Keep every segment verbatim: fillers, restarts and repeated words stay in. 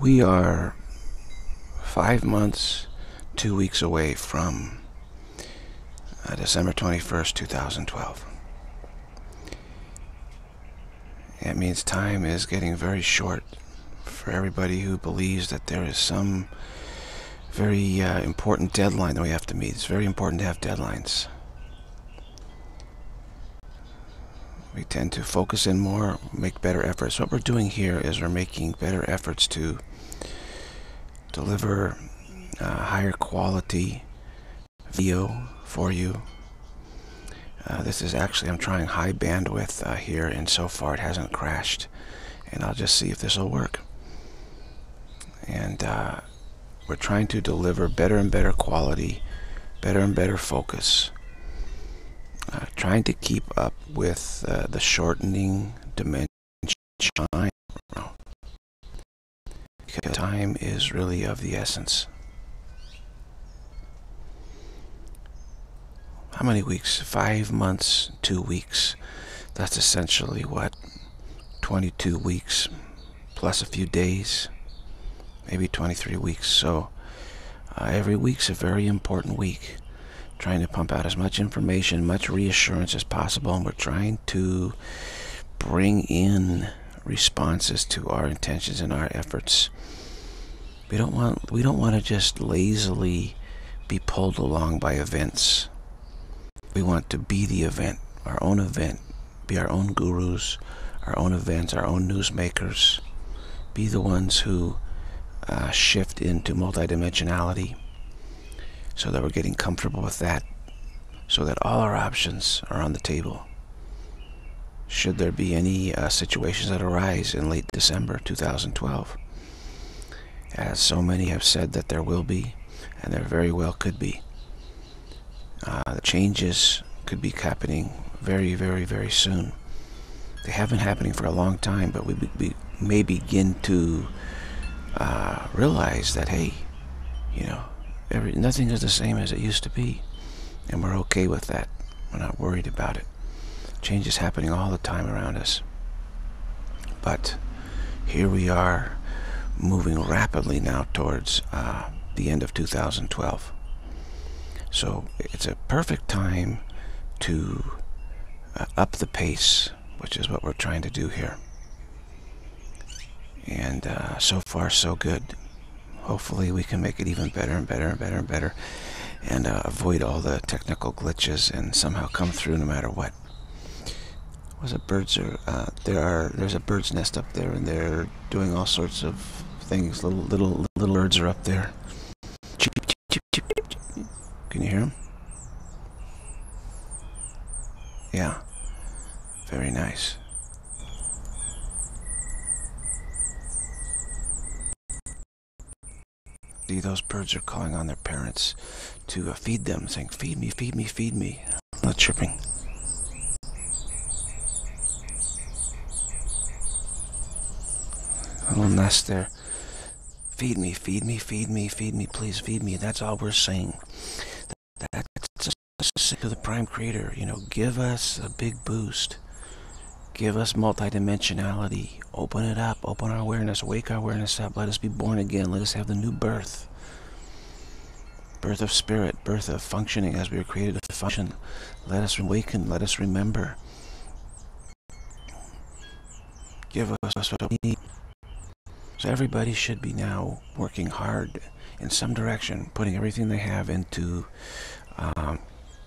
We are five months, two weeks away from uh, December twenty-first, two thousand twelve. It means time is getting very short for everybody who believes that there is some very uh, important deadline that we have to meet. It's very important to have deadlines. We tend to focus in more, make better efforts. What we're doing here is we're making better efforts to deliver uh, higher quality video for you. Uh, this is actually, I'm trying high bandwidth uh, here, and so far it hasn't crashed. And I'll just see if this will work. And uh, we're trying to deliver better and better quality, better and better focus. Uh, trying to keep up with uh, the shortening dimension time. Because time is really of the essence. How many weeks? Five months, two weeks. That's essentially what? twenty-two weeks plus a few days. Maybe twenty-three weeks. So uh, every week's a very important week. Trying to pump out as much information, much reassurance as possible, and we're trying to bring in responses to our intentions and our efforts. We don't want we don't want to just lazily be pulled along by events. We want to be the event, our own event, be our own gurus, our own events, our own newsmakers, be the ones who uh, shift into multidimensionality, so that we're getting comfortable with that, so that all our options are on the table. Should there be any uh, situations that arise in late December two thousand twelve, as so many have said that there will be, and there very well could be. Uh, the changes could be happening very, very, very soon. They have been happening for a long time, but we, we may begin to uh, realize that, hey, you know, Every, nothing is the same as it used to be, and we're okay with that. We're not worried about it. Change is happening all the time around us. But here we are, moving rapidly now towards uh, the end of two thousand twelve. So it's a perfect time to uh, up the pace, which is what we're trying to do here. And uh, so far, so good. Hopefully we can make it even better and better and better and better, and uh, avoid all the technical glitches and somehow come through no matter what. Was it birds are uh, there are there's a bird's nest up there, and they're doing all sorts of things. Little little little birds are up there. Cheep, cheep, cheep, cheep, cheep, cheep. Can you hear them? Yeah, very nice. See, those birds are calling on their parents to uh, feed them, saying, feed me, feed me, feed me. Not chirping. A little nest there. Feed me, feed me, feed me, feed me, please feed me. That's all we're saying. That's just to the Prime Creator. You know, give us a big boost. Give us multidimensionality. Open it up. Open our awareness. Wake our awareness up. Let us be born again. Let us have the new birth. Birth of spirit. Birth of functioning as we were created to function. Let us awaken. Let us remember. Give us what we need. So everybody should be now working hard in some direction, putting everything they have into um,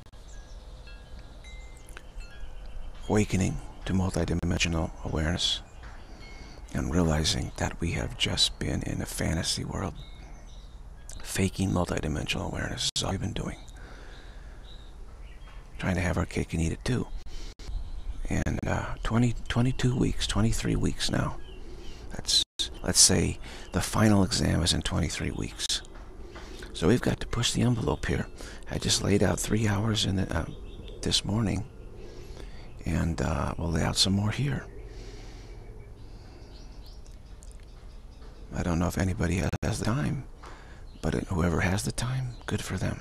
awakening to multidimensional awareness, and realizing that we have just been in a fantasy world. Faking multidimensional awareness is all we've been doing. Trying to have our cake and eat it too. And uh, twenty, twenty-two weeks, twenty-three weeks now. That's, let's say, the final exam is in twenty-three weeks. So we've got to push the envelope here. I just laid out three hours in the, uh, this morning. And uh, we'll lay out some more here. I don't know if anybody has the time, but it, whoever has the time, good for them.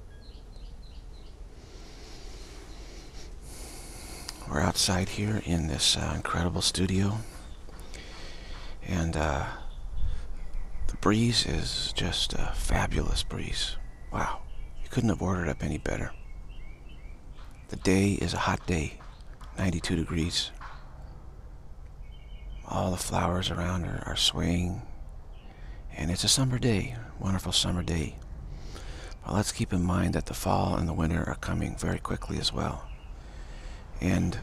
We're outside here in this uh, incredible studio, and uh, breeze is just a fabulous breeze. Wow, you couldn't have ordered up any better. The day is a hot day, ninety-two degrees. All the flowers around are, are swaying, and it's a summer day, wonderful summer day. But let's keep in mind that the fall and the winter are coming very quickly as well. And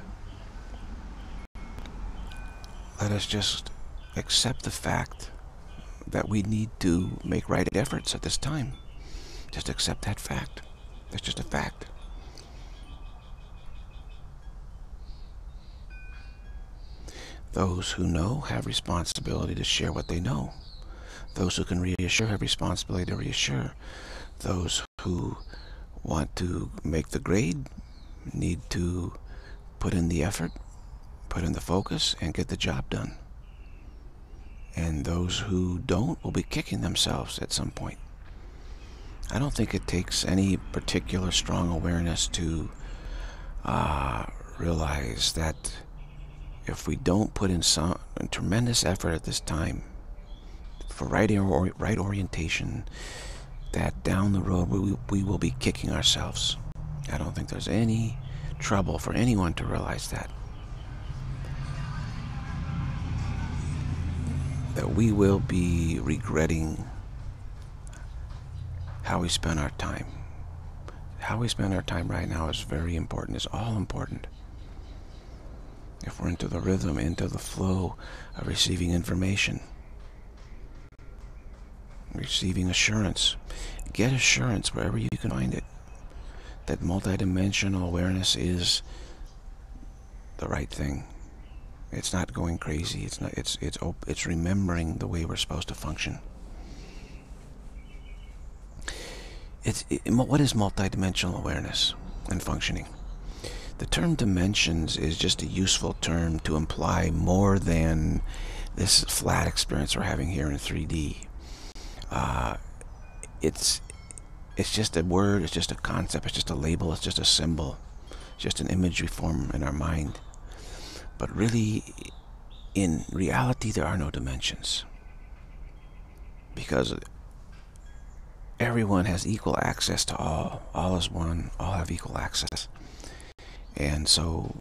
let us just accept the fact that we need to make right efforts at this time. Just accept that fact. That's just a fact. Those who know have responsibility to share what they know. Those who can reassure have responsibility to reassure. Those who want to make the grade need to put in the effort, put in the focus, and get the job done. And those who don't will be kicking themselves at some point. I don't think it takes any particular strong awareness to uh, realize that if we don't put in some a tremendous effort at this time for right, or, right orientation, that down the road we, we will be kicking ourselves. I don't think there's any trouble for anyone to realize that. That we will be regretting how we spend our time. How we spend our time right now is very important, is all important. If we're into the rhythm, into the flow of receiving information, receiving assurance, get assurance wherever you can find it, that multidimensional awareness is the right thing. It's not going crazy. It's not. It's it's it's remembering the way we're supposed to function. It's it, what is multidimensional awareness and functioning? The term dimensions is just a useful term to imply more than this flat experience we're having here in three D. Uh, it's it's just a word. It's just a concept. It's just a label. It's just a symbol. It's just an image we form in our mind. But really, in reality, there are no dimensions, because everyone has equal access to all. All is one. All have equal access. And so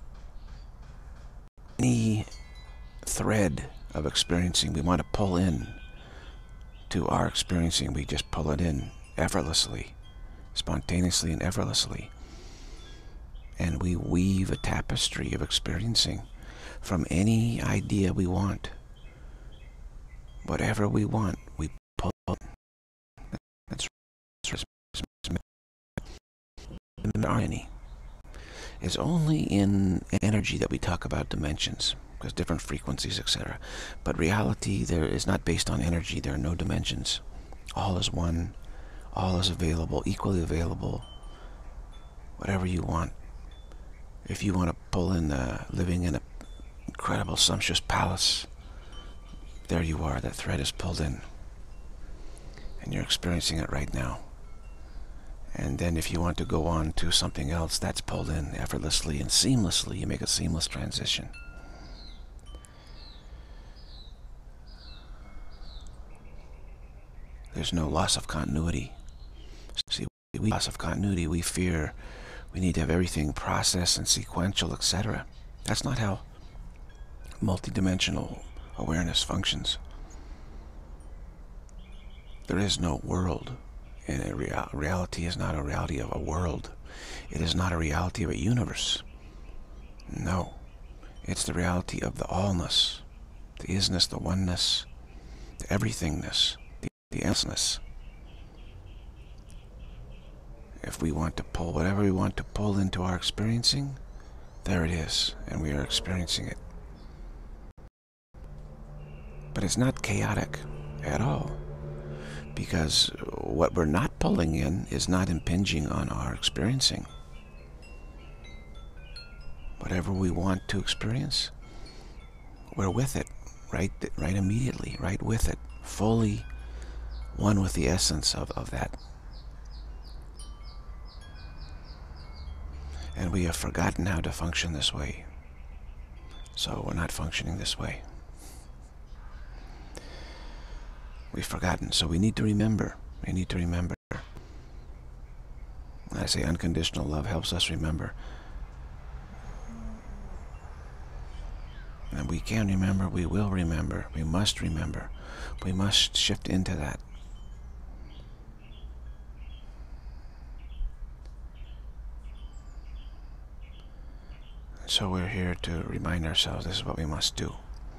any thread of experiencing we want to pull in to our experiencing, we just pull it in effortlessly, spontaneously and effortlessly. And we weave a tapestry of experiencing from any idea we want. Whatever we want, we pull it. That's there aren't any. It's only in energy that we talk about dimensions, because different frequencies, et cetera. But reality there is not based on energy. There are no dimensions. All is one. All is available, equally available. Whatever you want. If you want to pull in the living in an incredible, sumptuous palace, there you are. That thread is pulled in, and you're experiencing it right now. And then if you want to go on to something else, that's pulled in effortlessly and seamlessly. You make a seamless transition. There's no loss of continuity. See, we loss of continuity, we fear we need to have everything processed and sequential, et cetera. That's not how multidimensional awareness functions. There is no world. And a rea reality is not a reality of a world. It is not a reality of a universe. No. It's the reality of the allness, the isness, the oneness, the everythingness, the, the endlessness. If we want to pull whatever we want to pull into our experiencing, there it is, and we are experiencing it. But it's not chaotic at all, because what we're not pulling in is not impinging on our experiencing. Whatever we want to experience, we're with it, right, right immediately, right with it, fully one with the essence of, of that. And we have forgotten how to function this way. So we're not functioning this way. We've forgotten. So we need to remember. We need to remember. I say unconditional love helps us remember. And we can remember, we will remember, we must remember. We must shift into that. So we're here to remind ourselves this is what we must do.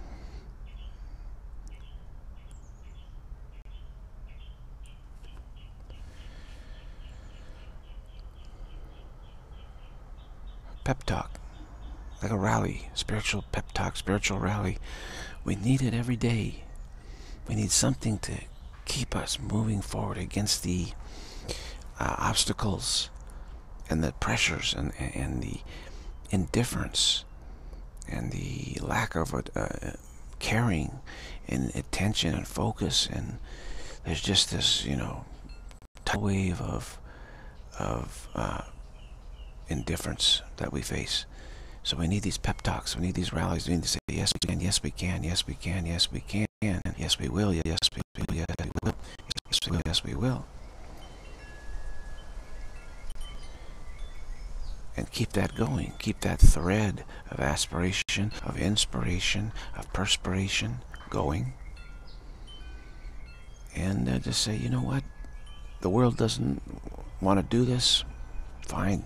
Pep talk, like a rally, spiritual pep talk, spiritual rally. We need it every day. We need something to keep us moving forward against the uh, obstacles and the pressures and, and the indifference and the lack of uh, caring and attention and focus. And there's just this, you know, tidal wave of of uh, indifference that we face. So we need these pep talks. We need these rallies. We need to say, yes, we can, yes, we can, yes, we can, yes, we can, yes, we will, yes, we will, yes, we will, yes, we will, yes, we will. And keep that going. Keep that thread of aspiration, of inspiration, of perspiration going. And uh, just say, you know what? The world doesn't want to do this. Fine.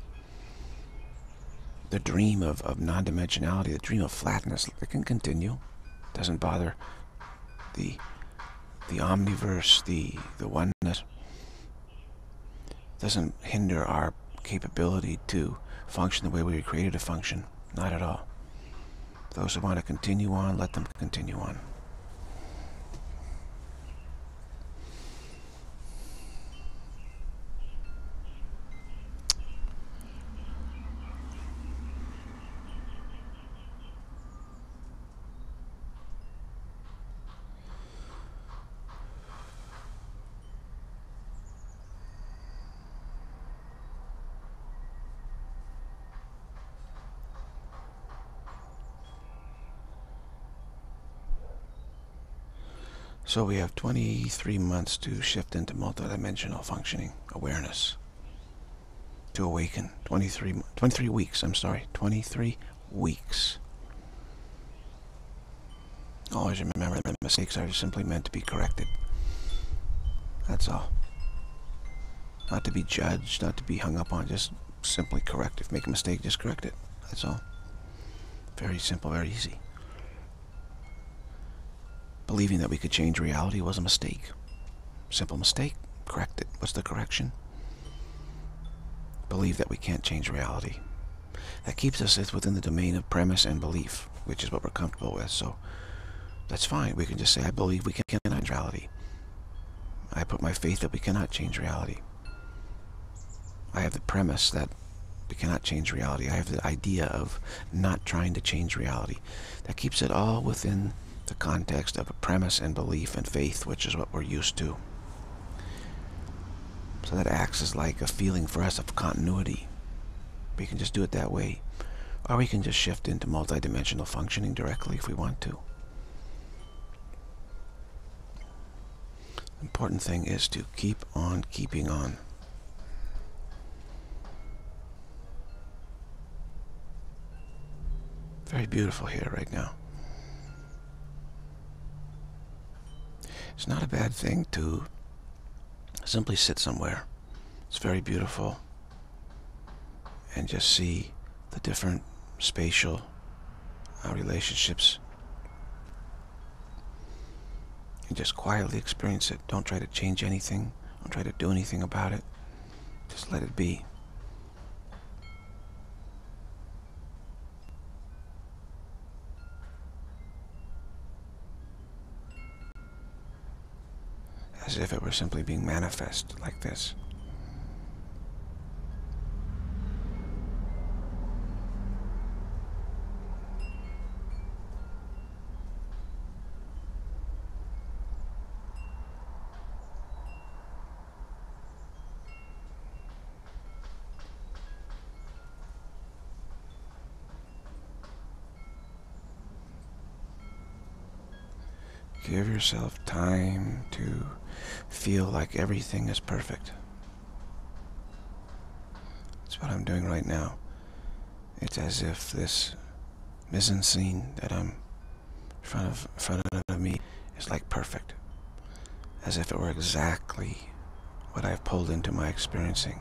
The dream of, of non-dimensionality, the dream of flatness, it can continue. Doesn't bother the the omniverse, the, the oneness. Doesn't hinder our capability to function the way we were created to function. Not at all. Those who want to continue on, let them continue on. So we have twenty-three months to shift into multidimensional functioning awareness. To awaken. twenty-three, twenty-three weeks, I'm sorry. twenty-three weeks. Always remember that mistakes are simply meant to be corrected. That's all. Not to be judged, not to be hung up on, just simply correct. If you make a mistake, just correct it. That's all. Very simple, very easy. Believing that we could change reality was a mistake. Simple mistake. Correct it. What's the correction? Believe that we can't change reality. That keeps us within the domain of premise and belief, which is what we're comfortable with. So that's fine. We can just say, I believe we can change reality. I put my faith that we cannot change reality. I have the premise that we cannot change reality. I have the idea of not trying to change reality. That keeps it all within the context of a premise and belief and faith, which is what we're used to. So that acts as like a feeling for us of continuity. We can just do it that way. Or we can just shift into multidimensional functioning directly if we want to. The important thing is to keep on keeping on. Very beautiful here right now. It's not a bad thing to simply sit somewhere. It's very beautiful. And just see the different spatial uh, relationships. And just quietly experience it. Don't try to change anything. Don't try to do anything about it. Just let it be. As if it were simply being manifest like this. Give yourself time to feel like everything is perfect. That's what I'm doing right now. It's as if this mise-en-scene that I'm in front of, in front of me is like perfect. As if it were exactly what I've pulled into my experiencing.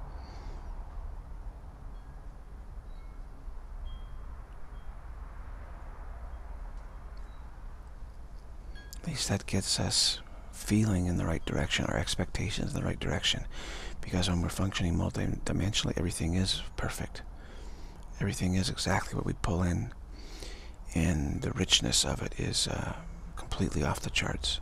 At least that gets us feeling in the right direction, our expectations in the right direction. Because when we're functioning multidimensionally, everything is perfect. Everything is exactly what we pull in. And the richness of it is uh, completely off the charts.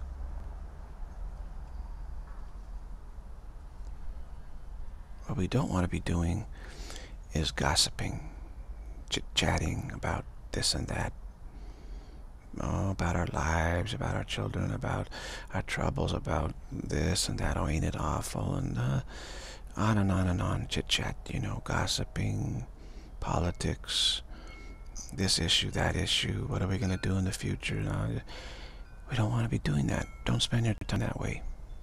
What we don't want to be doing is gossiping, chit-chatting about this and that. Oh, about our lives, about our children, about our troubles, about this and that. Oh, ain't it awful? And uh, on and on and on. Chit-chat, you know, gossiping, politics, this issue, that issue. What are we going to do in the future? Uh, we don't want to be doing that. Don't spend your time that way.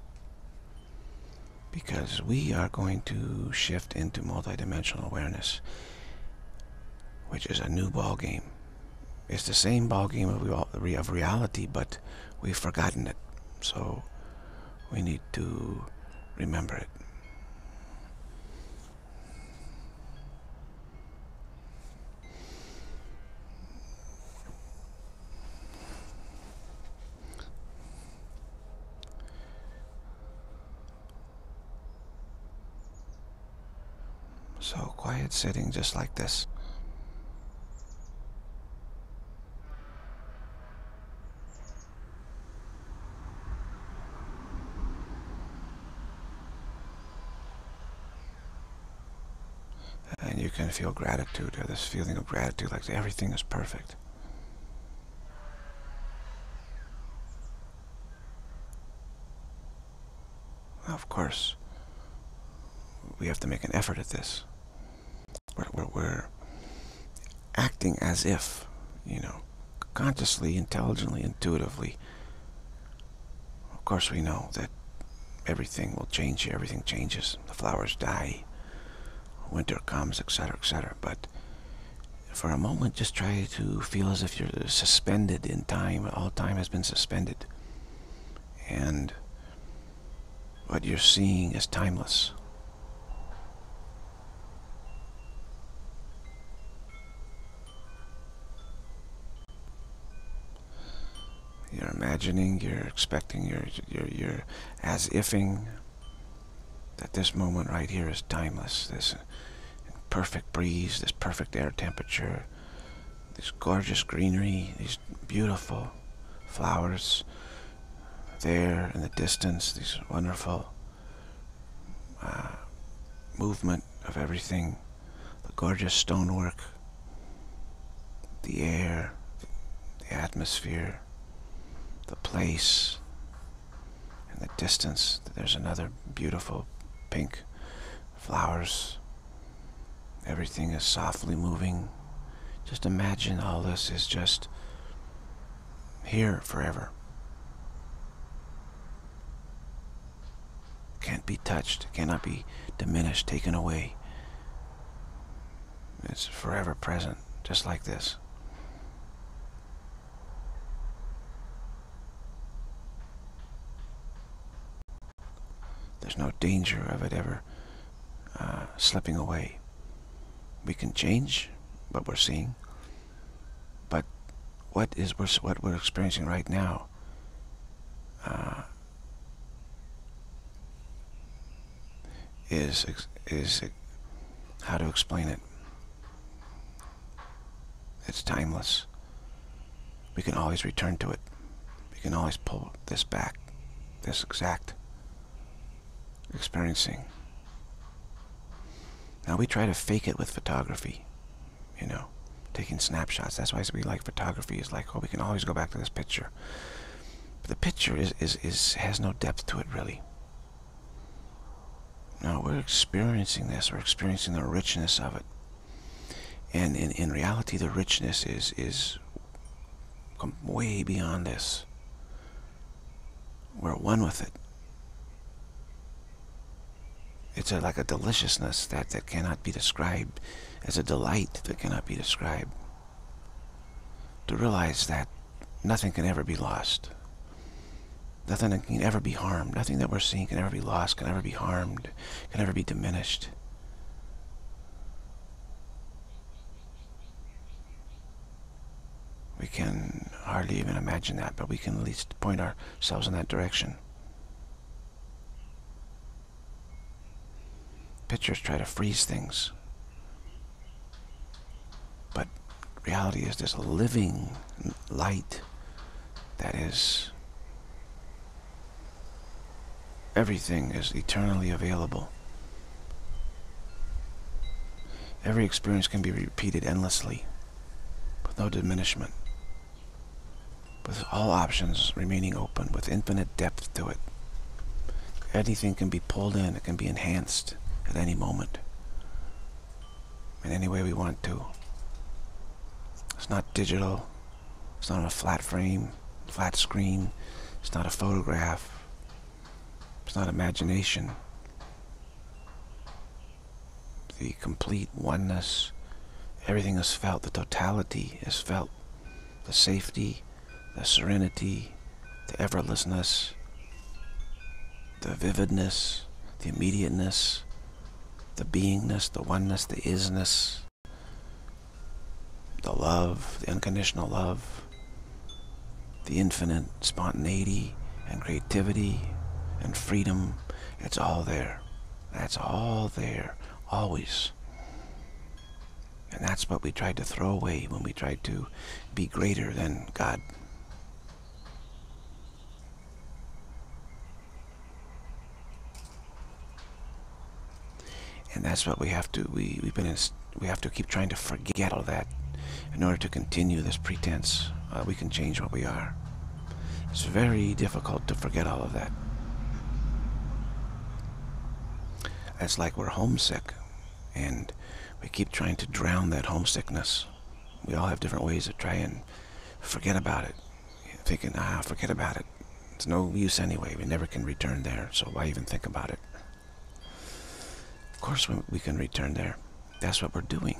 Because we are going to shift into multidimensional awareness, which is a new ball game. It's the same ball game of, of reality, but we've forgotten it. So we need to remember it. So quiet sitting just like this. And you can feel gratitude, or this feeling of gratitude, like everything is perfect. Of course, we have to make an effort at this. We're, we're, we're acting as if, you know, consciously, intelligently, intuitively. Of course, we know that everything will change here. Everything changes. The flowers die. Winter comes, et cetera, et cetera. But for a moment, just try to feel as if you're suspended in time. All time has been suspended. And what you're seeing is timeless. You're imagining, you're expecting, you're, you're, you're as ifing that this moment right here is timeless. This perfect breeze, this perfect air temperature, this gorgeous greenery, these beautiful flowers there in the distance, these wonderful uh, movement of everything, the gorgeous stonework, the air, the atmosphere, the place. In the distance, there's another beautiful pink flowers. Everything is softly moving. Just imagine all this is just here forever. Can't be touched, cannot be diminished, taken away. It's forever present, just like this. There's no danger of it ever uh, slipping away. We can change what we're seeing, but what is we're, what we're experiencing right now uh, is is how to explain it. It's timeless. We can always return to it. We can always pull this back, this exact experiencing. Now we try to fake it with photography, you know, taking snapshots. That's why we like photography. It's like, oh, we can always go back to this picture. But the picture is, is, is has no depth to it, really. No, we're experiencing this. We're experiencing the richness of it. And in, in reality, the richness is, is way beyond this. We're one with it. It's a, like a deliciousness that, that cannot be described, as a delight that cannot be described. To realize that nothing can ever be lost. Nothing can ever be harmed. Nothing that we're seeing can ever be lost, can ever be harmed, can ever be diminished. We can hardly even imagine that, but we can at least point ourselves in that direction. Pictures try to freeze things. But reality is this living light that is, everything is eternally available. Every experience can be repeated endlessly, with no diminishment, with all options remaining open, with infinite depth to it. Anything can be pulled in, it can be enhanced at any moment, in any way we want to. It's not digital, it's not on a flat frame, flat screen, it's not a photograph, it's not imagination. The complete oneness, everything is felt, the totality is felt, the safety, the serenity, the effortlessness, the vividness, the immediateness, the beingness, the oneness, the isness, the love, the unconditional love, the infinite spontaneity and creativity and freedom. It's all there. That's all there, always. And that's what we tried to throw away when we tried to be greater than God. And that's what we have to, we, we've been in, we have to keep trying to forget all that in order to continue this pretense. Uh, we can change what we are. It's very difficult to forget all of that. It's like we're homesick, and we keep trying to drown that homesickness. We all have different ways to try and forget about it. Thinking, ah, forget about it. It's no use anyway. We never can return there, so why even think about it? Of course we can return there. That's what we're doing.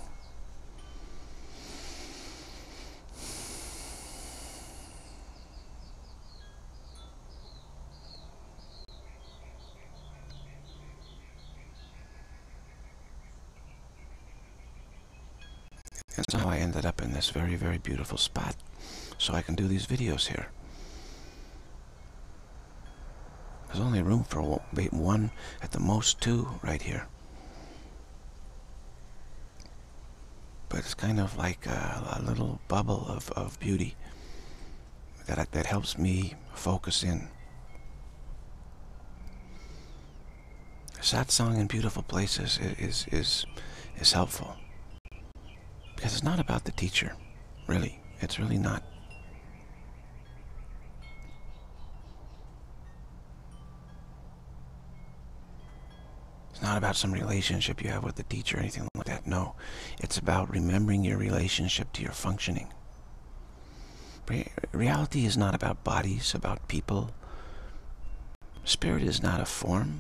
And somehow I ended up in this very, very beautiful spot, so I can do these videos here. There's only room for one, at the most two, right here. But it's kind of like a, a little bubble of, of beauty that, that helps me focus in. Satsang in beautiful places is, is, is helpful. Because it's not about the teacher, really. It's really not. It's not about some relationship you have with the teacher or anything like that. No, it's about remembering your relationship to your functioning. Re- reality is not about bodies, about people. Spirit is not a form.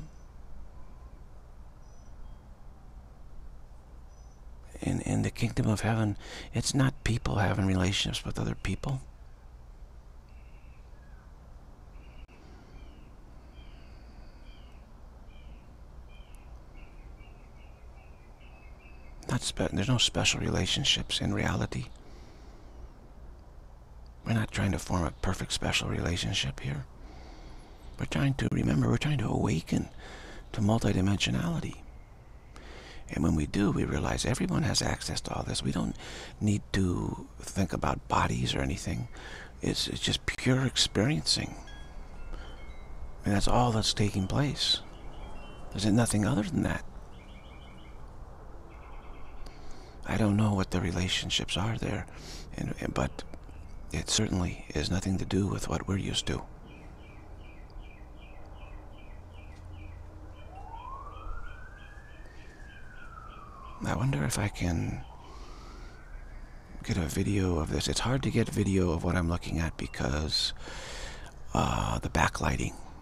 In, in the kingdom of heaven, it's not people having relationships with other people. Not spe- there's no special relationships in reality. We're not trying to form a perfect special relationship here. We're trying to remember, we're trying to awaken to multidimensionality. And when we do, we realize everyone has access to all this. We don't need to think about bodies or anything. It's, it's just pure experiencing. And that's all that's taking place. There's nothing other than that. I don't know what the relationships are there, and, and, but it certainly has nothing to do with what we're used to. I wonder if I can get a video of this. It's hard to get video of what I'm looking at because uh, the backlighting.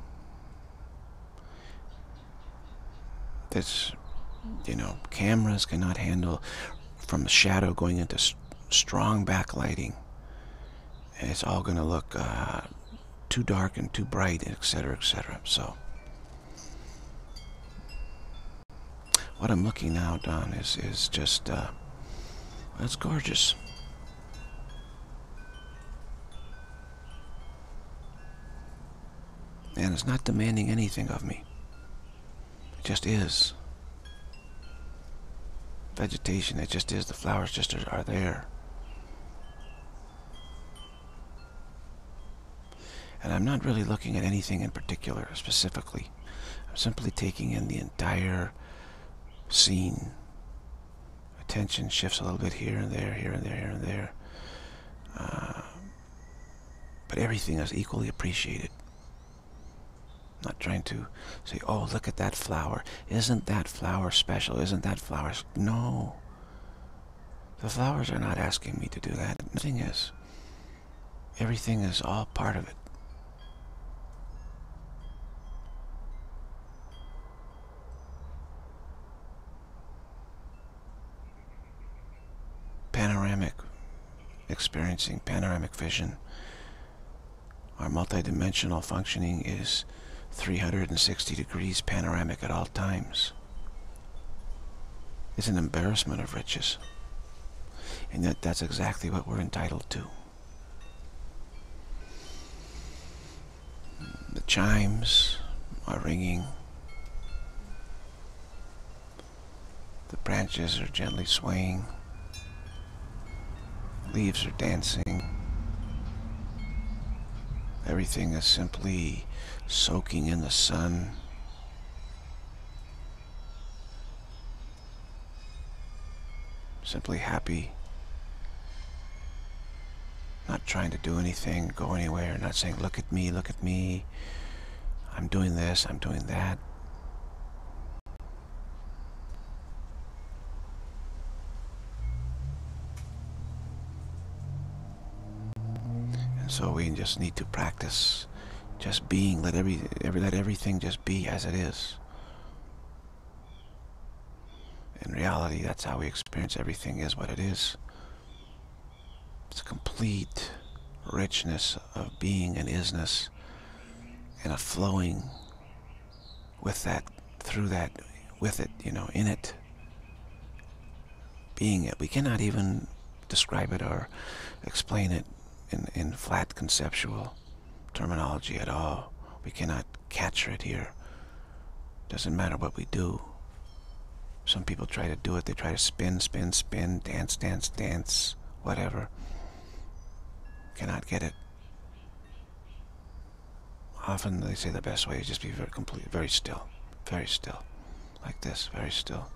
That's, you know, cameras cannot handle from shadow going into st strong backlighting. And it's all going to look uh, too dark and too bright, et cetera, et cetera. So what I'm looking out on is, is just, uh, it's gorgeous. And it's not demanding anything of me. It just is. Vegetation, it just is. The flowers just are, are there. And I'm not really looking at anything in particular, specifically. I'm simply taking in the entire scene. Attention shifts a little bit here and there, here and there, here and there. Uh, but everything is equally appreciated. Not trying to say, oh, look at that flower. Isn't that flower special? Isn't that flower... No. The flowers are not asking me to do that. Nothing is. Everything is all part of it. Panoramic experiencing, panoramic vision. Our multidimensional functioning is three hundred sixty degrees panoramic at all times. It's an embarrassment of riches. And yet that's exactly what we're entitled to. The chimes are ringing. The branches are gently swaying. Leaves are dancing. Everything is simply soaking in the sun. Simply happy. Not trying to do anything, go anywhere, not saying, look at me, look at me. I'm doing this, I'm doing that. And so we just need to practice just being, let every, every let everything just be as it is. In reality, that's how we experience everything is what it is. It's a complete richness of being and isness, and a flowing with that, through that, with it, you know, in it. Being it. We cannot even describe it or explain it in, in flat conceptual terminology at all. We cannot capture it here. Doesn't matter what we do. Some people try to do it. They try to spin, spin, spin, dance, dance, dance, whatever. Cannot get it. Often they say the best way is just be very complete, very still, very still, like this, very still.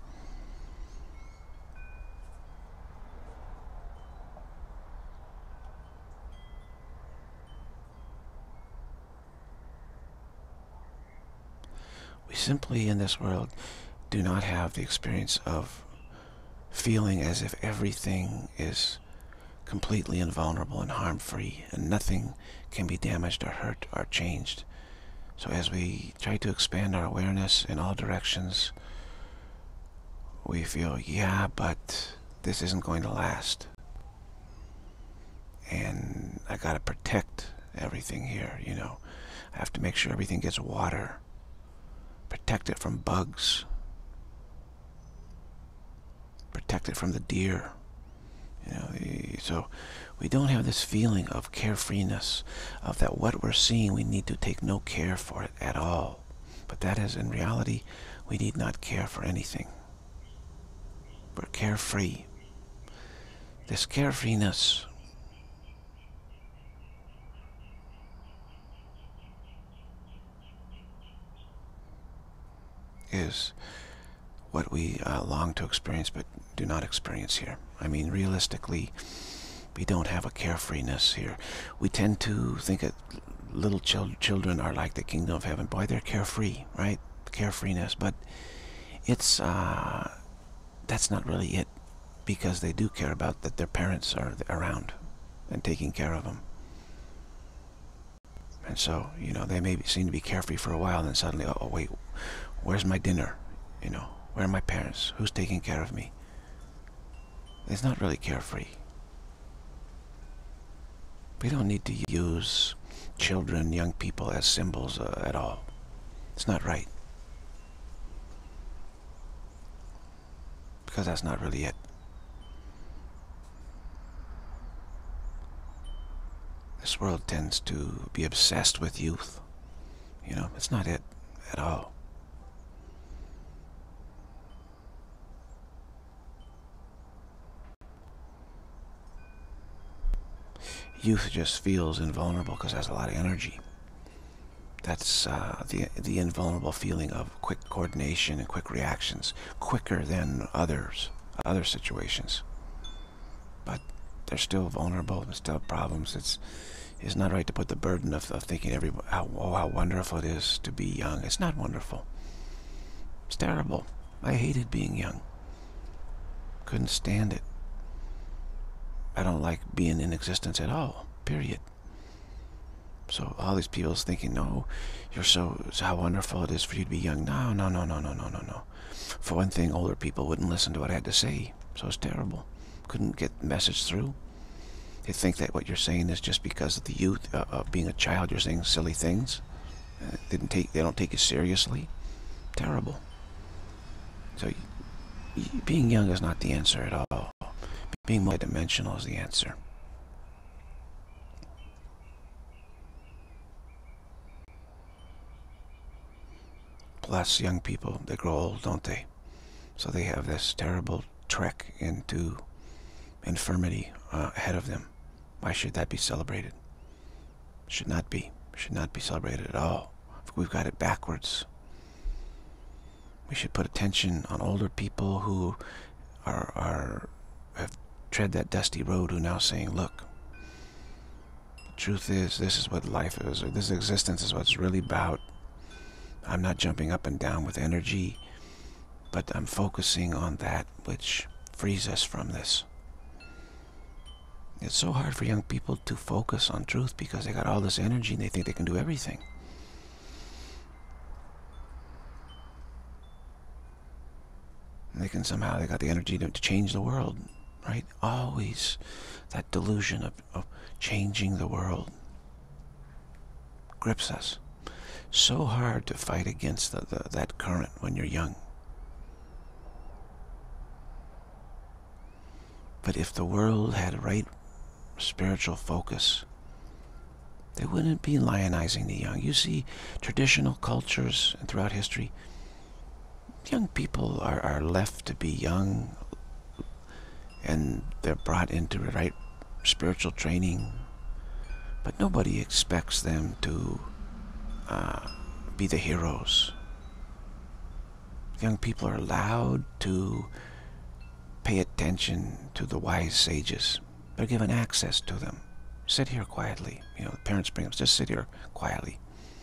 We simply in this world do not have the experience of feeling as if everything is completely invulnerable and harm-free, and nothing can be damaged or hurt or changed. So as we try to expand our awareness in all directions, we feel, yeah, but this isn't going to last. And I gotta protect everything here, you know. I have to make sure everything gets water. Protect it from bugs. Protect it from the deer. You know, so we don't have this feeling of carefreeness, of that what we're seeing, we need to take no care for it at all. But that is, in reality, we need not care for anything. We're carefree. This carefreeness is what we uh, long to experience but do not experience here. I mean, realistically, we don't have a carefreeness here. We tend to think that little chil children are like the kingdom of heaven. Boy, they're carefree, right? Carefreeness, but it's uh, that's not really it, because they do care about that their parents are around and taking care of them. And so, you know, they may seem to be carefree for a while, and then suddenly, oh, wait, where's my dinner? You know, where are my parents? Who's taking care of me? It's not really carefree. We don't need to use children, young people as symbols uh, at all. It's not right. Because that's not really it. This world tends to be obsessed with youth. You know, it's not it at all. Youth just feels invulnerable because it has a lot of energy. That's uh, the, the invulnerable feeling of quick coordination and quick reactions, quicker than others, other situations. But they're still vulnerable, they still have problems. It's, it's not right to put the burden of, of thinking every, how, oh, how wonderful it is to be young. It's not wonderful. It's terrible. I hated being young. Couldn't stand it. I don't like being in existence at all, period. So all these people's thinking, no, you're so, so how wonderful it is for you to be young. No, no, no, no, no, no, no, no. For one thing, older people wouldn't listen to what I had to say, so it's terrible. Couldn't get the message through. They think that what you're saying is just because of the youth, uh, of being a child, you're saying silly things. Uh, they didn't take, they don't take it seriously. Terrible. So y y being young is not the answer at all. Being multidimensional is the answer. Plus, young people, they grow old, don't they? So they have this terrible trek into infirmity uh, ahead of them. Why should that be celebrated? Should not be. Should not be celebrated at all. We've got it backwards. We should put attention on older people who are, are have tread that dusty road, who now saying, look, the truth is, this is what life is, or this existence is what it's really about. I'm not jumping up and down with energy, but I'm focusing on that which frees us from this. It's so hard for young people to focus on truth because they got all this energy and they think they can do everything. And they can somehow, they got the energy to, to change the world, right? Always that delusion of, of changing the world grips us. So hard to fight against the, the, that current when you're young. But if the world had a right spiritual focus, they wouldn't be lionizing the young. You see, traditional cultures and throughout history, young people are, are left to be young, and they're brought into the right spiritual training, but nobody expects them to uh, be the heroes. Young people are allowed to pay attention to the wise sages. They're given access to them. Sit here quietly. You know, the parents bring them, just sit here quietly.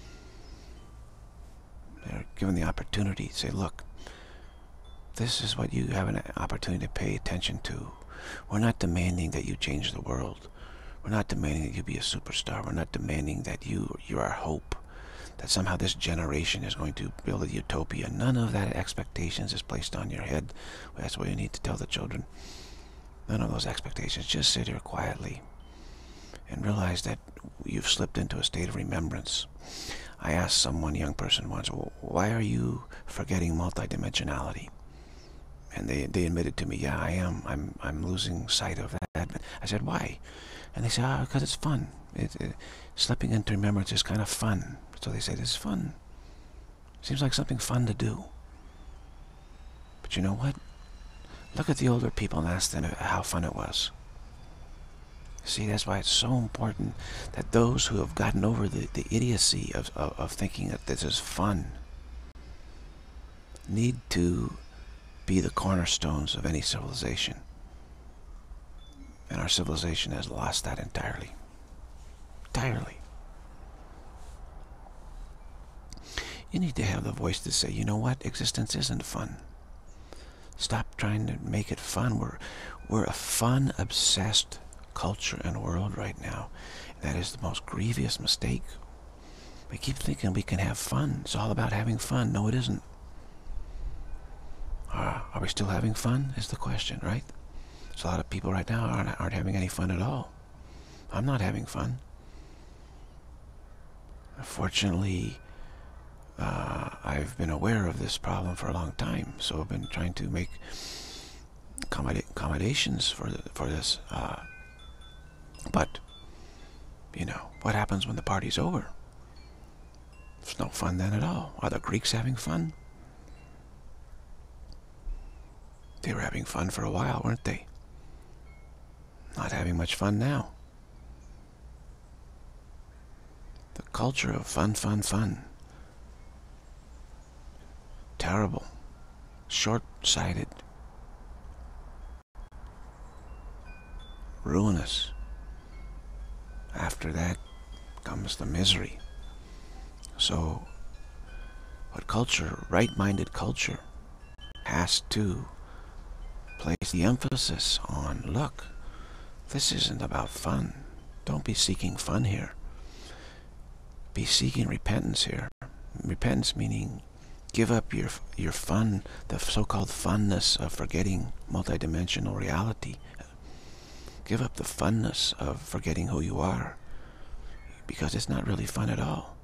They're given the opportunity to say, look, this is what you have an opportunity to pay attention to. We're not demanding that you change the world. We're not demanding that you be a superstar. We're not demanding that you, you're our hope, that somehow this generation is going to build a utopia. None of that expectations is placed on your head. That's what you need to tell the children. None of those expectations. Just sit here quietly and realize that you've slipped into a state of remembrance. I asked someone, young person once, well, why are you forgetting multidimensionality? And they, they admitted to me, yeah, I am. I'm, I'm losing sight of that. I said, why? And they said, ah, because it's fun. It, it, slipping into remembrance is kind of fun. So they said, it's fun. Seems like something fun to do. But you know what? Look at the older people and ask them how fun it was. See, that's why it's so important that those who have gotten over the, the idiocy of, of, of thinking that this is fun need to be the cornerstones of any civilization. And our civilization has lost that entirely. Entirely. You need to have the voice to say, you know what? Existence isn't fun. Stop trying to make it fun. We're, we're a fun-obsessed culture and world right now. That is the most grievous mistake. We keep thinking we can have fun. It's all about having fun. No, it isn't. we still having fun is the question, right? So a lot of people right now aren't, aren't having any fun at all. I'm not having fun. Fortunately, uh, I've been aware of this problem for a long time, so I've been trying to make accommod accommodations for the, for this. Uh, but, you know, what happens when the party's over? It's no fun then at all. Are the Greeks having fun? They were having fun for a while, weren't they? Not having much fun now. The culture of fun, fun, fun. Terrible. Short-sighted. Ruinous. After that comes the misery. So, what culture, right-minded culture, has to place the emphasis on, look, this isn't about fun. Don't be seeking fun here. Be seeking repentance here. Repentance meaning give up your your fun, the so-called funness of forgetting multidimensional reality. Give up the funness of forgetting who you are, because it's not really fun at all.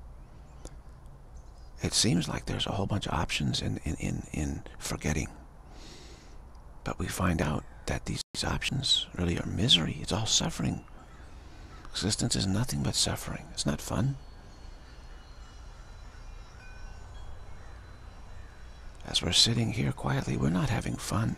It seems like there's a whole bunch of options in, in, in, in forgetting. But we find out that these options really are misery. It's all suffering. Existence is nothing but suffering. It's not fun. As we're sitting here quietly, we're not having fun.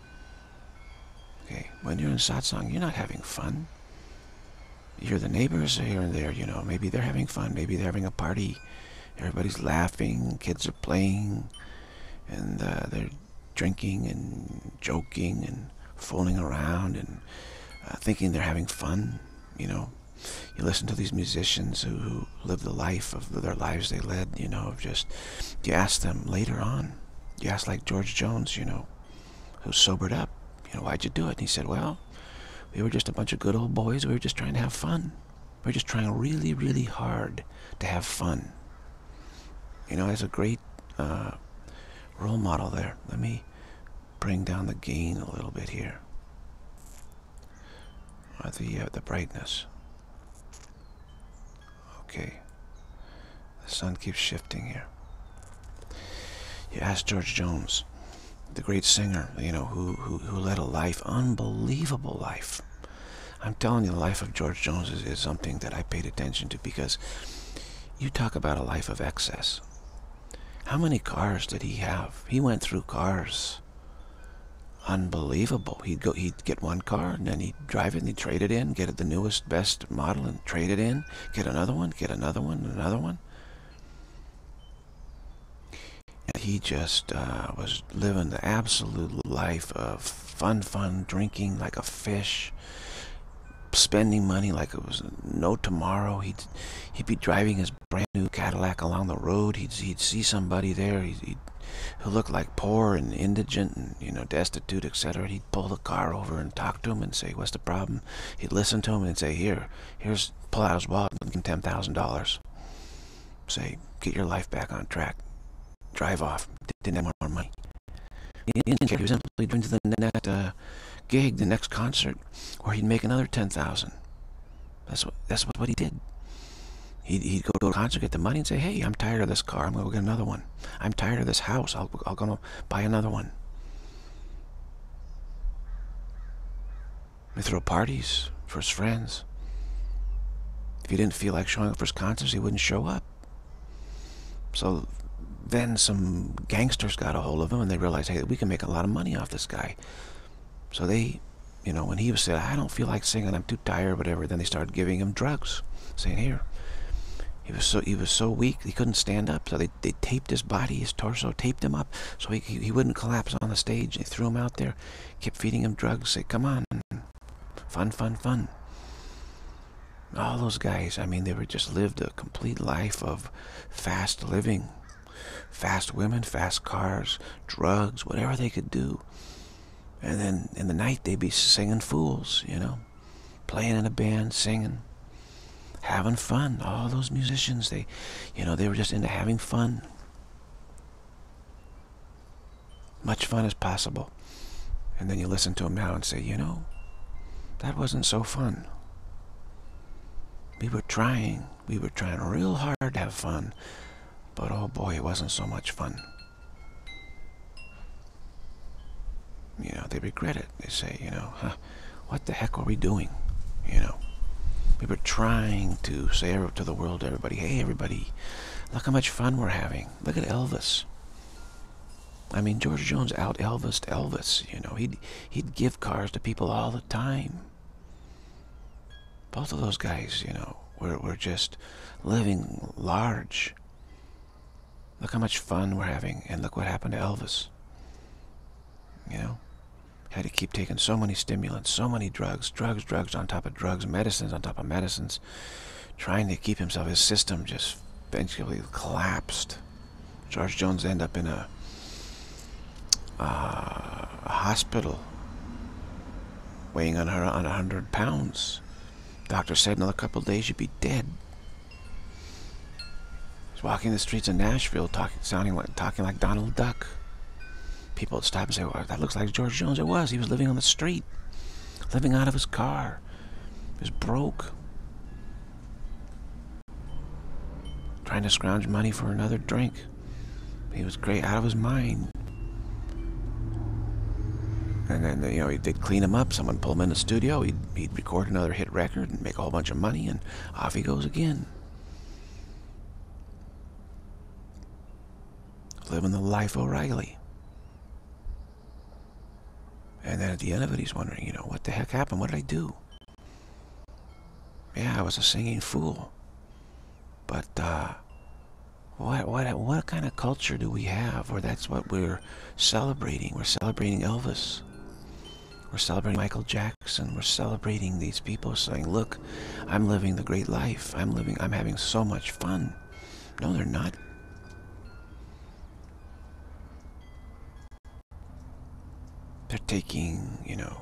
Okay, when you're in satsang, you're not having fun. You hear the neighbors here and there, you know, maybe they're having fun, maybe they're having a party. Everybody's laughing, kids are playing, and uh, they're drinking and joking and fooling around and uh, thinking they're having fun, you know. You listen to these musicians who, who live the life of their lives they led, you know, of just, you ask them later on, you ask like George Jones, you know, who sobered up, you know, why'd you do it? And he said, well, we were just a bunch of good old boys, we were just trying to have fun. We were just trying really, really hard to have fun. You know, there's a great uh, role model there. Let me bring down the gain a little bit here. Or the, uh, the brightness. Okay. The sun keeps shifting here. You ask George Jones, the great singer, you know, who, who, who led a life, unbelievable life. I'm telling you, the life of George Jones is, is something that I paid attention to, because you talk about a life of excess. How many cars did he have? He went through cars. Unbelievable. He'd go, he'd get one car, and then he'd drive it, and he'd trade it in, get it the newest, best model, and trade it in, get another one, get another one, another one. And he just uh, was living the absolute life of fun, fun, drinking like a fish, spending money like it was no tomorrow. He'd he'd be driving his brand new Cadillac along the road. He'd he'd see somebody there he'd, he'd, who looked like poor and indigent and, you know, destitute, et cetera. He'd pull the car over and talk to him and say, "What's the problem?" He'd listen to him and say, "Here, here's pull out his wallet and give him ten thousand dollars. Say, get your life back on track. Drive off." Didn't have more money. He didn't care. He was simply going to the next uh, gig, the next concert, where he'd make another ten thousand. That's what that's what, what he did. He'd, he'd go to a concert, get the money, and say, "Hey, I'm tired of this car. I'm going to go get another one. I'm tired of this house. I'll I'll go buy another one." He'd throw parties for his friends. If he didn't feel like showing up for his concerts, he wouldn't show up. So then some gangsters got a hold of him, and they realized, hey, we can make a lot of money off this guy. So they, you know, when he was saying, "I don't feel like singing, I'm too tired," whatever, then they started giving him drugs, saying, "Here." He was so he was so weak he couldn't stand up, so they they taped his body, his torso, taped him up so he he wouldn't collapse on the stage. They threw him out there, kept feeding him drugs, say, "Come on, fun, fun, fun." All those guys, I mean, they were just lived a complete life of fast living. Fast women, fast cars, drugs, whatever they could do. And then in the night they'd be singing fools, you know, playing in a band, singing, having fun. All those musicians, they, you know, they were just into having fun. much fun as possible. And then you listen to him now and say, you know, that wasn't so fun. We were trying. We were trying real hard to have fun. But oh boy, it wasn't so much fun. You know, they regret it. They say, you know, huh, what the heck were we doing? You know, we were trying to say to the world, everybody, hey, everybody, look how much fun we're having. Look at Elvis. I mean, George Jones out Elvised Elvis. You know, he'd he'd give cars to people all the time. Both of those guys, you know, were were just living large. Look how much fun we're having, and look what happened to Elvis. You know, had to keep taking so many stimulants, so many drugs, drugs, drugs on top of drugs, medicines on top of medicines, trying to keep himself. His system just eventually collapsed. George Jones ended up in a Uh, a hospital, weighing on her on a hundred pounds. Doctor said in another couple of days you'd be dead. He's walking the streets of Nashville, talking, sounding like talking like Donald Duck. People would stop and say, "Well, that looks like George Jones." It was. He was living on the street, living out of his car. He was broke, trying to scrounge money for another drink. He was great, out of his mind. And then, you know, they'd clean him up. Someone pull him in the studio. He'd, he'd record another hit record and make a whole bunch of money, and off he goes again. Living the life O'Reilly. And then at the end of it, he's wondering, you know, what the heck happened? What did I do? Yeah, I was a singing fool. But, uh, what, what, what kind of culture do we have where that's what we're celebrating? We're celebrating Elvis. We're celebrating Michael Jackson. We're celebrating these people saying, look, I'm living the great life. I'm living, I'm having so much fun. No, they're not. They're taking, you know,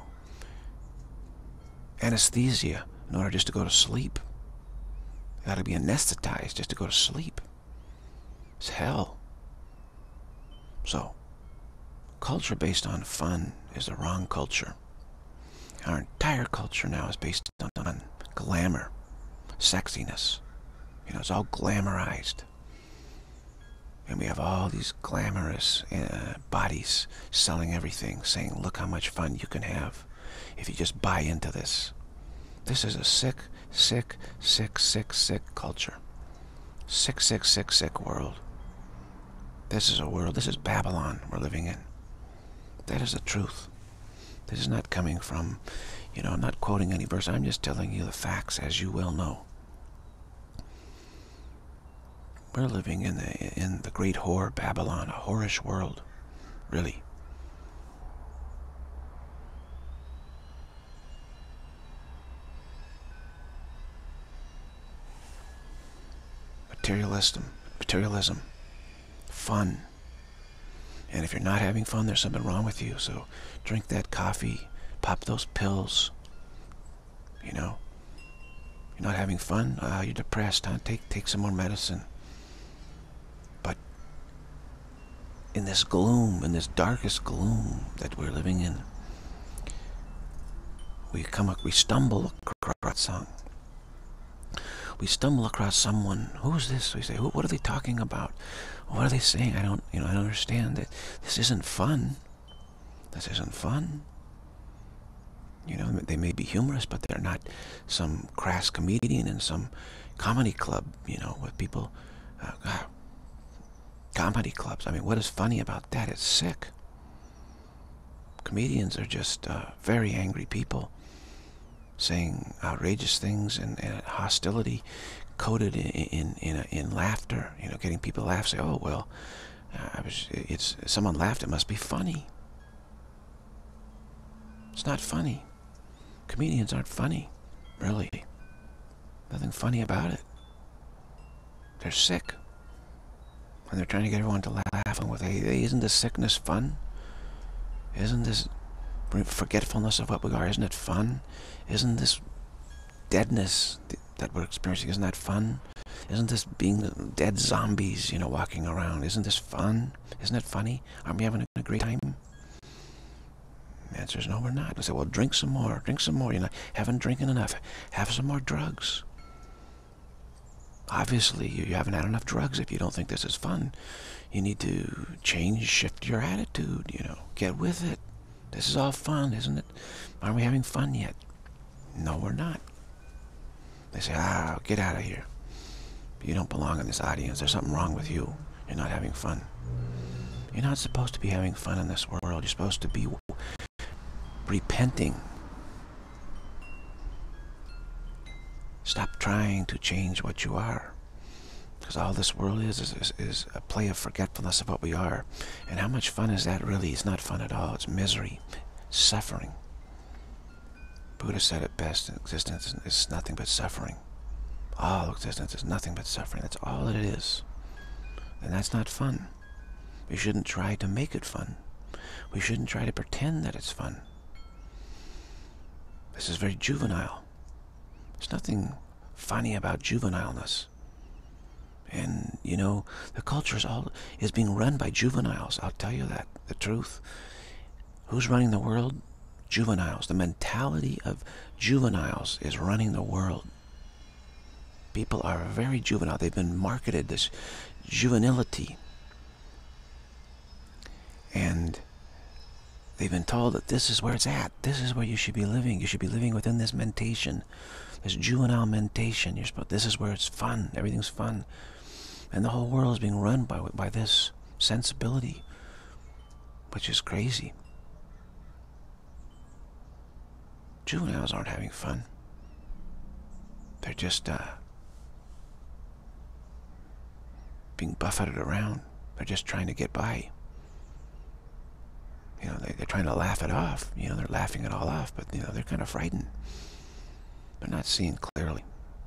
anesthesia in order just to go to sleep. They got to be anesthetized just to go to sleep. It's hell. So, culture based on fun is the wrong culture. Our entire culture now is based on glamour, sexiness. You know, it's all glamorized. And we have all these glamorous uh, bodies selling everything, saying, look how much fun you can have if you just buy into this. This is a sick, sick, sick, sick, sick culture. Sick, sick, sick, sick world. This is a world, this is Babylon we're living in. That is the truth. This is not coming from, you know, I'm not quoting any verse. I'm just telling you the facts, as you well know. We're living in the in the great whore Babylon, a whorish world, really. Materialism, materialism, fun. And if you're not having fun, there's something wrong with you. So drink that coffee, pop those pills. You know, you're not having fun. Uh, you're depressed. Huh? Take take some more medicine. But in this gloom, in this darkest gloom that we're living in, we come up, we stumble across song. We stumble across someone. Who's this? We say, Who, what are they talking about? What are they saying? I don't, you know, I don't understand that. This isn't fun. This isn't fun. You know, they may be humorous, but they're not some crass comedian in some comedy club, you know, with people, uh, ah, comedy clubs. I mean, what is funny about that? It's sick. Comedians are just uh, very angry people, saying outrageous things and, and hostility coated in in in, a, in laughter. You know, getting people to laugh. Say, "Oh well, uh, I was. It's someone laughed. It must be funny." It's not funny. Comedians aren't funny, really. Nothing funny about it. They're sick, and they're trying to get everyone to laugh. And with, hey, hey, isn't this sickness fun? Isn't this forgetfulness of what we are? Isn't it fun? Isn't this deadness that we're experiencing, isn't that fun? Isn't this being dead zombies, you know, walking around? Isn't this fun? Isn't it funny? Aren't we having a great time? The answer is no, we're not. We say, well, drink some more, drink some more. You know, haven't drinking enough. Have some more drugs. Obviously, you haven't had enough drugs if you don't think this is fun. You need to change, shift your attitude, you know. Get with it. This is all fun, isn't it? Aren't we having fun yet? No, we're not. They say, ah, get out of here. You don't belong in this audience. There's something wrong with you. You're not having fun. You're not supposed to be having fun in this world. You're supposed to be repenting. Stop trying to change what you are. Because all this world is, is, is, is a play of forgetfulness of what we are. And how much fun is that really? It's not fun at all. It's misery, suffering. Buddha said it best, existence is nothing but suffering. All existence is nothing but suffering. That's all that it is. And that's not fun. We shouldn't try to make it fun. We shouldn't try to pretend that it's fun. This is very juvenile. There's nothing funny about juvenileness. And, you know, the culture is, all, is being run by juveniles. I'll tell you that, the truth. Who's running the world? Juveniles. The mentality of juveniles is running the world. People are very juvenile. They've been marketed this juvenility. And they've been told that this is where it's at. This is where you should be living. You should be living within this mentation. This juvenile mentation. You're supposed, this is where it's fun. Everything's fun. And the whole world is being run by, by this sensibility, which is crazy. Juveniles aren't having fun. They're just uh, being buffeted around. They're just trying to get by. You know, they, they're trying to laugh it off. You know, they're laughing it all off, but, you know, they're kind of frightened. They're not seeing clearly.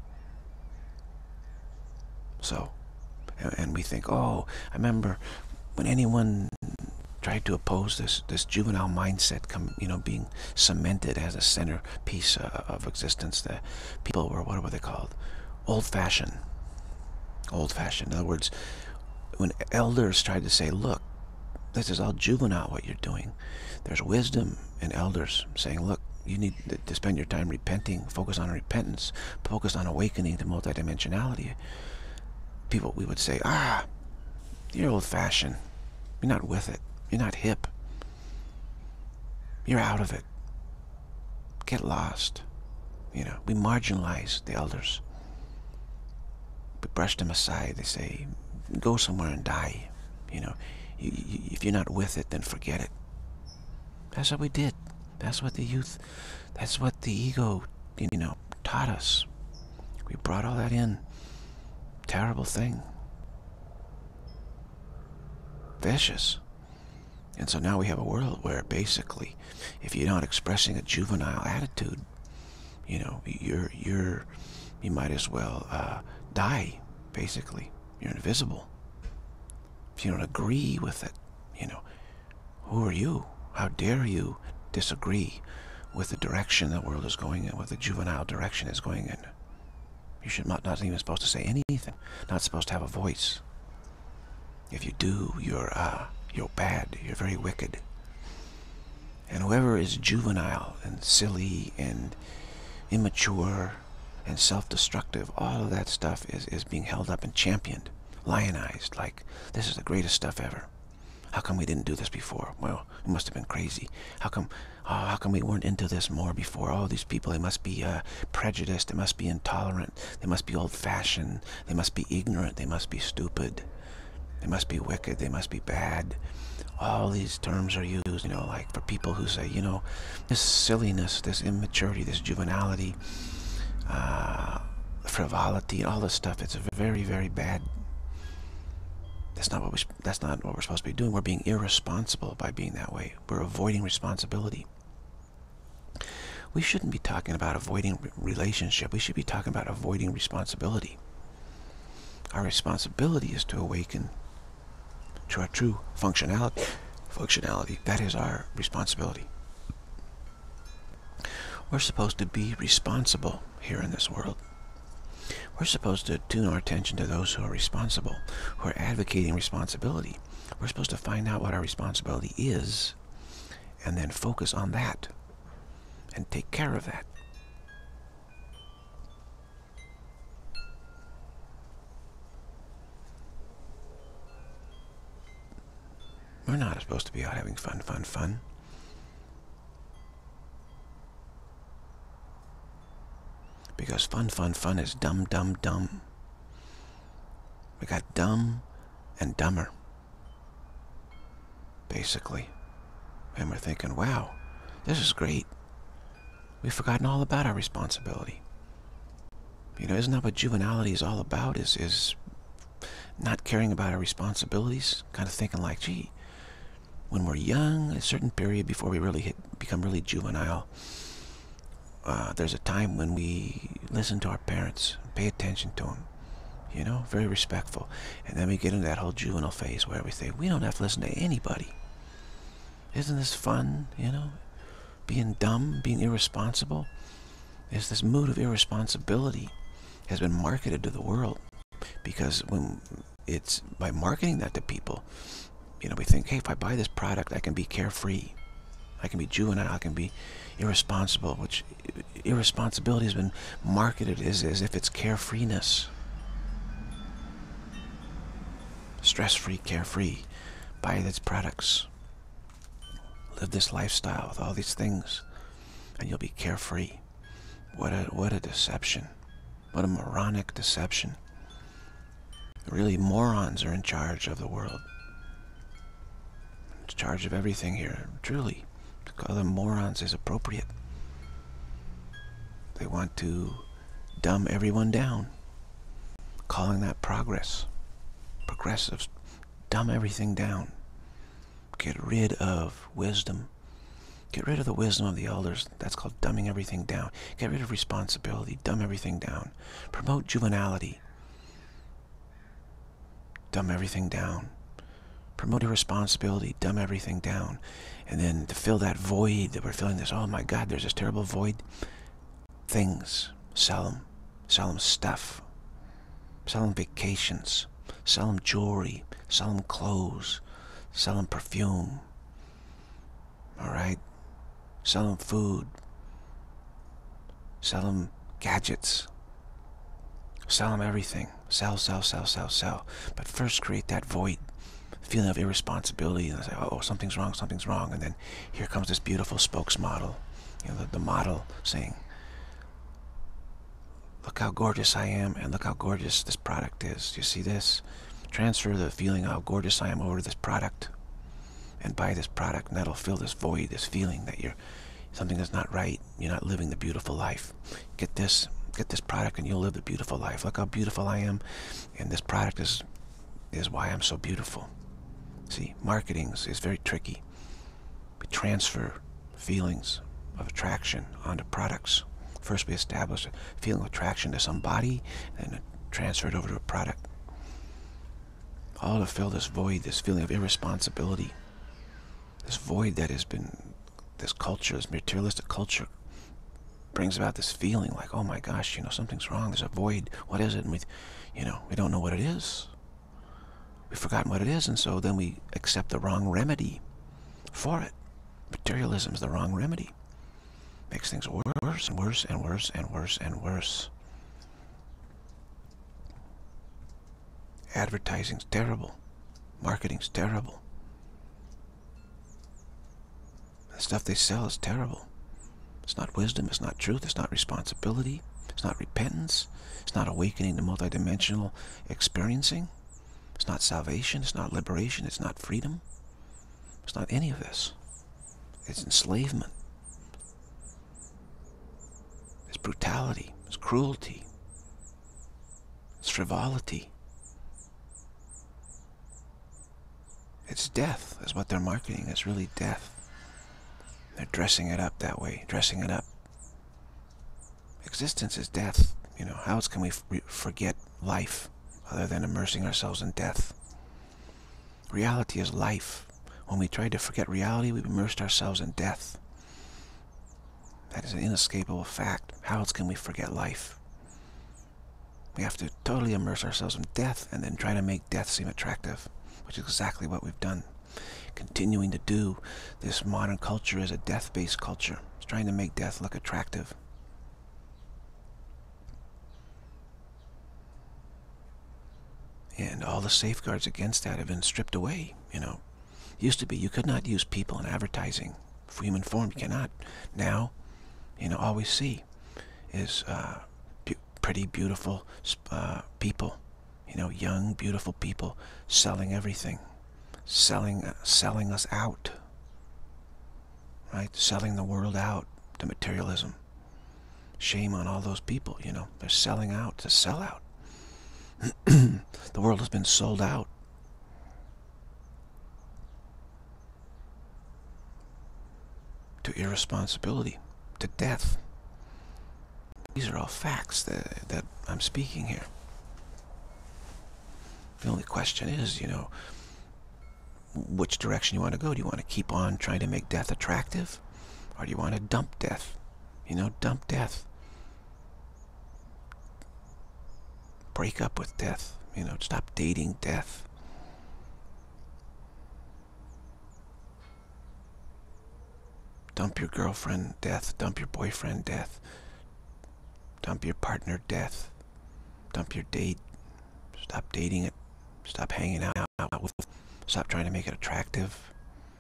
So, and, and we think, oh, I remember when anyone tried to oppose this this juvenile mindset, come, you know, being cemented as a centerpiece uh, of existence. The people were, what were they called? Old-fashioned. Old-fashioned. In other words, when elders tried to say, look, this is all juvenile what you're doing. There's wisdom in elders saying, look, you need to spend your time repenting, focus on repentance, focus on awakening to multidimensionality. People, we would say, ah, you're old-fashioned. You're not with it. You're not hip. You're out of it. Get lost. You know, we marginalize the elders. We brush them aside. They say, go somewhere and die. You know, you, you, if you're not with it, then forget it. That's what we did. That's what the youth, that's what the ego, you know, taught us. We brought all that in. Terrible thing. Vicious. And so now we have a world where basically, if you're not expressing a juvenile attitude, you know, you're, you're, you might as well uh, die, basically. You're invisible. If you don't agree with it, you know, who are you? How dare you disagree with the direction the world is going in, with the juvenile direction is going in? You should not, not even supposed to say anything, not supposed to have a voice. If you do, you're, uh, you're bad, you're very wicked. And whoever is juvenile and silly and immature and self-destructive, all of that stuff is, is being held up and championed, lionized, like, this is the greatest stuff ever. How come we didn't do this before? Well, it must have been crazy. How come, oh, how come we weren't into this more before? Oh, these people, they must be uh, prejudiced, they must be intolerant, they must be old-fashioned, they must be ignorant, they must be stupid, they must be wicked, they must be bad. All these terms are used, you know, like for people who say, you know, this silliness, this immaturity, this juvenility, uh, frivolity, all this stuff, it's very, very bad. That's not what we, that's not what we're supposed to be doing. We're being irresponsible by being that way. We're avoiding responsibility. We shouldn't be talking about avoiding relationship. We should be talking about avoiding responsibility. Our responsibility is to awaken to our true functionality. Functionality. That is our responsibility. We're supposed to be responsible here in this world. We're supposed to tune our attention to those who are responsible, who are advocating responsibility. We're supposed to find out what our responsibility is and then focus on that and take care of that. We're not supposed to be out having fun, fun, fun. Because fun, fun, fun is dumb, dumb, dumb. We got dumb and dumber, basically. And we're thinking, wow, this is great. We've forgotten all about our responsibility. You know, isn't that what juvenility is all about? Is is not caring about our responsibilities, kind of thinking like, gee, when we're young, a certain period before we really hit, become really juvenile, uh, there's a time when we listen to our parents, pay attention to them, you know, very respectful. And then we get into that whole juvenile phase where we say, we don't have to listen to anybody. Isn't this fun, you know? Being dumb, being irresponsible. There's this mood of irresponsibility has been marketed to the world, because when it's by marketing that to people, you know, we think, hey, if I buy this product, I can be carefree, I can be juvenile, I can be irresponsible, which irresponsibility has been marketed as, as if it's carefreeness. Stress-free, carefree. Buy these products. Live this lifestyle with all these things, and you'll be carefree. What a, what a deception. What a moronic deception. Really, morons are in charge of the world. In charge of everything here, truly. To call them morons is appropriate. They want to dumb everyone down, calling that progress. Progressives, dumb everything down. Get rid of wisdom. Get rid of the wisdom of the elders. That's called dumbing everything down. Get rid of responsibility. Dumb everything down. Promote juvenility. Dumb everything down. Promote irresponsibility. Dumb everything down. And then to fill that void that we're feeling, this, oh my God, there's this terrible void. Things. Sell them. Sell them stuff. Sell them vacations. Sell them jewelry. Sell them clothes. Sell them perfume. Alright? Sell them food. Sell them gadgets. Sell them everything. Sell, sell, sell, sell, sell. But first create that void, feeling of irresponsibility, and say, oh, something's wrong, something's wrong. And then here comes this beautiful spokesmodel, you know, the, the model saying, look how gorgeous I am, and look how gorgeous this product is. You see this? Transfer the feeling of how gorgeous I am over to this product, and buy this product, and that'll fill this void, this feeling that you're something that's not right. You're not living the beautiful life. Get this, get this product, and you'll live the beautiful life. Look how beautiful I am, and this product is is why I'm so beautiful. See, marketing is, is very tricky. We transfer feelings of attraction onto products. First, we establish a feeling of attraction to somebody, and then transfer it over to a product. All to fill this void, this feeling of irresponsibility. This void that has been, this culture, this materialistic culture, brings about this feeling like, oh my gosh, you know, something's wrong, there's a void, what is it? And we, you know, we don't know what it is. We've forgotten what it is, and so then we accept the wrong remedy for it. Materialism is the wrong remedy. Makes things worse and worse and worse and worse and worse. Advertising's terrible. Marketing's terrible. The stuff they sell is terrible. It's not wisdom, it's not truth, it's not responsibility, it's not repentance, it's not awakening to multidimensional experiencing, it's not salvation, it's not liberation, it's not freedom, it's not any of this. It's enslavement. It's brutality, it's cruelty, it's frivolity. It's death, is what they're marketing. It's really death. They're dressing it up that way, dressing it up. Existence is death. You know, how else can we forget life other than immersing ourselves in death? Reality is life. When we try to forget reality, we've immersed ourselves in death. That is an inescapable fact. How else can we forget life? We have to totally immerse ourselves in death and then try to make death seem attractive, which is exactly what we've done. Continuing to do. This modern culture is a death-based culture. It's trying to make death look attractive. And all the safeguards against that have been stripped away, you know. Used to be, you could not use people in advertising. For human form, you cannot. Now, you know, all we see is uh, be pretty, beautiful uh, people. You know, young, beautiful people selling everything. Selling, uh, selling us out. Right? Selling the world out to materialism. Shame on all those people, you know. They're selling out to sell out. The world has been sold out. To irresponsibility, to death. These are all facts that, that I'm speaking here. The only question is, you know, which direction you want to go. Do you want to keep on trying to make death attractive? Or do you want to dump death? You know, dump death. Break up with death. You know, stop dating death. Dump your girlfriend, death. Dump your boyfriend, death. Dump your partner, death. Dump your date. Stop dating it. Stop hanging out with it. Stop trying to make it attractive.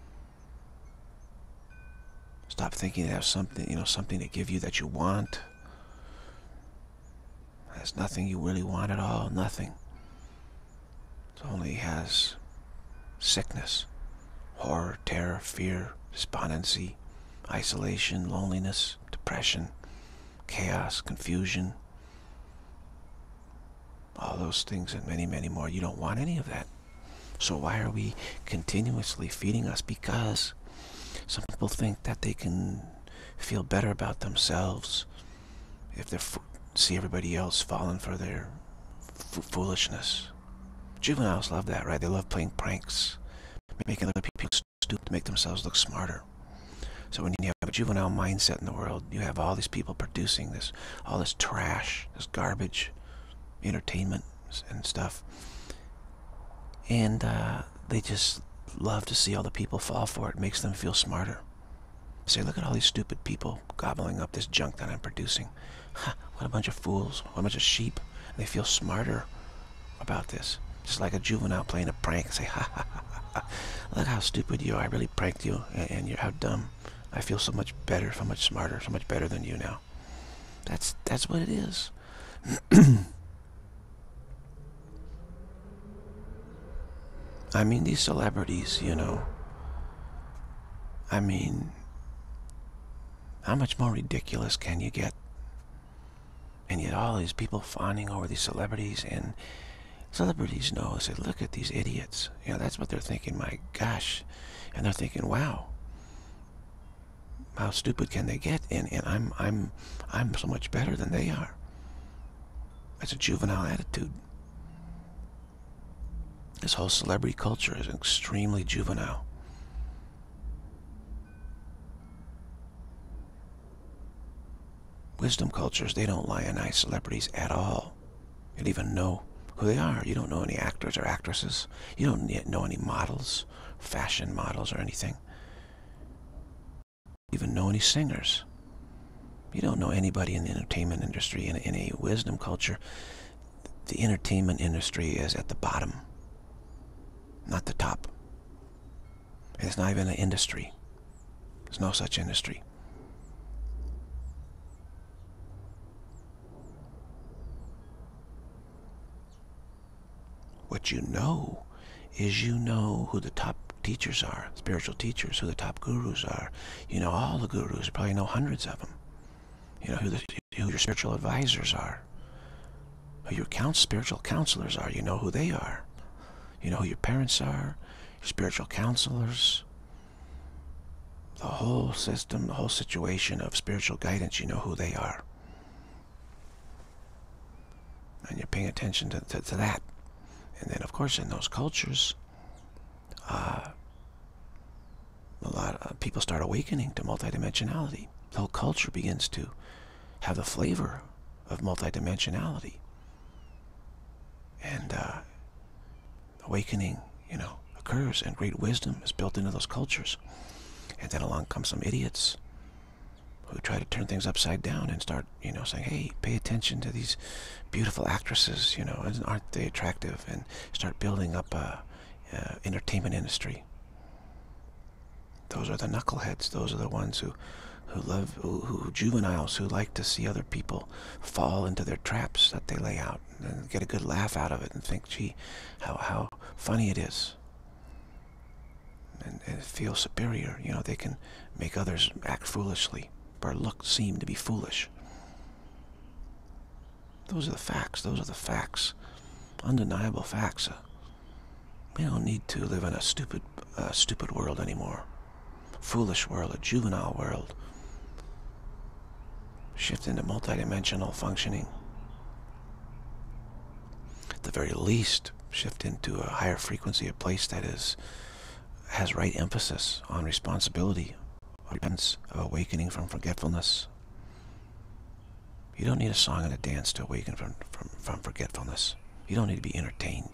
Stop thinking it has something, you know, something to give you that you want. It has nothing you really want at all. Nothing. It only has sickness, horror, terror, fear, despondency, isolation, loneliness, depression, chaos, confusion, all those things and many, many more. You don't want any of that. So why are we continuously feeding us? Because some people think that they can feel better about themselves if they see everybody else falling for their f foolishness. Juveniles love that, right? They love playing pranks, making other people stupid to make themselves look smarter. So when you have a juvenile mindset in the world, you have all these people producing this, all this trash, this garbage, entertainment and stuff. And uh, they just love to see all the people fall for it. It makes them feel smarter. Say, look at all these stupid people gobbling up this junk that I'm producing. Huh, what a bunch of fools, what a bunch of sheep. And they feel smarter about this. Just like a juvenile playing a prank. Say, ha ha ha ha. Look how stupid you are. I really pranked you, and, and you're how dumb. I feel so much better, so much smarter, so much better than you now. That's that's what it is. I mean, these celebrities, you know. I mean, how much more ridiculous can you get? And yet all these people fawning over these celebrities, and celebrities know, say, look at these idiots. You know, that's what they're thinking, my gosh. And they're thinking, wow, how stupid can they get? And, and I'm, I'm, I'm so much better than they are. That's a juvenile attitude. This whole celebrity culture is extremely juvenile. Wisdom cultures, they don't lionize celebrities at all. You don't even know who they are. You don't know any actors or actresses. You don't yet know any models, fashion models or anything. You don't even know any singers. You don't know anybody in the entertainment industry. In, in a wisdom culture, the entertainment industry is at the bottom, not the top. And it's not even an industry. There's no such industry. What you know is you know who the top teachers are, spiritual teachers, who the top gurus are. You know all the gurus. You probably know hundreds of them. You know who, the, who your spiritual advisors are, who your count, spiritual counselors are. You know who they are. You know who your parents are, your spiritual counselors. The whole system, the whole situation of spiritual guidance, you know who they are. And you're paying attention to, to, to that. And then, of course, in those cultures, uh, a lot of people start awakening to multidimensionality. The whole culture begins to have the flavor of multidimensionality. awakening, you know, occurs, and great wisdom is built into those cultures. And then along come some idiots who try to turn things upside down and start, you know, saying, hey, pay attention to these beautiful actresses, you know, aren't they attractive? And start building up a, a entertainment industry. Those are the knuckleheads. Those are the ones who, who love, who, who juveniles who like to see other people fall into their traps that they lay out and get a good laugh out of it and think, gee, how, how funny it is. And, and feel superior. You know, they can make others act foolishly or look, seem to be foolish. Those are the facts. Those are the facts. Undeniable facts. Uh, we don't need to live in a stupid, uh, stupid world anymore. Foolish world, a juvenile world. Shift into multidimensional functioning. At the very least, shift into a higher frequency, a place that is has right emphasis on responsibility, repentance, of awakening from forgetfulness. You don't need a song and a dance to awaken from, from, from forgetfulness. You don't need to be entertained.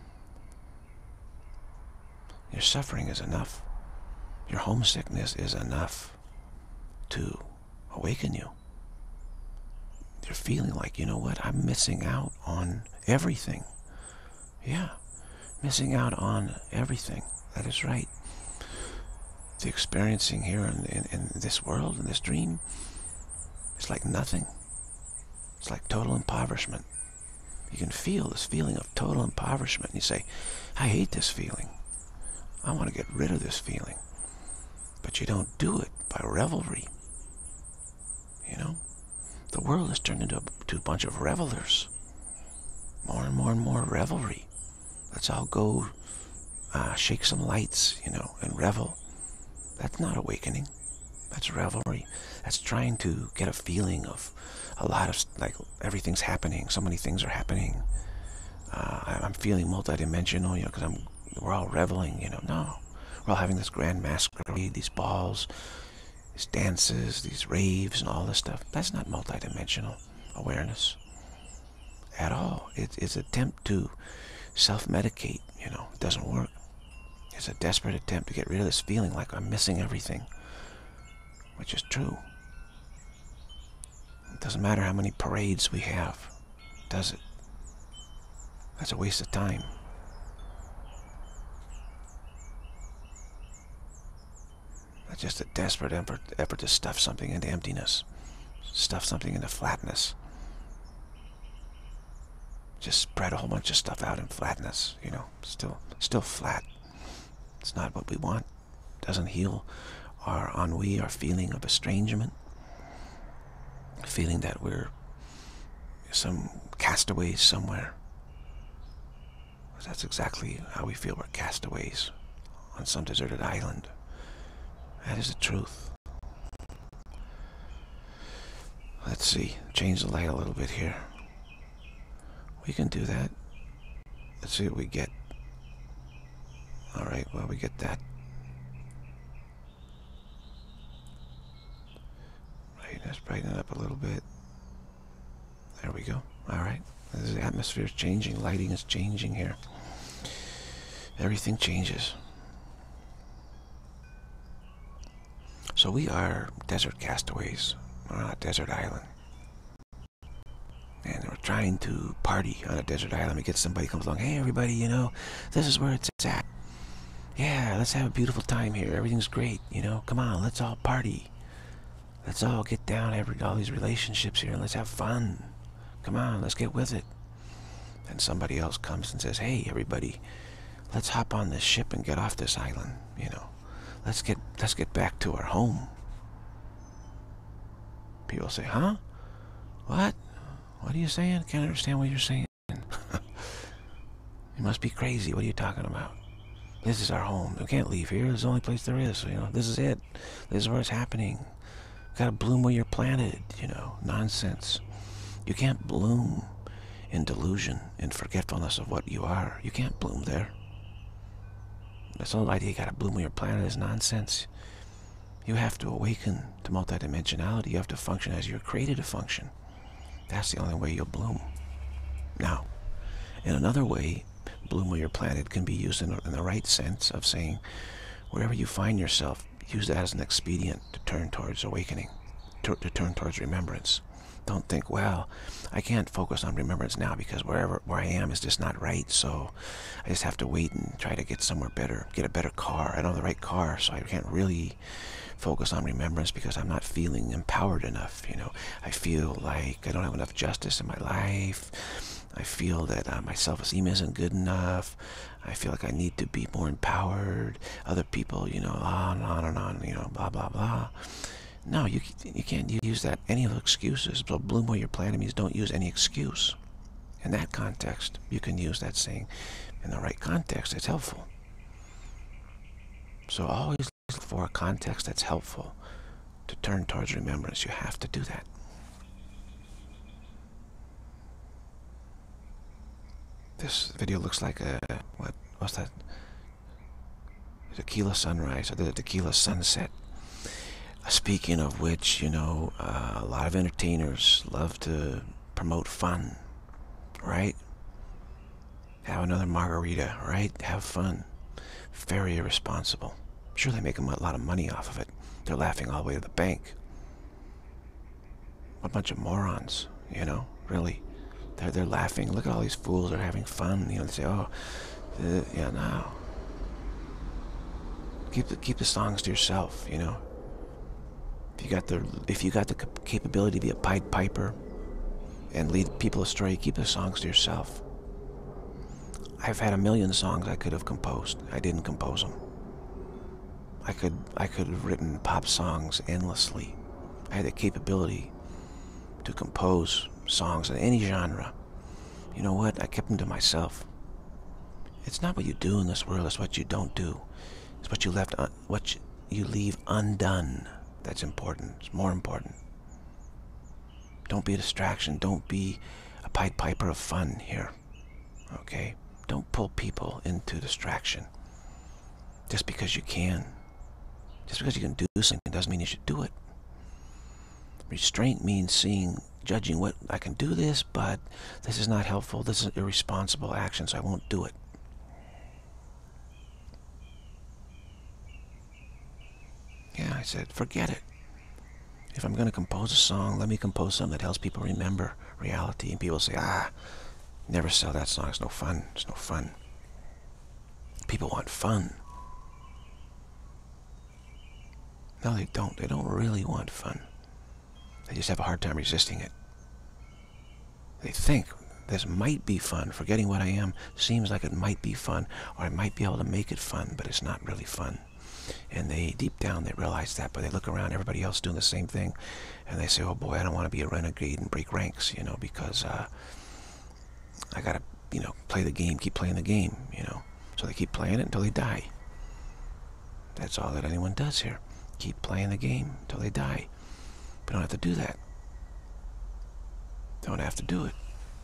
Your suffering is enough. Your homesickness is enough to awaken you. You're feeling like, you know what, I'm missing out on everything. Yeah, missing out on everything. That is right. The experiencing here in, in, in this world, in this dream, it's like nothing. It's like total impoverishment. You can feel this feeling of total impoverishment. You say, I hate this feeling. I want to get rid of this feeling. But you don't do it by revelry. You know? The world has turned into a, to a bunch of revelers. More and more and more revelry. Let's all go uh, shake some lights, you know, and revel. That's not awakening. That's revelry. That's trying to get a feeling of a lot of, like, everything's happening. So many things are happening. Uh, I'm feeling multidimensional, you know, because I'm, we're all reveling, you know. No. We're all having this grand masquerade, these balls, these dances, these raves, and all this stuff. That's not multidimensional awareness at all. It, it's an attempt to self-medicate, you know. It doesn't work. It's a desperate attempt to get rid of this feeling like I'm missing everything, which is true. It doesn't matter how many parades we have, does it? That's a waste of time. That's just a desperate effort, effort to stuff something into emptiness, stuff something into flatness. Just spread a whole bunch of stuff out in flatness, you know, still, still flat. It's not what we want. It doesn't heal our ennui, our feeling of estrangement, feeling that we're some castaways somewhere. That's exactly how we feel. We're castaways on some deserted island. That is the truth. Let's see. Change the light a little bit here. We can do that. Let's see what we get. Alright, well, we get that. Right, let's brighten it up a little bit. There we go. Alright. The atmosphere is changing. Lighting is changing here. Everything changes. So we are desert castaways. We're on a desert island. And we're trying to party on a desert island. We get somebody comes along, hey everybody, you know, this is where it's at. Yeah, let's have a beautiful time here. Everything's great, you know. Come on, let's all party. Let's all get down every all these relationships here and let's have fun. Come on, let's get with it. And somebody else comes and says, hey everybody, let's hop on this ship and get off this island, you know. Let's get let's get back to our home. People say, huh? What? What are you saying? Can't understand what you're saying. You must be crazy. What are you talking about? This is our home. We can't leave here. This is the only place there is. You know, this is it. This is where it's happening. Gotta bloom where you're planted, you know. Nonsense. You can't bloom in delusion, in forgetfulness of what you are. You can't bloom there. This whole idea you gotta bloom where you're planted is nonsense. You have to awaken to multidimensionality. You have to function as you're created to function. That's the only way you'll bloom. Now, in another way, bloom where you're planted can be used in, in the right sense of saying, wherever you find yourself, use that as an expedient to turn towards awakening, to, to turn towards remembrance. Don't think, well, I can't focus on remembrance now because wherever where I am is just not right, so I just have to wait and try to get somewhere better, get a better car. I don't have the right car, so I can't really focus on remembrance because I'm not feeling empowered enough. You know, I feel like I don't have enough justice in my life. I feel that uh, my self-esteem isn't good enough. I feel like I need to be more empowered. Other people, you know, on and on and on, you know, blah, blah, blah. No, you, you can't use that, any of the excuses. So bloom where you're planted means don't use any excuse. In that context, you can use that saying. In the right context, it's helpful. So always look for a context that's helpful to turn towards remembrance. You have to do that. This video looks like a, what, what's that? Tequila sunrise or the tequila sunset. Speaking of which, you know, uh, a lot of entertainers love to promote fun, right? Have another margarita, right? Have fun. Very irresponsible. Sure, they make a lot of money off of it. They're laughing all the way to the bank. A bunch of morons, you know, really. They're, they're laughing. Look at all these fools. They're having fun. You know, they say, oh, uh, yeah, no. Keep the, keep the songs to yourself, you know. If you got the if you got the capability to be a Pied Piper and lead people astray, keep the songs to yourself. I've had a million songs I could have composed. I didn't compose them. I could I could have written pop songs endlessly. I had the capability to compose songs in any genre. You know what? I kept them to myself. It's not what you do in this world; it's what you don't do. It's what you left, un what you, you leave undone. That's important. It's more important. Don't be a distraction. Don't be a Pied Piper of fun here. Okay? Don't pull people into distraction. Just because you can. Just because you can do something doesn't mean you should do it. Restraint means seeing, judging what, I can do this, but this is not helpful. This is irresponsible action, so I won't do it. Yeah, I said, forget it. If I'm going to compose a song, let me compose something that helps people remember reality. And people say, ah, never sell that song. It's no fun. It's no fun. People want fun. No, they don't. They don't really want fun. They just have a hard time resisting it. They think this might be fun. Forgetting what I am seems like it might be fun, or I might be able to make it fun, but it's not really fun. And they, deep down, they realize that, but they look around, everybody else doing the same thing, and they say, oh boy, I don't want to be a renegade and break ranks, you know, because uh, I gotta, you know, play the game, keep playing the game, you know. So they keep playing it until they die. That's all that anyone does here. Keep playing the game until they die. But don't have to do that. Don't have to do it.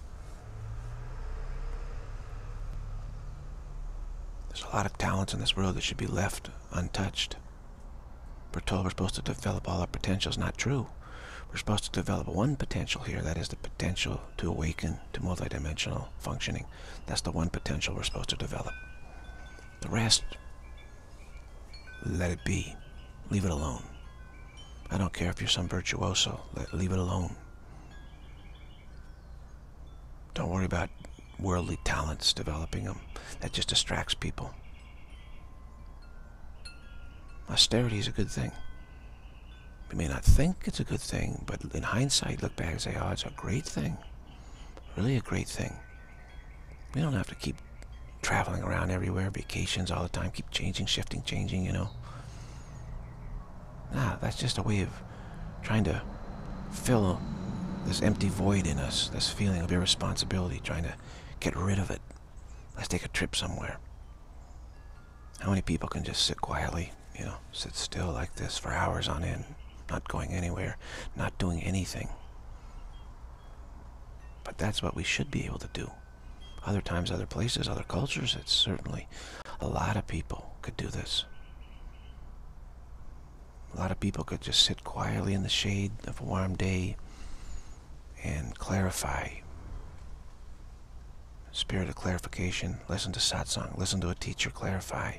There's a lot of talents in this world that should be left untouched. We're told we're supposed to develop all our potentials. Not true. We're supposed to develop one potential here. That is the potential to awaken to multidimensional functioning. That's the one potential we're supposed to develop. The rest, let it be. Leave it alone. I don't care if you're some virtuoso. Let, leave it alone. Don't worry about worldly talents, developing them. That just distracts people. Austerity is a good thing. We may not think it's a good thing, but in hindsight, look back and say, oh, it's a great thing. Really a great thing. We don't have to keep traveling around everywhere, vacations all the time, keep changing, shifting, changing, you know. Nah, that's just a way of trying to fill this empty void in us, this feeling of irresponsibility, trying to get rid of it. Let's take a trip somewhere. How many people can just sit quietly, you know, sit still like this for hours on end, not going anywhere, not doing anything? But that's what we should be able to do. Other times, other places, other cultures, it's certainly a lot of people could do this. A lot of people could just sit quietly in the shade of a warm day and clarify, spirit of clarification. Listen to satsang. Listen to a teacher clarify.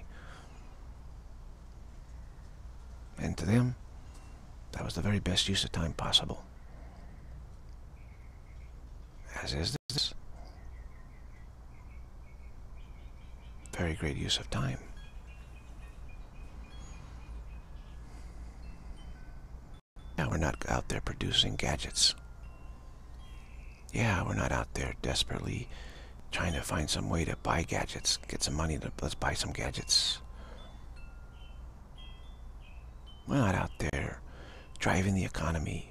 And to them, that was the very best use of time possible. As is this. Very great use of time. Yeah, we're not out there producing gadgets. Yeah, we're not out there desperately trying to find some way to buy gadgets, get some money to, let's buy some gadgets. We're not out there driving the economy,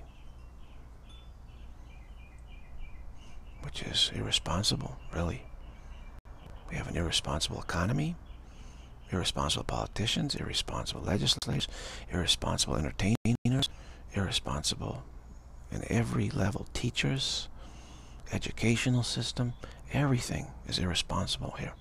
which is irresponsible, really. We have an irresponsible economy, irresponsible politicians, irresponsible legislators, irresponsible entertainers, irresponsible in every level, teachers, educational system, everything is irresponsible here.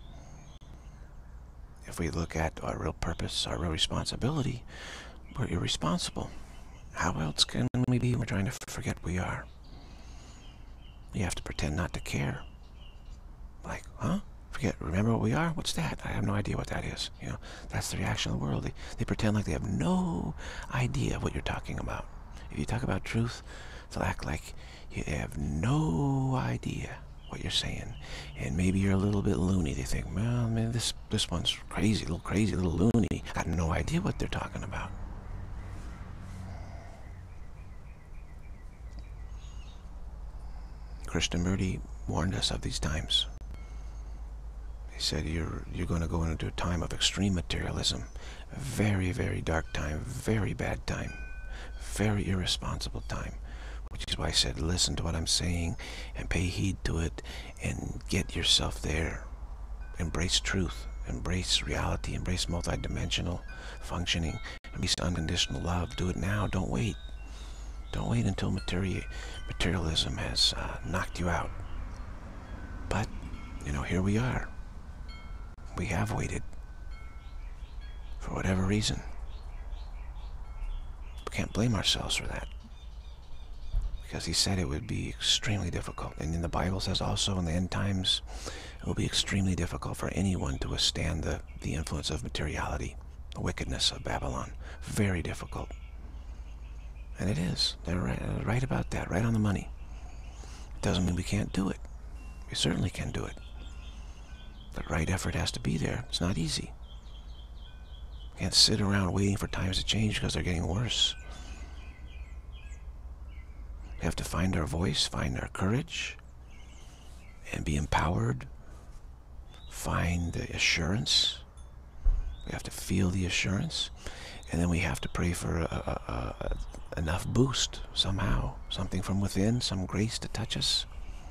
If we look at our real purpose, our real responsibility, we're irresponsible. How else can we be? We're trying to forget we are. We have to pretend not to care. Like, huh? Forget, remember what we are? What's that? I have no idea what that is. You know, that's the reaction of the world. They, they pretend like they have no idea what you're talking about. If you talk about truth, they'll act like you have no idea what you're saying. And maybe you're a little bit loony. They think, well, man, this, this one's crazy, a little crazy, a little loony. Got no idea what they're talking about. Krishnamurti warned us of these times. He said, you're, you're going to go into a time of extreme materialism. A very, very dark time, very bad time, very irresponsible time. Which is why I said, listen to what I'm saying and pay heed to it and get yourself there. Embrace truth, embrace reality, embrace multidimensional functioning, embrace unconditional love. Do it now, don't wait. Don't wait until materi materialism has uh, knocked you out. But, you know, here we are. We have waited. For whatever reason. We can't blame ourselves for that. Because he said it would be extremely difficult. And in the Bible says also in the end times, it will be extremely difficult for anyone to withstand the, the influence of materiality, the wickedness of Babylon. Very difficult. And it is. They're right, right about that, right on the money. It doesn't mean we can't do it. We certainly can do it. The right effort has to be there. It's not easy. We can't sit around waiting for times to change because they're getting worse. We have to find our voice, find our courage, and be empowered. Find the assurance. We have to feel the assurance. And then we have to pray for a, a, a, enough boost somehow. Something from within, some grace to touch us.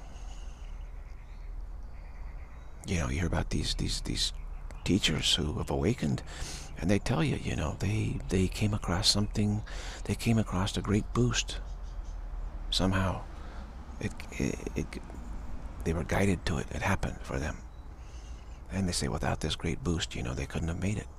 You know, you hear about these, these, these teachers who have awakened, and they tell you, you know, they, they came across something, they came across a great boost. Somehow, it, it, it, they were guided to it. It happened for them. And they say, without this great boost, you know, they couldn't have made it.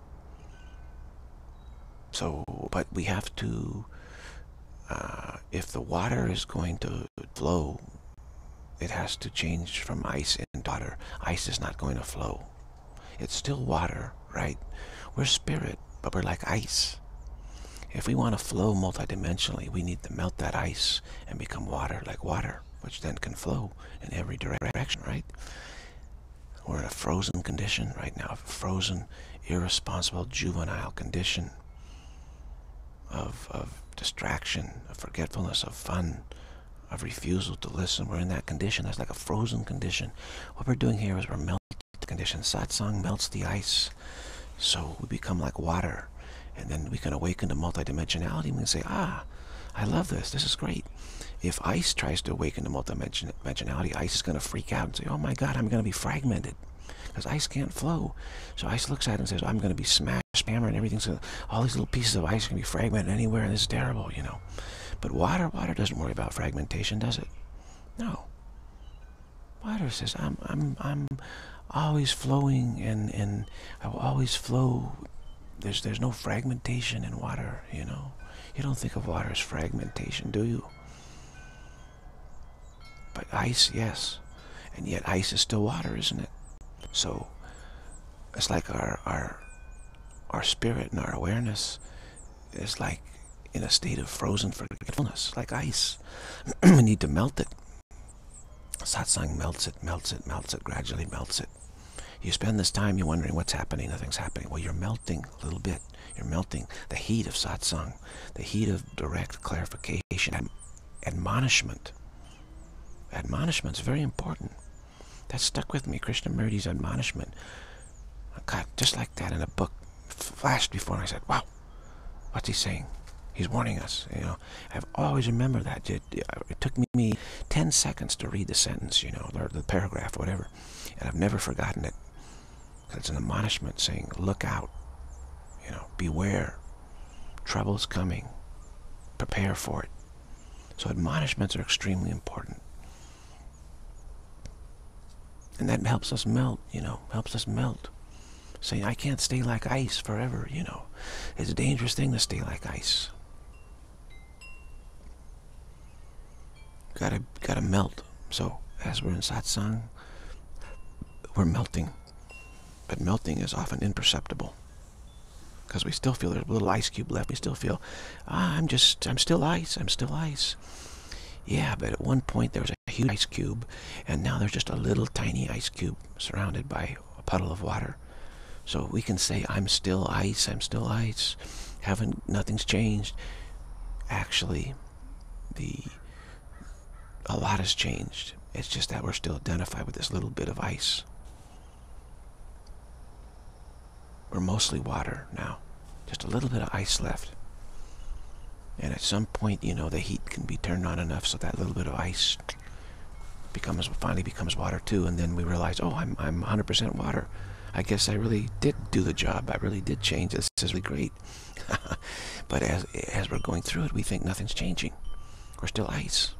So, but we have to, uh, if the water is going to flow, it has to change from ice into water. Ice is not going to flow. It's still water, right? We're spirit, but we're like ice. If we want to flow multidimensionally, we need to melt that ice and become water, like water, which then can flow in every direction, right? We're in a frozen condition right now, a frozen, irresponsible, juvenile condition of, of distraction, of forgetfulness, of fun, of refusal to listen. We're in that condition. That's like a frozen condition. What we're doing here is we're melting the condition. Satsang melts the ice, so we become like water. And then we can awaken to multidimensionality. We can say, ah, I love this. This is great. If ice tries to awaken to multidimensionality, ice is going to freak out and say, oh my God, I'm going to be fragmented. Because ice can't flow. So ice looks at it and says, I'm going to be smashed, hammered, and everything's going to, all these little pieces of ice can be fragmented anywhere, and this is terrible, you know. But water, water doesn't worry about fragmentation, does it? No. Water says, I'm, I'm, I'm always flowing, and, and I will always flow. There's, there's no fragmentation in water, you know. You don't think of water as fragmentation, do you? But ice, yes. And yet ice is still water, isn't it? So it's like our our our spirit and our awareness is like in a state of frozen forgetfulness, like ice. We need to melt it. Satsang melts it, melts it, melts it, gradually melts it. You spend this time, you're wondering what's happening, nothing's happening. Well, you're melting a little bit. You're melting the heat of satsang, the heat of direct clarification, ad admonishment. Admonishment is very important. That stuck with me, Krishnamurti's admonishment. God, just like that in a book, flashed before, and I said, wow, what's he saying? He's warning us, you know. I've always remembered that. It, it took me ten seconds to read the sentence, you know, or the paragraph, whatever. And I've never forgotten it. It's an admonishment saying, look out, you know, beware. Trouble's coming. Prepare for it. So admonishments are extremely important. And that helps us melt, you know, helps us melt. Saying, I can't stay like ice forever, you know. It's a dangerous thing to stay like ice. Gotta, gotta melt. So, as we're in satsang, we're melting. But melting is often imperceptible. Because we still feel there's a little ice cube left. We still feel, ah, I'm just, I'm still ice, I'm still ice. Yeah, but at one point there was a huge ice cube, and now there's just a little tiny ice cube surrounded by a puddle of water. So we can say, I'm still ice, I'm still ice. Haven't, nothing's changed. Actually, the, a lot has changed. It's just that we're still identified with this little bit of ice. We're mostly water now. Just a little bit of ice left. And at some point, you know, the heat can be turned on enough so that little bit of ice becomes, finally becomes water too. And then we realize, oh, I'm, I'm one hundred percent water. I guess I really did do the job. I really did change. This is really great. But as, as we're going through it, we think nothing's changing. We're still ice.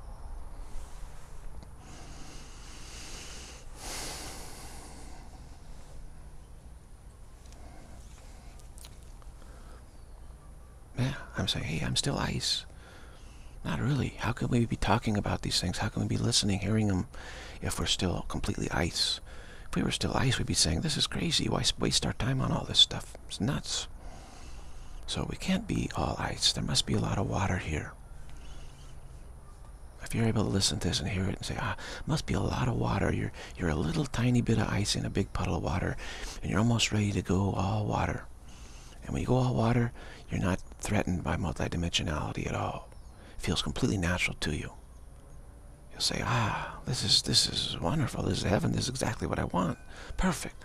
Yeah, I'm saying, hey, I'm still ice. Not really. How can we be talking about these things? How can we be listening, hearing them, if we're still completely ice? If we were still ice, we'd be saying, this is crazy. Why waste our time on all this stuff? It's nuts. So we can't be all ice. There must be a lot of water here. If you're able to listen to this and hear it and say, ah, must be a lot of water. You're, you're a little tiny bit of ice in a big puddle of water, and you're almost ready to go all water. And when you go all water, you're not threatened by multidimensionality at all. It feels completely natural to you. You'll say, ah, this is, this is wonderful. This is heaven. This is exactly what I want. Perfect.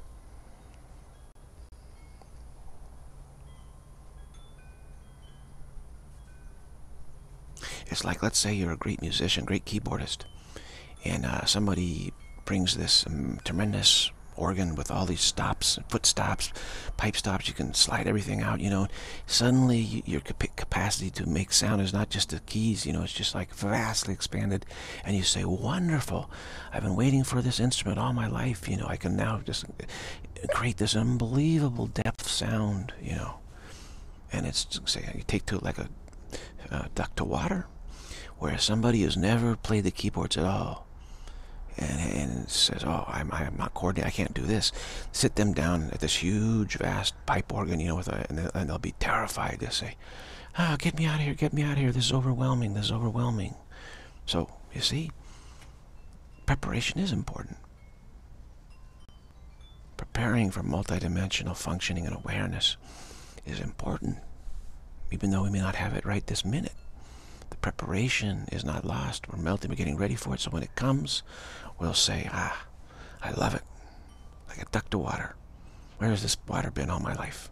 It's like, let's say you're a great musician, great keyboardist, and uh, somebody brings this um, tremendous organ with all these stops, foot stops, pipe stops. You can slide everything out, you know. Suddenly your capacity to make sound is not just the keys, you know, it's just like vastly expanded. And you say, wonderful, I've been waiting for this instrument all my life, you know. I can now just create this unbelievable depth sound, you know. And it's, say, you take to it like a uh, duck to water, where somebody who's never played the keyboards at all and, and says, oh, I'm, I'm not coordinated, I can't do this. Sit them down at this huge, vast pipe organ, you know, with a, and, they'll, and they'll be terrified. They'll say, ah, get me out of here, get me out of here. This is overwhelming, this is overwhelming. So, you see, preparation is important. Preparing for multidimensional functioning and awareness is important, even though we may not have it right this minute. The preparation is not lost. We're melting, we're getting ready for it, so when it comes, we'll say, ah, I love it, like a duck to water. Where has this water been all my life?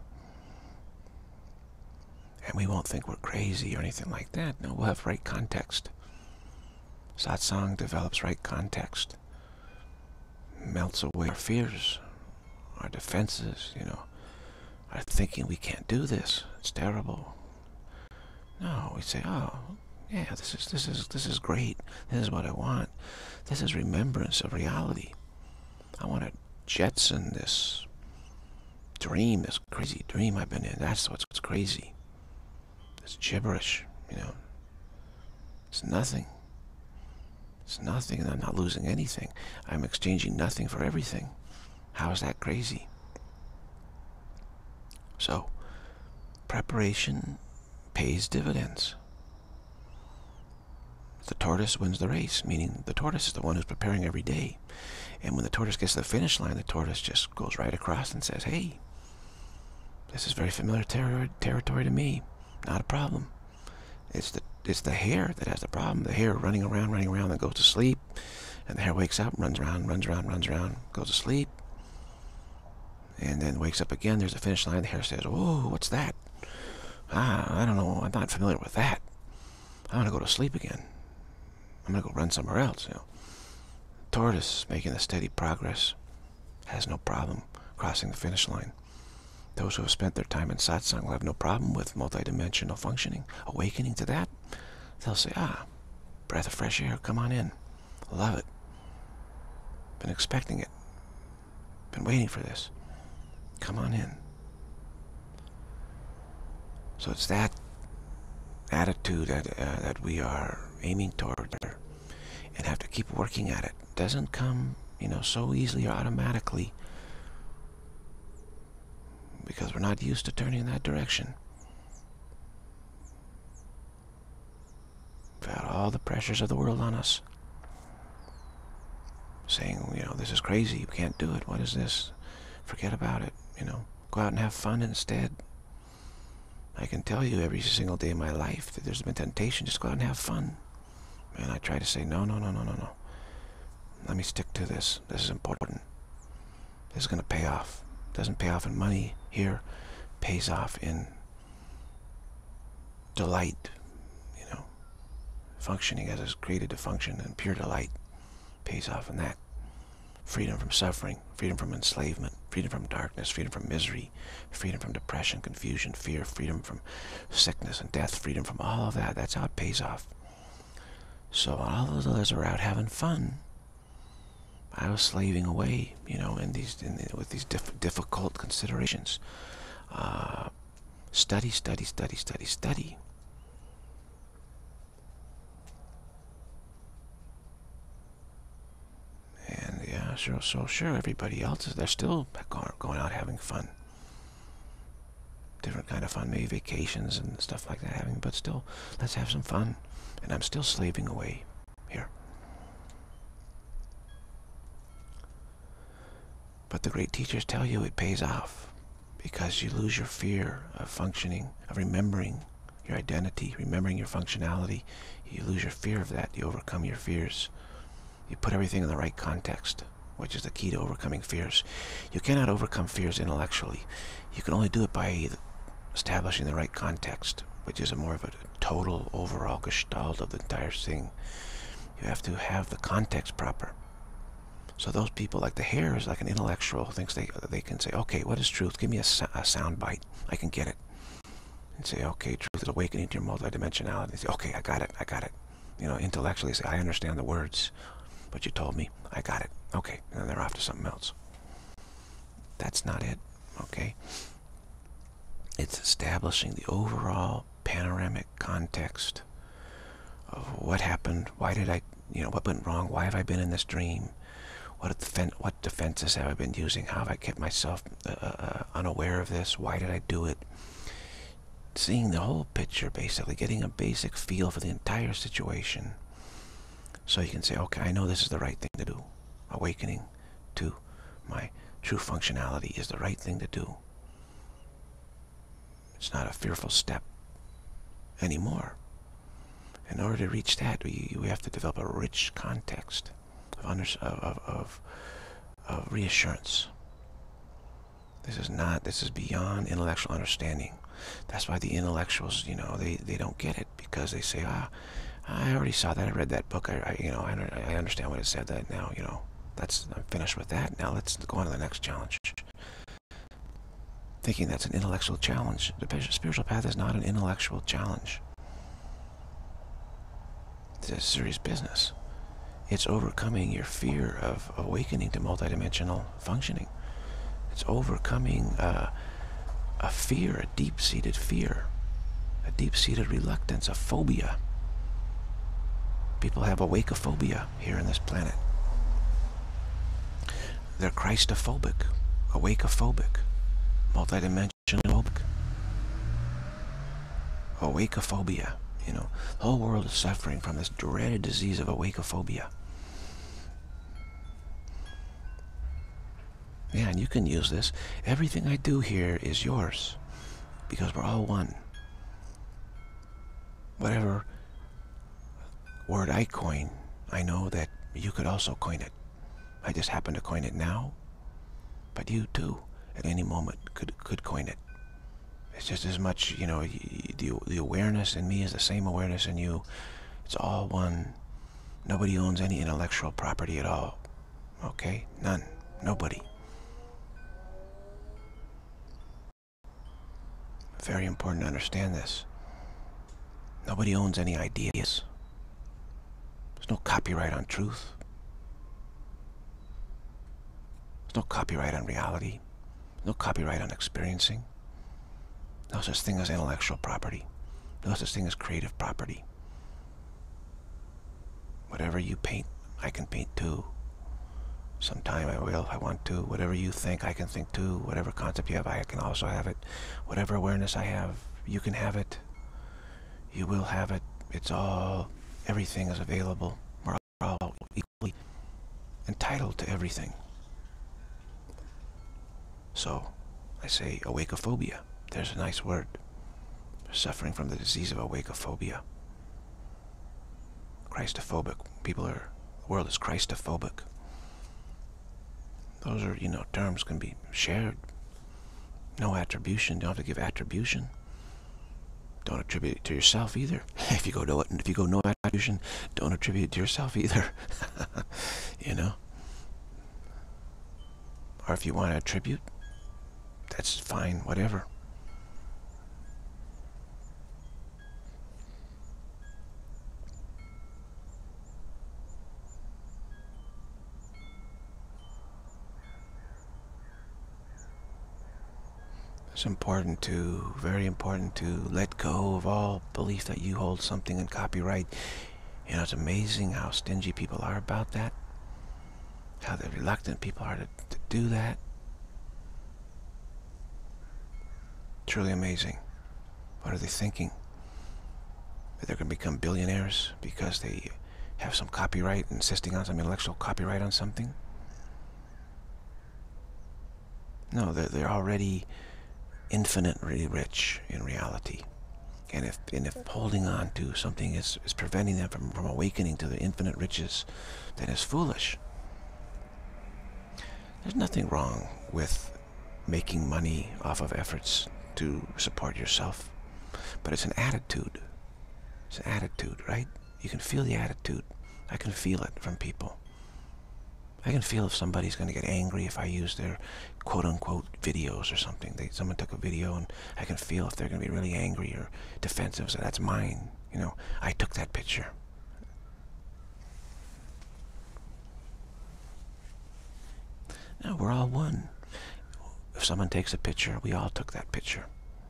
And we won't think we're crazy or anything like that. No, we'll have right context. Satsang develops right context. Melts away our fears, our defenses, you know, our thinking we can't do this, it's terrible. No, we say, oh, yeah, this is, this is, this is great. This is what I want. This is remembrance of reality. I want to jetson this dream, this crazy dream I've been in. That's what's crazy. It's gibberish, you know. It's nothing. It's nothing, and I'm not losing anything. I'm exchanging nothing for everything. How is that crazy? So, preparation pays dividends. The tortoise wins the race, meaning the tortoise is the one who's preparing every day. And when the tortoise gets to the finish line, the tortoise just goes right across and says, hey, this is very familiar ter territory to me. Not a problem. It's the, it's the hare that has the problem. The hare running around, running around, and goes to sleep. And the hare wakes up, runs around, runs around, runs around, goes to sleep. And then wakes up again. There's a finish line. The hare says, whoa, what's that? Ah, I don't know. I'm not familiar with that. I want to go to sleep again. I'm going to go run somewhere else. You know, tortoise making a steady progress has no problem crossing the finish line. Those who have spent their time in satsang will have no problem with multidimensional functioning. Awakening to that, they'll say, ah, breath of fresh air, come on in. Love it. Been expecting it. Been waiting for this. Come on in. So it's that attitude that, uh, that we are aiming toward and have to keep working at it. It doesn't come, you know, so easily or automatically because we're not used to turning in that direction. We've had all the pressures of the world on us, saying, you know, this is crazy, you can't do it, what is this? Forget about it, you know, go out and have fun instead. I can tell you every single day of my life that there's been temptation, just go out and have fun. And I try to say, no, no, no, no, no, no. Let me stick to this. This is important. This is going to pay off. It doesn't pay off in money here. It pays off in delight, you know. Functioning as it's created to function, and pure delight pays off in that. Freedom from suffering, freedom from enslavement, freedom from darkness, freedom from misery, freedom from depression, confusion, fear, freedom from sickness and death, freedom from all of that. That's how it pays off. So all those others are out having fun. I was slaving away, you know, in these in the, with these diff difficult considerations. Uh, study, study, study, study, study. And yeah, sure, so sure, everybody else is, they're still going out having fun. Different kind of fun, maybe vacations and stuff like that, having, but still, let's have some fun. And I'm still slaving away here. But the great teachers tell you it pays off because you lose your fear of functioning, of remembering your identity, remembering your functionality. You lose your fear of that. You overcome your fears. You put everything in the right context, which is the key to overcoming fears. You cannot overcome fears intellectually. You can only do it by establishing the right context, which is a more of a total overall gestalt of the entire thing. You have to have the context proper. So those people, like the hare is like an intellectual, thinks they they can say, okay, what is truth? Give me a, a sound bite. I can get it. And say, okay, truth is awakening to your multidimensionality. Say, okay, I got it, I got it. You know, intellectually say, I understand the words, but you told me, I got it. Okay, and then they're off to something else. That's not it, okay? It's establishing the overall panoramic context of what happened, why did I, you know, what went wrong, why have I been in this dream, what, defen what defenses have I been using, how have I kept myself uh, uh, unaware of this, why did I do it? Seeing the whole picture, basically, getting a basic feel for the entire situation. So you can say, okay, I know this is the right thing to do. Awakening to my true functionality is the right thing to do. It's not a fearful step anymore. In order to reach that, we, we have to develop a rich context of, under, of, of, of reassurance. This is not, this is beyond intellectual understanding. That's why the intellectuals, you know, they, they don't get it, because they say, ah, I already saw that, I read that book, I, I you know, I, I understand what it said, that now, you know, that's, I'm finished with that, now let's go on to the next challenge. Thinking that's an intellectual challenge. The spiritual path is not an intellectual challenge. It's a serious business. It's overcoming your fear of awakening to multidimensional functioning. It's overcoming uh, a fear, a deep-seated fear, a deep-seated reluctance, a phobia. People have awakeophobia here on this planet. They're Christophobic, awakeophobic, multidimensional phobic. Awakeophobia, you know. The whole world is suffering from this dreaded disease of awakeophobia. Yeah, and you can use this. Everything I do here is yours, because we're all one. Whatever word I coin, I know that you could also coin it. I just happen to coin it now, but you too, at any moment, could could coin it. It's just as much, you know, the, the awareness in me is the same awareness in you. It's all one. Nobody owns any intellectual property at all. Okay? None. Nobody. Very important to understand this. Nobody owns any ideas. There's no copyright on truth. There's no copyright on reality. No copyright on experiencing. No such thing as intellectual property. No such thing as creative property. Whatever you paint, I can paint too. Sometime I will if I want to. Whatever you think, I can think too. Whatever concept you have, I can also have it. Whatever awareness I have, you can have it. You will have it. It's all, everything is available. We're all equally entitled to everything. So, I say awakeophobia. There's a nice word. They're suffering from the disease of awakeophobia. Christophobic. People are, the world is Christophobic. Those are, you know, terms can be shared. No attribution. Don't have to give attribution. Don't attribute it to yourself either. If you go no, if you go no attribution, don't attribute it to yourself either. You know. Or if you want to attribute, that's fine. Whatever. It's important to, very important to let go of all belief that you hold something in copyright. You know, it's amazing how stingy people are about that. How the reluctant people are to, to do that. Truly amazing. What are they thinking? That they're going to become billionaires because they have some copyright, insisting on some intellectual copyright on something? No, they're, they're already infinitely rich in reality. And if and if holding on to something is, is preventing them from, from awakening to the infinite riches, then it's foolish. There's nothing wrong with making money off of efforts to support yourself. But it's an attitude. It's an attitude, right? You can feel the attitude. I can feel it from people. I can feel if somebody's going to get angry if I use their quote-unquote videos or something. They, someone took a video and I can feel if they're going to be really angry or defensive. So that's mine. You know, I took that picture. No, we're all one. If someone takes a picture, we all took that picture.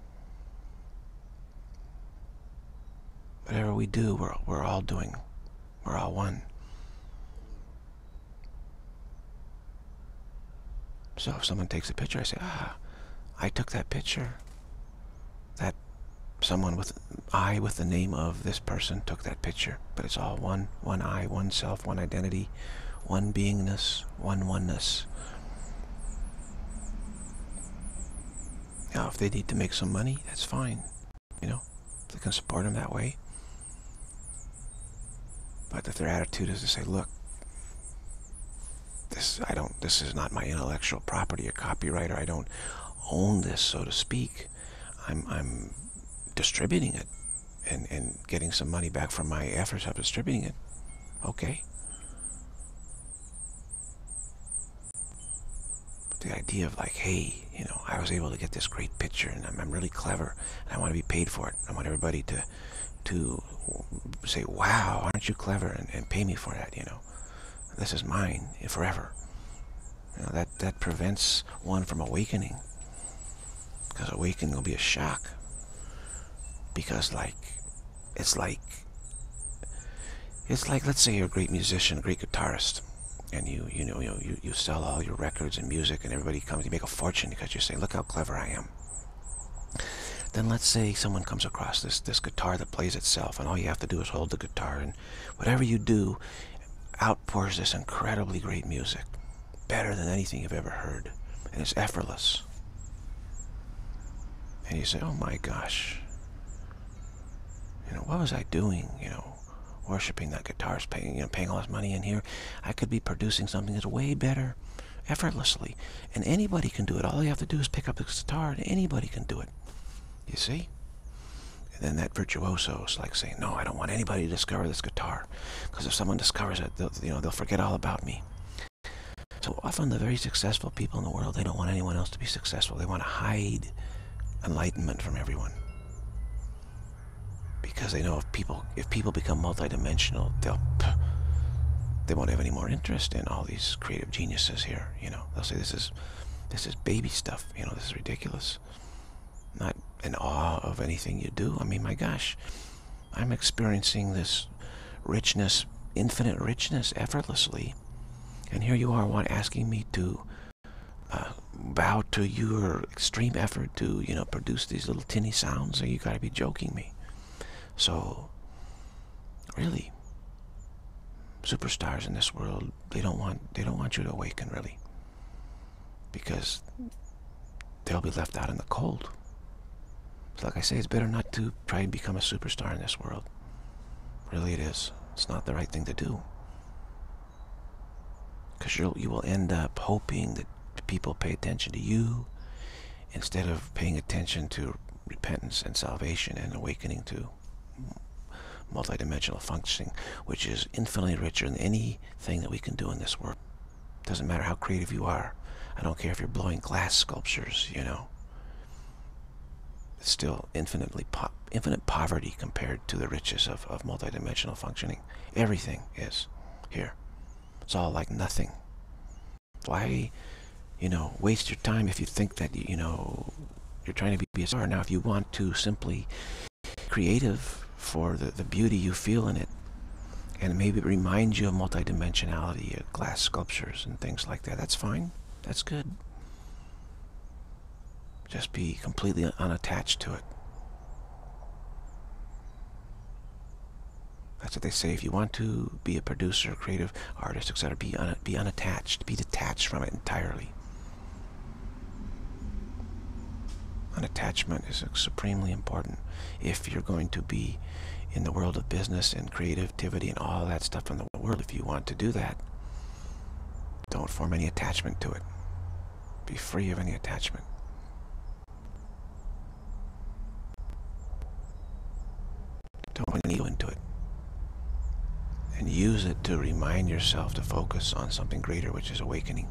Whatever we do, we're, we're all doing. We're all one. So if someone takes a picture, I say, ah, I took that picture. That someone with, I with the name of this person took that picture. But it's all one, one I, one self, one identity, one beingness, one oneness. Now, if they need to make some money, that's fine. You know, they can support them that way. But if their attitude is to say, look, this I don't this is not my intellectual property or copyright, or I don't own this, so to speak. I'm I'm distributing it and, and getting some money back from my efforts of distributing it. Okay. But the idea of like, hey, you know, I was able to get this great picture and I'm, I'm really clever and I want to be paid for it. I want everybody to to say, wow, aren't you clever, and, and pay me for that, you know. This is mine forever. You know, that, that prevents one from awakening. Because awakening will be a shock. Because like, it's like, It's like, let's say you're a great musician, a great guitarist, and you you know you know, you, you sell all your records and music, and everybody comes, you make a fortune because you say, look how clever I am. Then let's say someone comes across this this guitar that plays itself, and all you have to do is hold the guitar, and whatever you do outpours this incredibly great music, better than anything you've ever heard, and it's effortless. And you say, oh my gosh, you know, what was I doing, you know, worshiping that guitar, paying, you know, paying all this money in here? I could be producing something that's way better, effortlessly. And anybody can do it. All you have to do is pick up this guitar, and anybody can do it. You see? And then that virtuoso is like saying, no, I don't want anybody to discover this guitar, because if someone discovers it, they'll, you know, they'll forget all about me. So often the very successful people in the world, they don't want anyone else to be successful. They want to hide enlightenment from everyone, because they know if people if people become multidimensional, they'll they won't have any more interest in all these creative geniuses here. You know, they'll say this is this is baby stuff. You know, this is ridiculous. Not in awe of anything you do. I mean, my gosh, I'm experiencing this richness, infinite richness, effortlessly, and here you are, one asking me to uh, bow to your extreme effort to, you know, produce these little tinny sounds. So you got to be joking me. So, really, superstars in this world, they don't want they don't want you to awaken, really, because they'll be left out in the cold. So like I say, it's better not to try and become a superstar in this world. Really, it is. It's not the right thing to do, because you'll you will end up hoping that people pay attention to you instead of paying attention to repentance and salvation and awakening to multidimensional functioning, which is infinitely richer than anything that we can do in this world. Doesn't matter how creative you are. I don't care if you're blowing glass sculptures, you know. It's still infinitely po infinite poverty compared to the riches of, of multidimensional functioning. Everything is here. It's all like nothing. Why, you know, waste your time if you think that, you know, you're trying to be a star. Now, if you want to simply creative for the, the beauty you feel in it, and maybe it reminds you of multidimensionality, uh, glass sculptures and things like that, that's fine. That's good. Just be completely unattached to it. That's what they say. If you want to be a producer, creative artist, et cetera, be, un be unattached. Be detached from it entirely. Unattachment is supremely important if you're going to be in the world of business and creativity and all that stuff in the world. If you want to do that, don't form any attachment to it. Be free of any attachment. Don't put any ego into it. And use it to remind yourself to focus on something greater, which is awakening.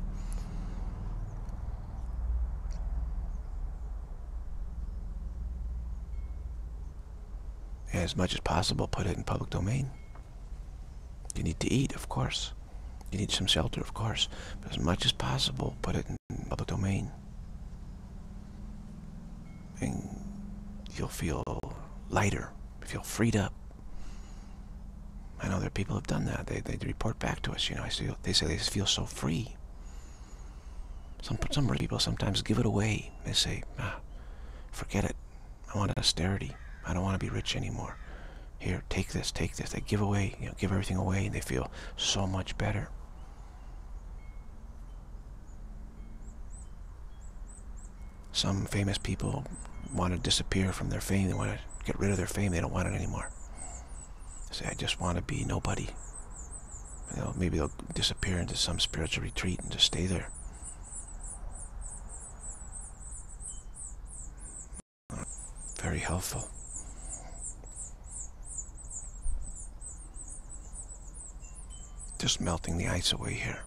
And as much as possible, put it in public domain. You need to eat, of course. You need some shelter, of course. But as much as possible, put it in public domain. And you'll feel lighter, feel freed up. I know there are people who have done that. They, they report back to us, you know, I see, they say they just feel so free. Some, some people sometimes give it away. They say, ah, forget it. I want austerity. I don't want to be rich anymore. Here, take this, take this. They give away, you know, give everything away, and they feel so much better. Some famous people want to disappear from their fame. They want to get rid of their fame. They don't want it anymore. They say, I just want to be nobody. You know, maybe they'll disappear into some spiritual retreat and just stay there. Very helpful. Just melting the ice away here.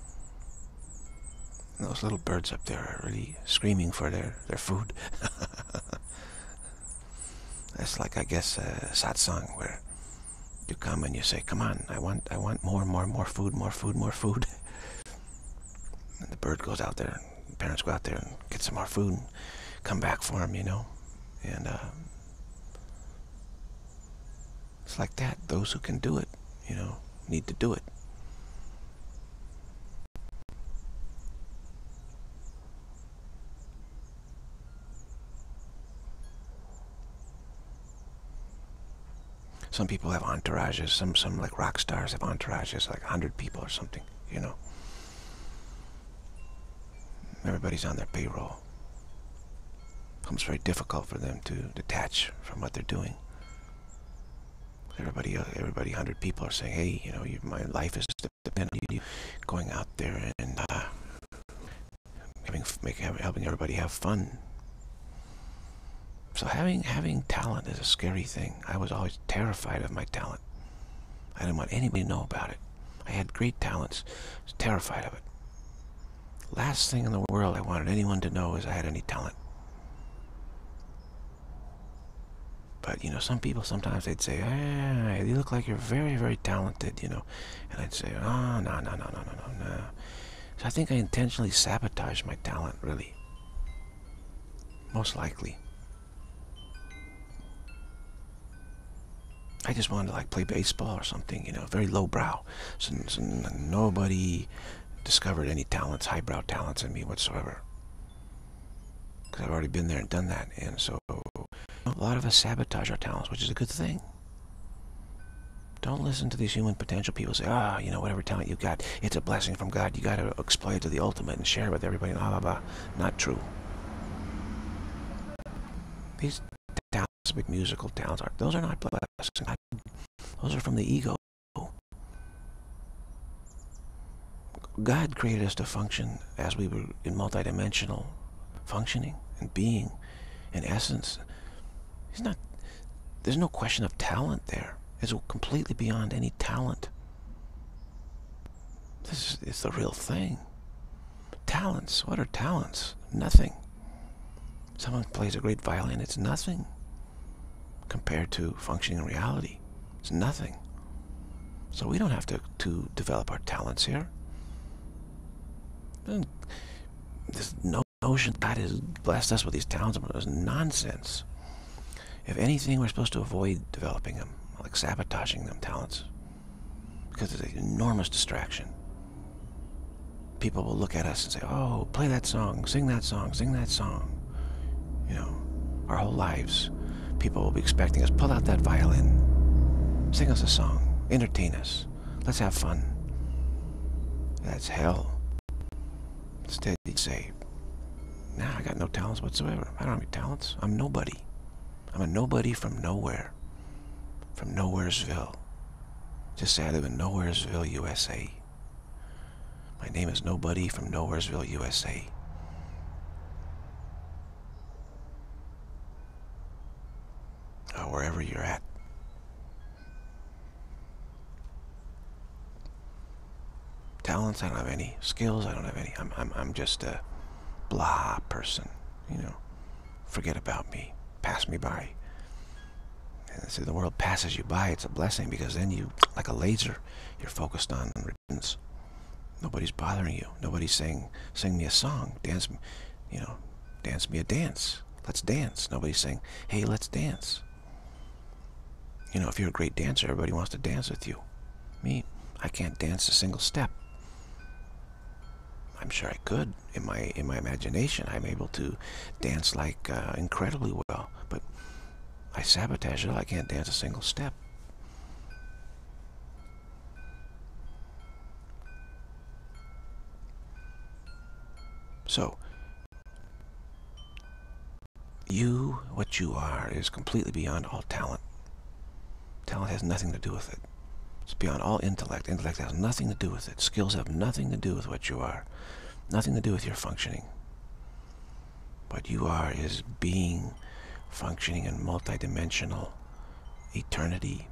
And those little birds up there are really screaming for their, their food. That's like, I guess, a satsang where you come and you say, come on, I want I want more, more, more food, more food, more food. And the bird goes out there, and parents go out there and get some more food and come back for him, you know. And uh, it's like that. Those who can do it, you know, need to do it. Some people have entourages. Some, some like rock stars have entourages, like a hundred people or something, you know. Everybody's on their payroll. It becomes very difficult for them to detach from what they're doing. Everybody, everybody, hundred people are saying, "Hey, you know, you, my life is dependent on you going out there and uh, having, make, helping everybody have fun." So having having talent is a scary thing. I was always terrified of my talent. I didn't want anybody to know about it. I had great talents. I was terrified of it. Last thing in the world I wanted anyone to know is I had any talent. But, you know, some people, sometimes they'd say, "Hey, you look like you're very, very talented," you know. And I'd say, "Oh, no, no, no, no, no, no, no." So I think I intentionally sabotaged my talent, really. Most likely. I just wanted to, like, play baseball or something, you know, very lowbrow. So, so nobody discovered any talents, highbrow talents in me whatsoever. Because I've already been there and done that. And so a lot of us sabotage our talents, which is a good thing. Don't listen to these human potential people say, "Ah, oh, you know, whatever talent you got, it's a blessing from God. You got to exploit it to the ultimate and share it with everybody." Blah, blah, blah. Not true. These talents, big musical talents, are those are not blessings. Those are from the ego. God created us to function as we were in multidimensional functioning and being, in essence. He's not. There's no question of talent there. It's completely beyond any talent. This is, is the real thing. Talents. What are talents? Nothing. Someone plays a great violin. It's nothing compared to functioning reality. It's nothing. So we don't have to, to develop our talents here. This no notion God has blessed us with these talents is nonsense. If anything, we're supposed to avoid developing them, like sabotaging them talents, because it's an enormous distraction. People will look at us and say, "Oh, play that song, sing that song, sing that song." You know, our whole lives, people will be expecting us, "Pull out that violin, sing us a song, entertain us, let's have fun." That's hell. Instead, you say, "Nah, I got no talents whatsoever. I don't have any talents. I'm nobody. I'm a nobody from nowhere. From Nowheresville. Just say I live in Nowheresville, U S A. My name is Nobody from Nowheresville, U S A. Or wherever you're at. Talents, I don't have any. Skills, I don't have any. I'm, I'm, I'm just a blah person, you know. Forget about me. Pass me by. And so the world passes you by. It's a blessing, because then you, like a laser, you're focused on repentance. Nobody's bothering you. Nobody's saying, "Sing me a song, dance, you know, dance me a dance. Let's dance." Nobody's saying, "Hey, let's dance." You know, if you're a great dancer, everybody wants to dance with you. Me, I can't dance a single step. I'm sure I could. In my in my imagination, I'm able to dance like uh, incredibly well, but I sabotage it. I can't dance a single step. So, you, what you are, is completely beyond all talent. Talent has nothing to do with it. It's beyond all intellect. Intellect has nothing to do with it. Skills have nothing to do with what you are. Nothing to do with your functioning. What you are is being, functioning in multidimensional eternity,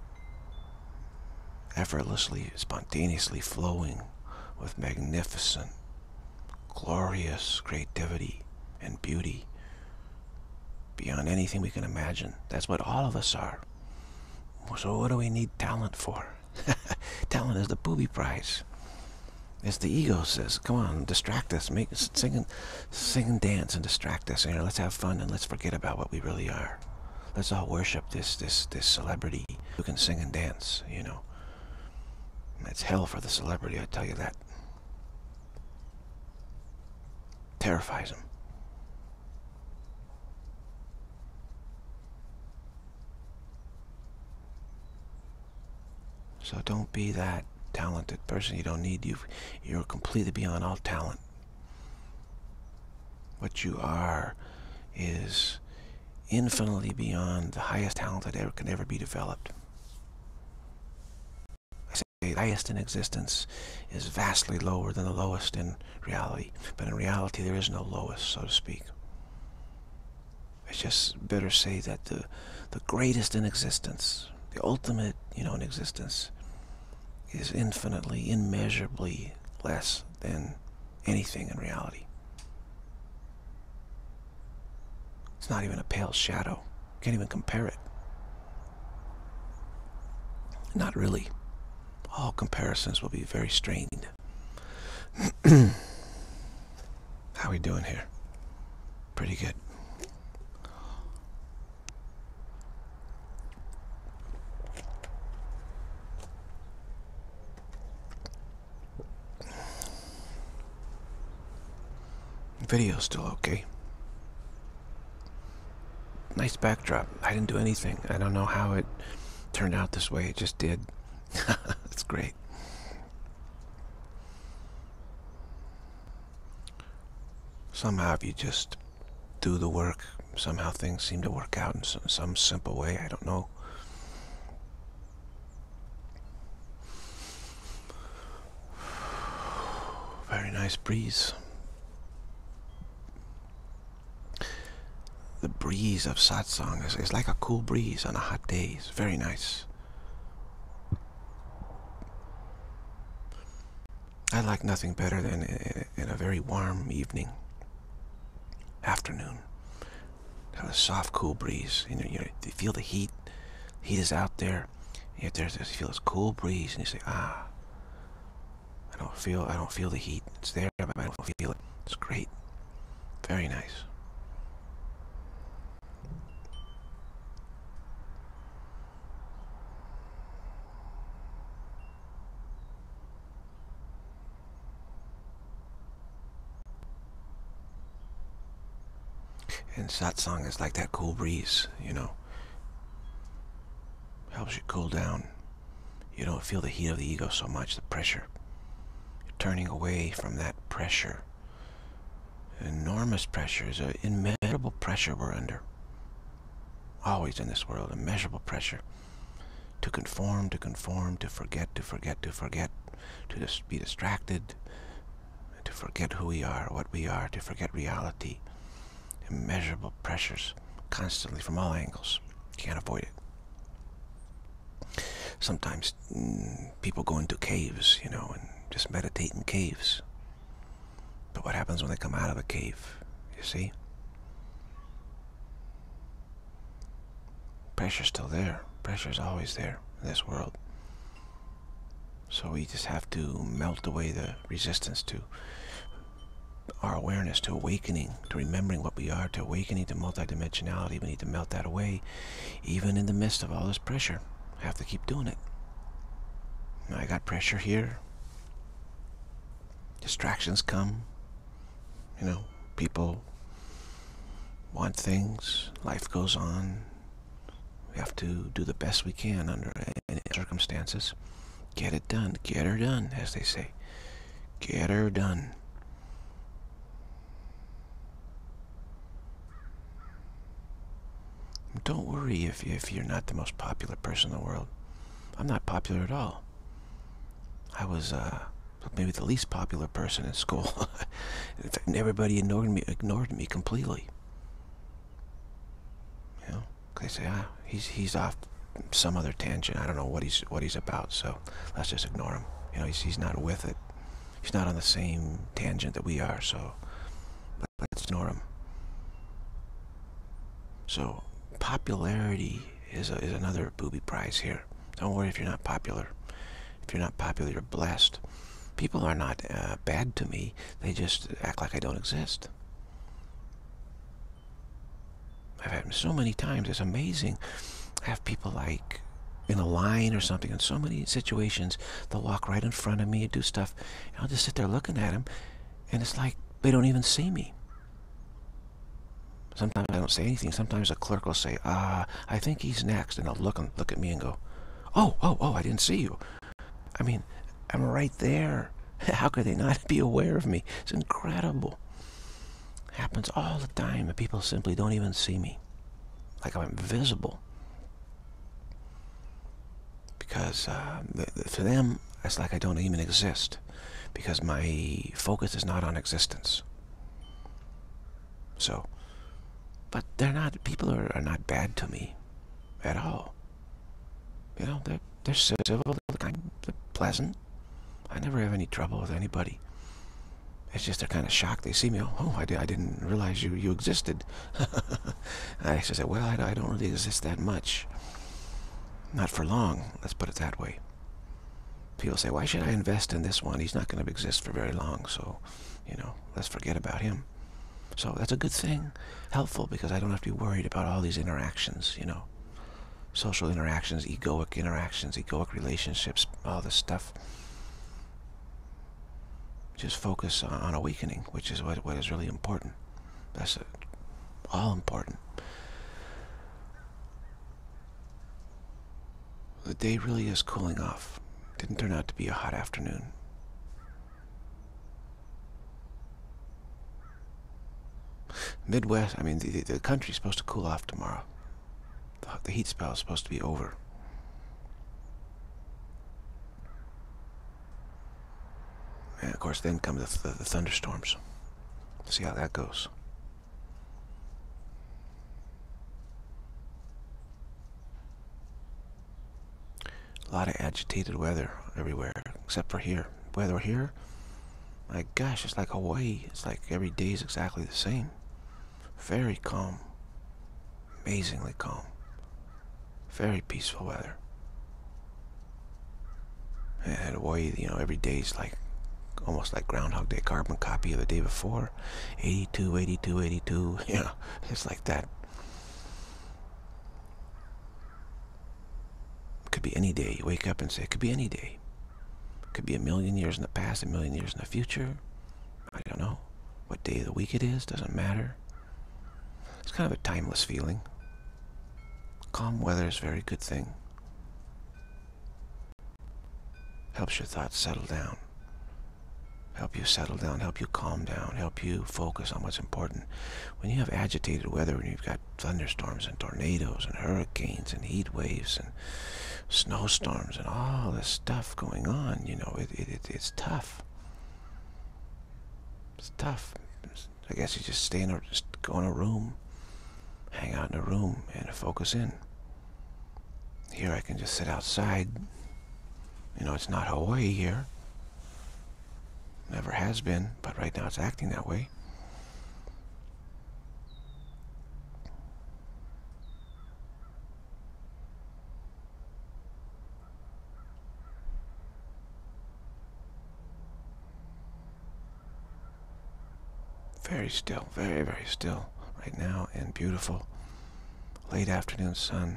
effortlessly, spontaneously flowing with magnificent, glorious creativity and beauty beyond anything we can imagine. That's what all of us are. So what do we need talent for? Talent is the booby prize. It's the ego says, "Come on, distract us, make us sing and sing and dance and distract us. You know, let's have fun and let's forget about what we really are. Let's all worship this this this celebrity who can sing and dance. You know, It's hell for the celebrity, I tell you that. Terrifies them. So don't be that talented person. You don't need you. You're completely beyond all talent. What you are is infinitely beyond the highest talent that ever can ever be developed. I say the highest in existence is vastly lower than the lowest in reality. But in reality, there is no lowest, so to speak. It's just better say that the the greatest in existence, the ultimate, you know, in existence, is infinitely, immeasurably less than anything in reality. It's not even a pale shadow. Can't even compare it. Not really. All comparisons will be very strained. How we doing here? Pretty good. Video's still okay. Nice backdrop. I didn't do anything. I don't know how it turned out this way. It just did. It's great. Somehow if you just do the work, somehow things seem to work out in some, some simple way. I don't know. Very nice breeze. The breeze of satsang is, is like a cool breeze on a hot day. It's very nice. I like nothing better than in a very warm evening, afternoon, have a soft, cool breeze. You know, you, know, you feel the heat. Heat is out there. Yet there's this, you feel this cool breeze, and you say, "Ah, I don't feel, I don't feel the heat. It's there, but I don't feel it. It's great, very nice." And satsang is like that cool breeze, you know. Helps you cool down. You don't feel the heat of the ego so much, the pressure. You're turning away from that pressure. Enormous pressure is an immeasurable pressure we're under. Always in this world, immeasurable pressure. To conform, to conform, to forget, to forget, to forget, to just be distracted, to forget who we are, what we are, to forget reality. Immeasurable pressures, constantly from all angles. Can't avoid it. Sometimes mm, people go into caves, you know, and just meditate in caves. But what happens when they come out of a cave? You see? Pressure's still there. Pressure's always there in this world. So we just have to melt away the resistance to our awareness, to awakening, to remembering what we are, to awakening to multidimensionality. We need to melt that away, even in the midst of all this pressure. I have to keep doing it. I got pressure here. Distractions come. You know, people want things. Life goes on. We have to do the best we can under any circumstances. Get it done. Get her done, as they say. Get her done. Don't worry if, if you're not the most popular person in the world. I'm not popular at all. I was uh, maybe the least popular person in school. In fact, everybody ignored me, ignored me completely. You know, they say, ah, he's he's off some other tangent. I don't know what he's what he's about. So let's just ignore him. You know, he's he's not with it. He's not on the same tangent that we are. So let's ignore him. So popularity is, a, is another booby prize here. Don't worry if you're not popular. If you're not popular, you're blessed. People are not uh, bad to me. They just act like I don't exist. I've had so many times. It's amazing. I have people like, in a line or something. In so many situations, they'll walk right in front of me and do stuff, and I'll just sit there looking at them, and it's like they don't even see me. Sometimes I don't say anything. Sometimes a clerk will say, ah, I think he's next, and they'll look and look at me and go, oh, oh, oh, I didn't see you. I mean, I'm right there. How could they not be aware of me? It's incredible. It happens all the time, and people simply don't even see me. Like I'm invisible. Because uh, for them, it's like I don't even exist. Because my focus is not on existence. So, but they're not, people are, are not bad to me at all. You know, they're, they're civil, they're kind, they're pleasant. I never have any trouble with anybody. It's just they're kind of shocked. They see me, oh, oh I, did, I didn't realize you, you existed. I just say, well, I, I don't really exist that much. Not for long, let's put it that way. People say, why should I invest in this one? He's not going to exist for very long, so, you know, let's forget about him. So that's a good thing, helpful, because I don't have to be worried about all these interactions, you know. Social interactions, egoic interactions, egoic relationships, all this stuff. Just focus on awakening, which is what, what is really important. That's a, all important. The day really is cooling off. Didn't turn out to be a hot afternoon. Midwest, I mean, the, the country's supposed to cool off tomorrow. The, the heat spell is supposed to be over. And of course, then come the, the, the thunderstorms. See how that goes. A lot of agitated weather everywhere, except for here. Weather here, my gosh, it's like Hawaii. It's like every day is exactly the same. Very calm. Amazingly calm. Very peaceful weather. And Hawaii, you know, every day is like almost like Groundhog Day, carbon copy of the day before. eighty-two, eighty-two, eighty-two, you know, it's like that. Could be any day. You wake up and say, it could be any day. It could be a million years in the past, a million years in the future. I don't know. What day of the week it is, doesn't matter. It's kind of a timeless feeling. Calm weather is a very good thing. Helps your thoughts settle down. Help you settle down, help you calm down, help you focus on what's important. When you have agitated weather, when you've got thunderstorms and tornadoes and hurricanes and heat waves and snowstorms and all this stuff going on, you know, it, it, it it's tough. It's tough. I guess you just stay in a, just go in a room, hang out in a room and focus in. Here I can just sit outside. You know, it's not Hawaii here. Never has been, but right now it's acting that way. Very still, very, very still right now, and beautiful. Late afternoon sun.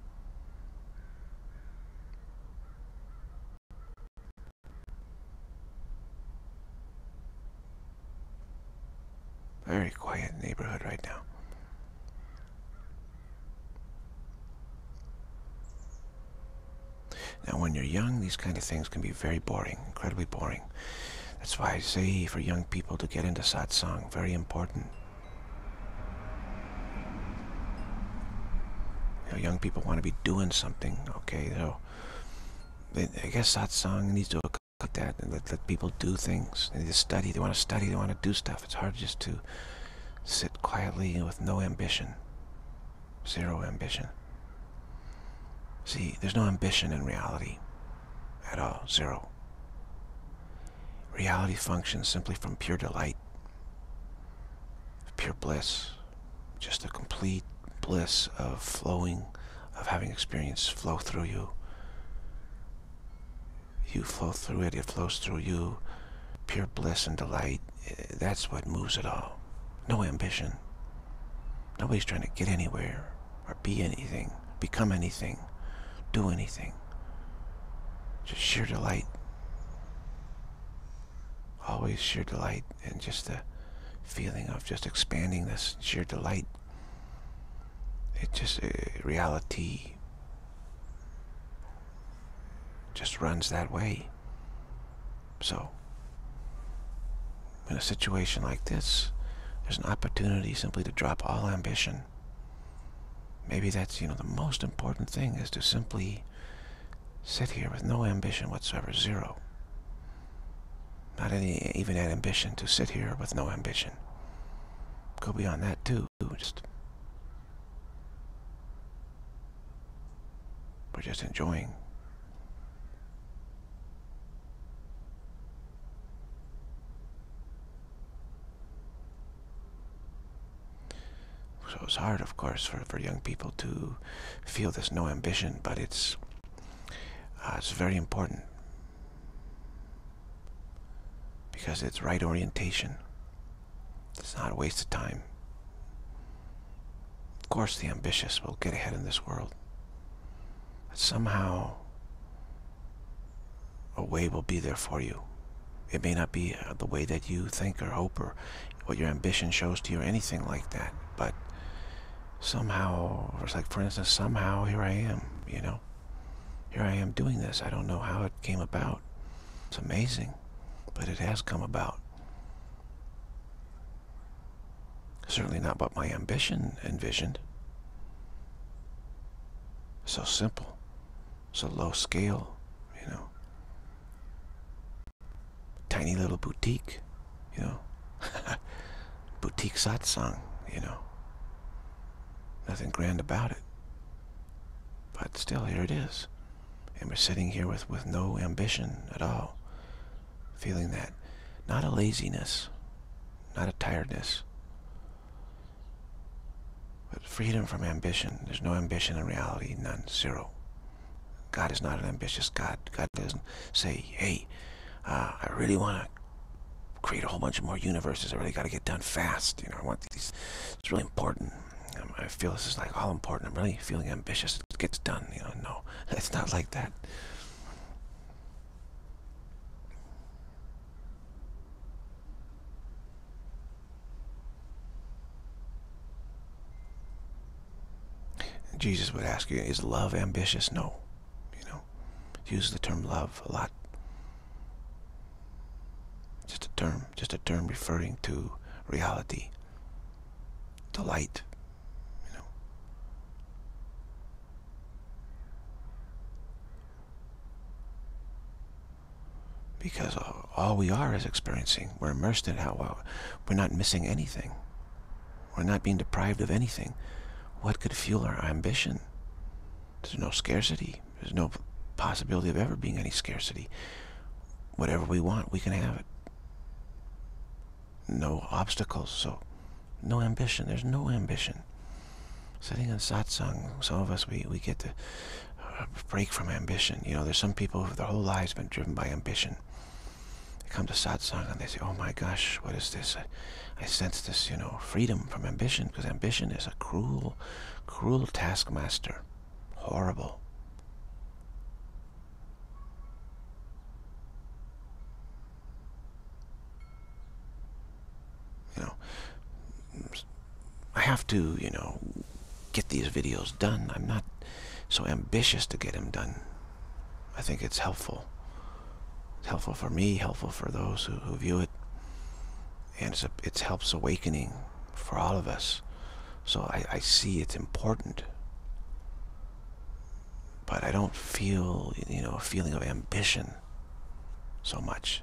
Very quiet neighborhood right now. Now, when you're young, these kind of things can be very boring, incredibly boring. That's why I say for young people to get into satsang, very important. You know, young people want to be doing something, okay? So, they, I guess satsang needs to cut that and let, let people do things. They need to study, they want to study, they want to do stuff. It's hard just to sit quietly with no ambition. Zero ambition. See, there's no ambition in reality at all. Zero. Reality functions simply from pure delight, pure bliss, just a complete bliss of flowing, of having experience flow through you. You flow through it, it flows through you. Pure bliss and delight, that's what moves it all. No ambition. Nobody's trying to get anywhere or be anything, become anything, do anything. Just sheer delight. Always sheer delight, and just the feeling of just expanding this sheer delight. It just, uh, reality just runs that way. So, in a situation like this, there's an opportunity simply to drop all ambition. Maybe that's, you know, the most important thing, is to simply sit here with no ambition whatsoever, zero. Not any, even an ambition, to sit here with no ambition. Go beyond that too. Just, we're just enjoying. So it's hard, of course, for, for young people to feel this no ambition, but it's uh, it's very important, because it's right orientation. It's not a waste of time. Of course, the ambitious will get ahead in this world, but somehow a way will be there for you. It may not be uh, the way that you think or hope, or what your ambition shows to you, or anything like that, but somehow, it's like, for instance, somehow here I am, you know. Here I am doing this. I don't know how it came about. It's amazing, but it has come about. Certainly not what my ambition envisioned. So simple, so low scale, you know. Tiny little boutique, you know. Boutique satsang, you know. Nothing grand about it. But still, here it is. And we're sitting here with, with no ambition at all. Feeling that. Not a laziness. Not a tiredness. But freedom from ambition. There's no ambition in reality. None. Zero. God is not an ambitious God. God doesn't say, hey, uh, I really want to create a whole bunch of more universes. I really got to get done fast. You know, I want these. It's really important. Um, I feel this is like all important. I'm really feeling ambitious. It gets done. You know, no, it's not like that. Jesus would ask you, is love ambitious? No. You know, use the term love a lot. Just a term, just a term referring to reality, delight, you know. Because all we are is experiencing. We're immersed in how we're not missing anything. We're not being deprived of anything. What could fuel our ambition? There's no scarcity. There's no possibility of ever being any scarcity. Whatever we want, we can have it. No obstacles, so no ambition. There's no ambition. Sitting in satsang, some of us, we, we get to uh, break from ambition. You know, there's some people who their whole lives been driven by ambition. They come to satsang and they say, oh my gosh, what is this? I, I sense this, you know, freedom from ambition, because ambition is a cruel, cruel taskmaster. Horrible. You know, I have to, you know, get these videos done. I'm not so ambitious to get them done. I think it's helpful. It's helpful for me, helpful for those who, who view it. And it's a, it helps awakening for all of us. So I, I see it's important. But I don't feel, you know, a feeling of ambition so much.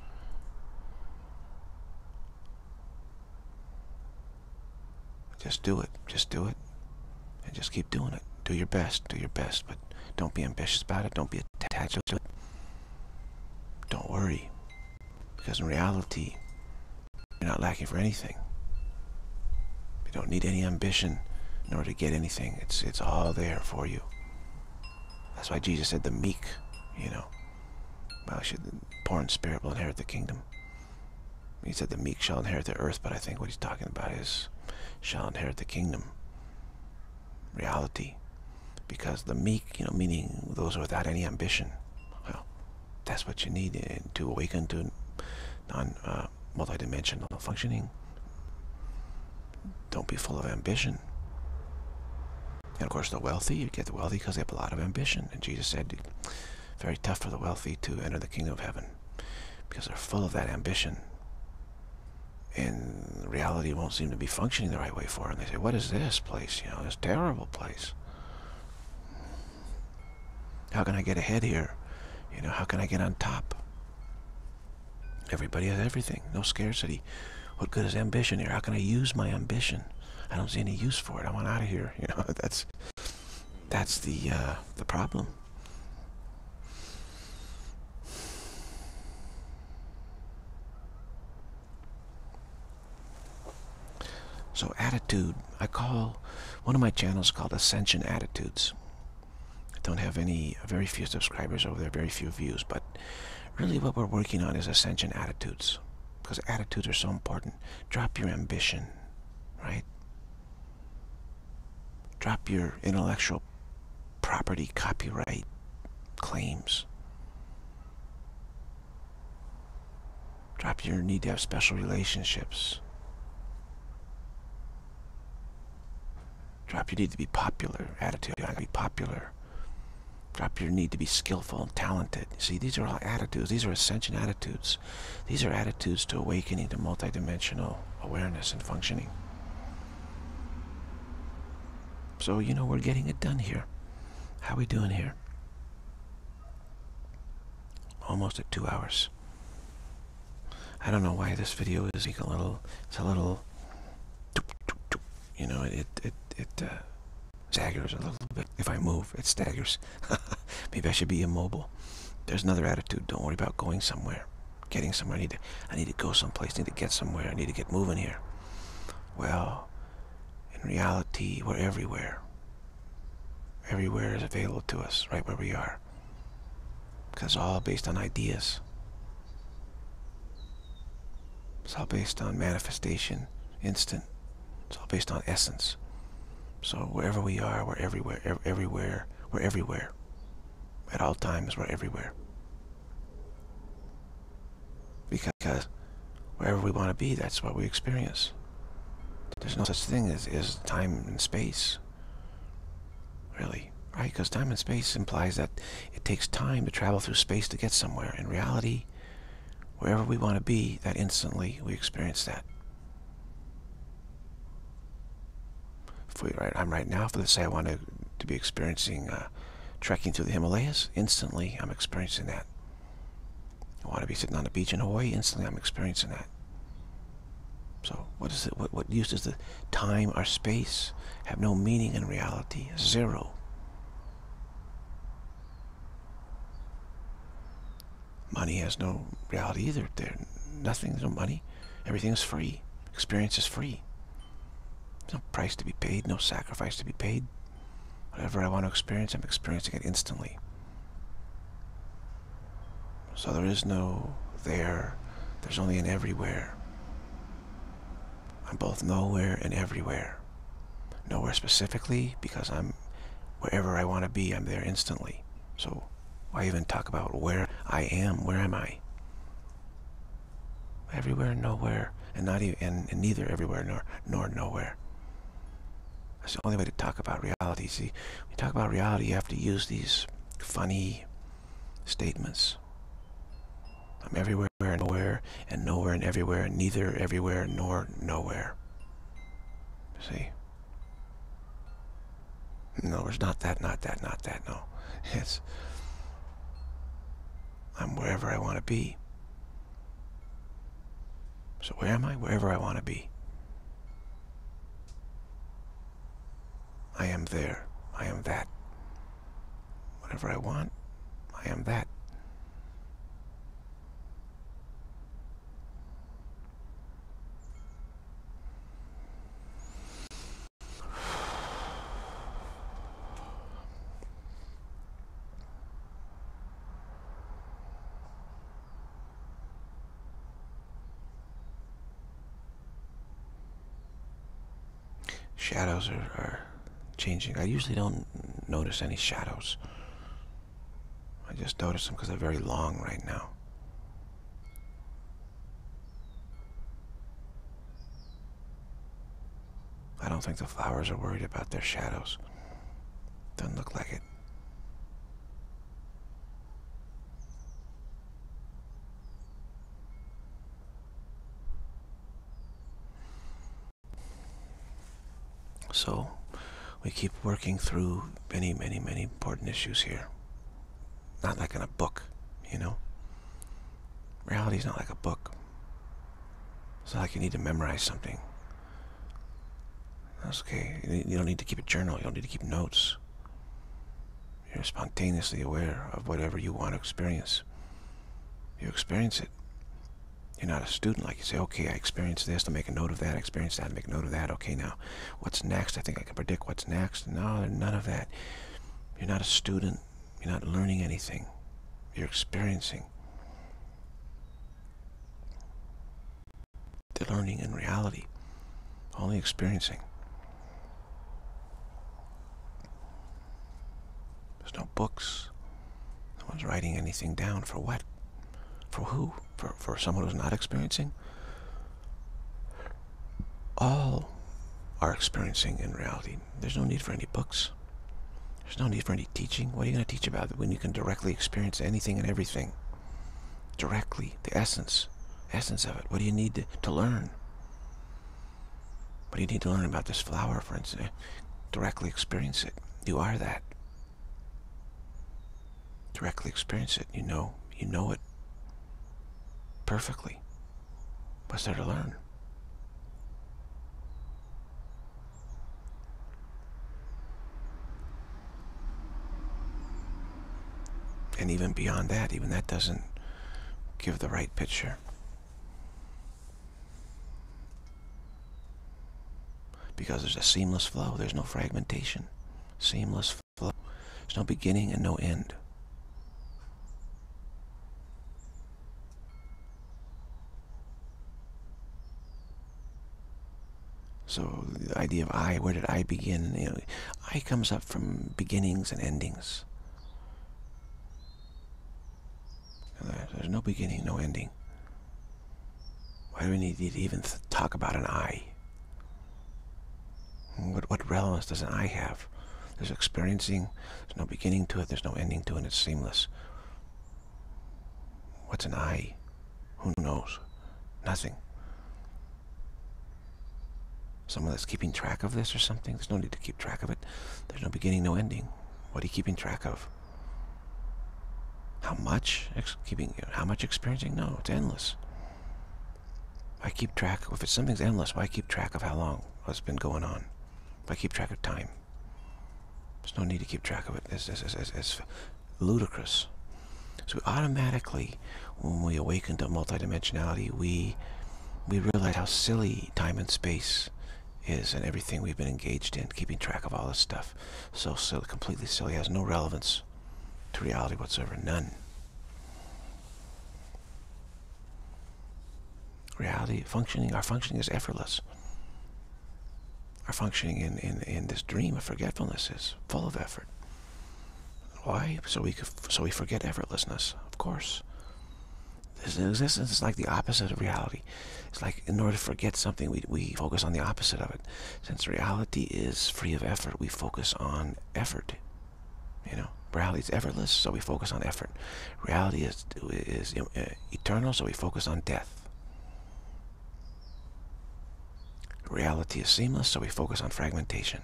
Just do it. Just do it. And just keep doing it. Do your best. Do your best. But don't be ambitious about it. Don't be attached to it. Don't worry. Because in reality, you're not lacking for anything. You don't need any ambition in order to get anything. It's, it's all there for you. That's why Jesus said the meek, you know. Well, should, the poor in spirit will inherit the kingdom. He said the meek shall inherit the earth, but I think what he's talking about is shall inherit the kingdom. Reality. because the meek, you know, meaning those without any ambition, well, that's what you need to awaken to non uh, multidimensional functioning. Don't be full of ambition. And of course, the wealthy, you get the wealthy because they have a lot of ambition. And Jesus said, very tough for the wealthy to enter the kingdom of heaven because they're full of that ambition. And reality won't seem to be functioning the right way for them. They say, what is this place? You know, this terrible place. How can I get ahead here? You know, how can I get on top? Everybody has everything. No scarcity. What good is ambition here? How can I use my ambition? I don't see any use for it. I want out of here. You know, that's that's the uh, the problem. So attitude, I call one of my channels called Ascension Attitudes. I don't have any, very few subscribers over there, very few views, but really what we're working on is Ascension Attitudes, because attitudes are so important. Drop your ambition, right? Drop your intellectual property copyright claims. Drop your need to have special relationships. Drop your need to be popular attitude. You want to be popular. Drop your need to be skillful and talented. See, these are all attitudes. These are ascension attitudes. These are attitudes to awakening to multidimensional awareness and functioning. So, you know, we're getting it done here. How are we doing here? Almost at two hours. I don't know why this video is a little, it's a little, you know, it, it, it uh, staggers a little bit. If I move, it staggers. Maybe I should be immobile. There's another attitude. Don't worry about going somewhere, getting somewhere. I need to, I need to go someplace. I need to get somewhere. I need to get moving here. Well, in reality, we're everywhere. Everywhere is available to us, right where we are. Because it's all based on ideas. It's all based on manifestation, instant. It's all based on essence. So wherever we are, we're everywhere. Ev everywhere, we're everywhere. At all times, we're everywhere. Because wherever we want to be, that's what we experience. There's no such thing as, as time and space, really, right? Because time and space implies that it takes time to travel through space to get somewhere. In reality, wherever we want to be, that instantly we experience that. If we, right, I'm right now, for let's say I want to, to be experiencing uh, trekking through the Himalayas, instantly I'm experiencing that. I want to be sitting on the beach in Hawaii, instantly I'm experiencing that. So what is it? What, what use does the time or space have? No meaning in reality. Zero. Money has no reality either. There, nothing. There's no money. Everything is free. Experience is free. There's no price to be paid. No sacrifice to be paid. Whatever I want to experience, I'm experiencing it instantly. So there is no there. There's only an everywhere. I'm both nowhere and everywhere. Nowhere specifically because I'm wherever I want to be, I'm there instantly. So why even talk about where I am? Where am I? Everywhere and nowhere, and not even and, and neither everywhere nor nor nowhere. That's the only way to talk about reality. See, when you talk about reality, you have to use these funny statements. I'm everywhere and nowhere, and nowhere and everywhere, and neither everywhere nor nowhere. See? No, it's not that, not that, not that, no. It's, I'm wherever I want to be. So where am I? Wherever I want to be. I am there. I am that. Whatever I want, I am that. Shadows are, are changing. I usually don't don't notice any shadows. I just notice them because they're very long right now. I don't think the flowers are worried about their shadows. Doesn't look like it. So we keep working through many, many, many important issues here. Not like in a book, you know? Reality is not like a book. It's not like you need to memorize something. That's okay. You don't need to keep a journal. You don't need to keep notes. You're spontaneously aware of whatever you want to experience. You experience it. You're not a student like you say, okay, I experienced this, to make a note of that, I experienced that, make a note of that, okay, now, what's next? I think I can predict what's next. No, none of that. You're not a student. You're not learning anything. You're experiencing. The learning in reality. Only experiencing. There's no books. No one's writing anything down. For what? For who? For, for someone who's not experiencing? All are experiencing in reality. There's no need for any books. There's no need for any teaching. What are you going to teach about it when you can directly experience anything and everything? Directly, the essence, essence of it. What do you need to, to learn? What do you need to learn about this flower, for instance? Directly experience it. You are that. Directly experience it. You know, you know it perfectly. What's there to learn? And even beyond that, even that doesn't give the right picture. Because there's a seamless flow. There's no fragmentation. Seamless flow. There's no beginning and no end. So the idea of I, where did I begin? You know, I comes up from beginnings and endings. There's no beginning, no ending. Why do we need to even talk about an I? What, what relevance does an I have? There's experiencing, there's no beginning to it, there's no ending to it, it's seamless. What's an I? Who knows? Nothing. Someone that's keeping track of this or something? There's no need to keep track of it. There's no beginning, no ending. What are you keeping track of? How much? Ex keeping, how much experiencing? No, it's endless. I keep track, if it's something's endless, why keep track of how long what's been going on? Why keep track of time? There's no need to keep track of it. It's, it's, it's, it's ludicrous. So automatically, when we awaken to multidimensionality, we, we realize how silly time and space is and everything we've been engaged in, keeping track of all this stuff. So silly, completely silly, has no relevance to reality whatsoever, none. Reality, functioning, our functioning is effortless. Our functioning in, in, in this dream of forgetfulness is full of effort. Why? So we could, so we forget effortlessness, of course. This existence is like the opposite of reality. It's like in order to forget something, we, we focus on the opposite of it. Since reality is free of effort, we focus on effort. You know, reality is effortless, so we focus on effort. Reality is, is eternal, so we focus on death. Reality is seamless, so we focus on fragmentation.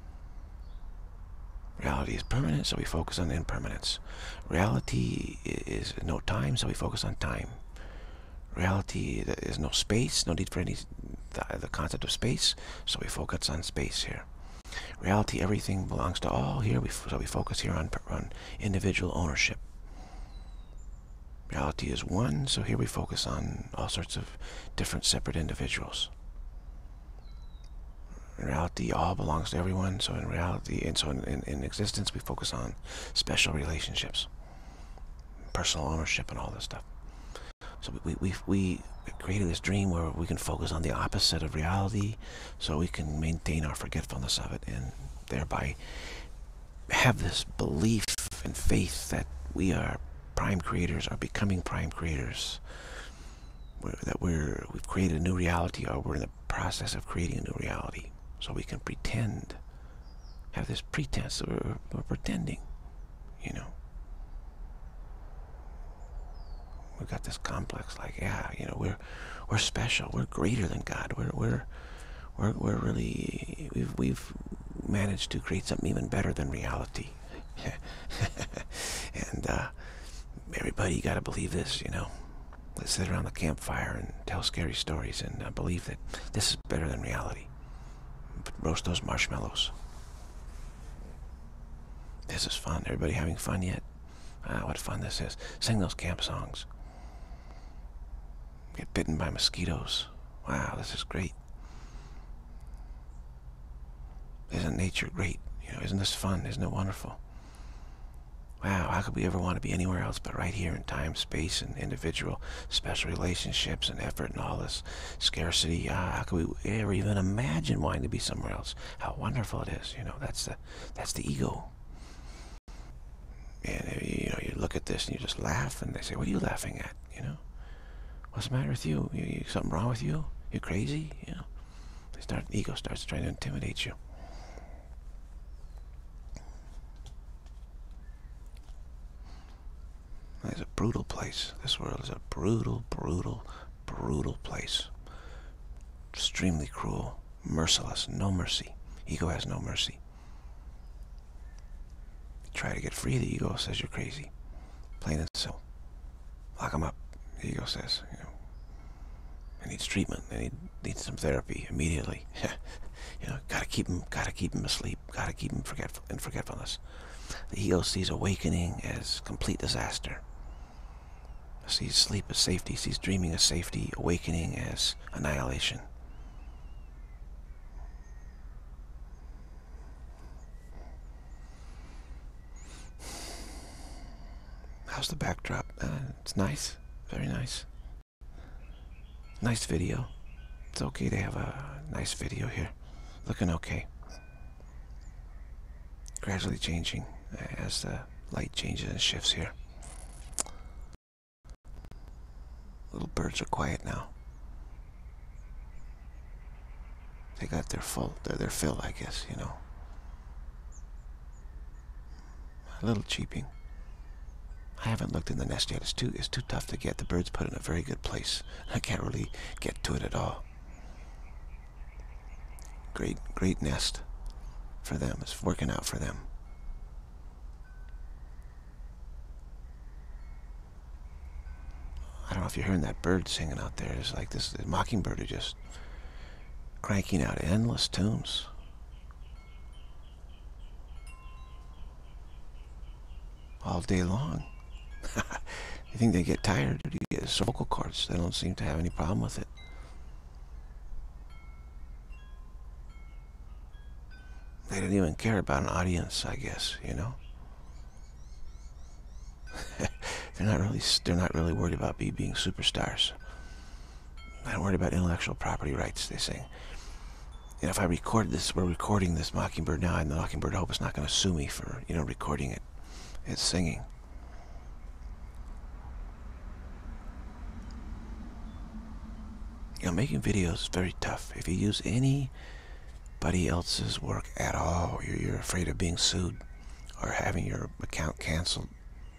Reality is permanent, so we focus on impermanence. Reality is no time, so we focus on time. Reality is no space, no need for any the concept of space, so we focus on space here. Reality, everything belongs to all here, we, so we focus here on, on individual ownership. Reality is one, so here we focus on all sorts of different separate individuals. In reality, all belongs to everyone, so in reality, and so in, in, in existence, we focus on special relationships, personal ownership, and all this stuff. So we, we, we created this dream where we can focus on the opposite of reality, so we can maintain our forgetfulness of it, and thereby have this belief and faith that we are prime creators, are becoming prime creators, we're, that we're, we've created a new reality, or we're in the process of creating a new reality, so we can pretend, have this pretense that we're, we're pretending, you know. We've got this complex, like, yeah, you know, we're we're special, we're greater than God, we're we're we're, we're really, we've we've managed to create something even better than reality. And uh, everybody got to believe this, you know. Let's sit around the campfire and tell scary stories and uh, believe that this is better than reality. Roast those marshmallows. This is fun. Everybody having fun yet? Ah, what fun this is. Sing those camp songs. Get bitten by mosquitoes. Wow, this is great. Isn't nature great? You know, isn't this fun? Isn't it wonderful? Wow, how could we ever want to be anywhere else but right here in time, space, and individual special relationships and effort and all this scarcity? Ah, how could we ever even imagine wanting to be somewhere else? How wonderful it is. You know, that's the that's the ego. And you know, you look at this and you just laugh, and they say, "What are you laughing at?" You know, what's the matter with you? you, you something wrong with you? You crazy? You know, they start. Ego starts trying to intimidate you. It's a brutal place. This world is a brutal, brutal, brutal place. Extremely cruel, merciless, no mercy. Ego has no mercy. Try to get free, the ego says you're crazy. Plain and simple. Lock them up, the ego says. You know, it needs treatment. It need, needs some therapy immediately. You know, gotta keep them, gotta keep them asleep. Gotta keep them forgetful, in forgetfulness. The ego sees awakening as complete disaster. Sees sleep as safety, sees dreaming as safety, awakening as annihilation. How's the backdrop? Uh, it's nice, very nice. Nice video. It's okay to have a nice video here. Looking okay. Gradually changing as the light changes and shifts here. Little birds are quiet now. They got their full, their, their fill, I guess, you know. A little cheeping. I haven't looked in the nest yet. It's too, it's too tough to get. The bird's put in a very good place. I can't really get to it at all. Great, great nest for them. It's working out for them. I don't know if you're hearing that bird singing out there. It's like this, this mockingbird are just cranking out endless tunes. All day long. You think they get tired? Or do you get the vocal cords? They don't seem to have any problem with it. They don't even care about an audience, I guess, you know? They're not really, they're not really worried about me being superstars. They're not worried about intellectual property rights, they say. And if I record this, we're recording this mockingbird now, and the mockingbird, I hope it's not going to sue me for, you know, recording it. It's singing. You know, making videos is very tough. If you use anybody else's work at all, you're, you're afraid of being sued or having your account canceled.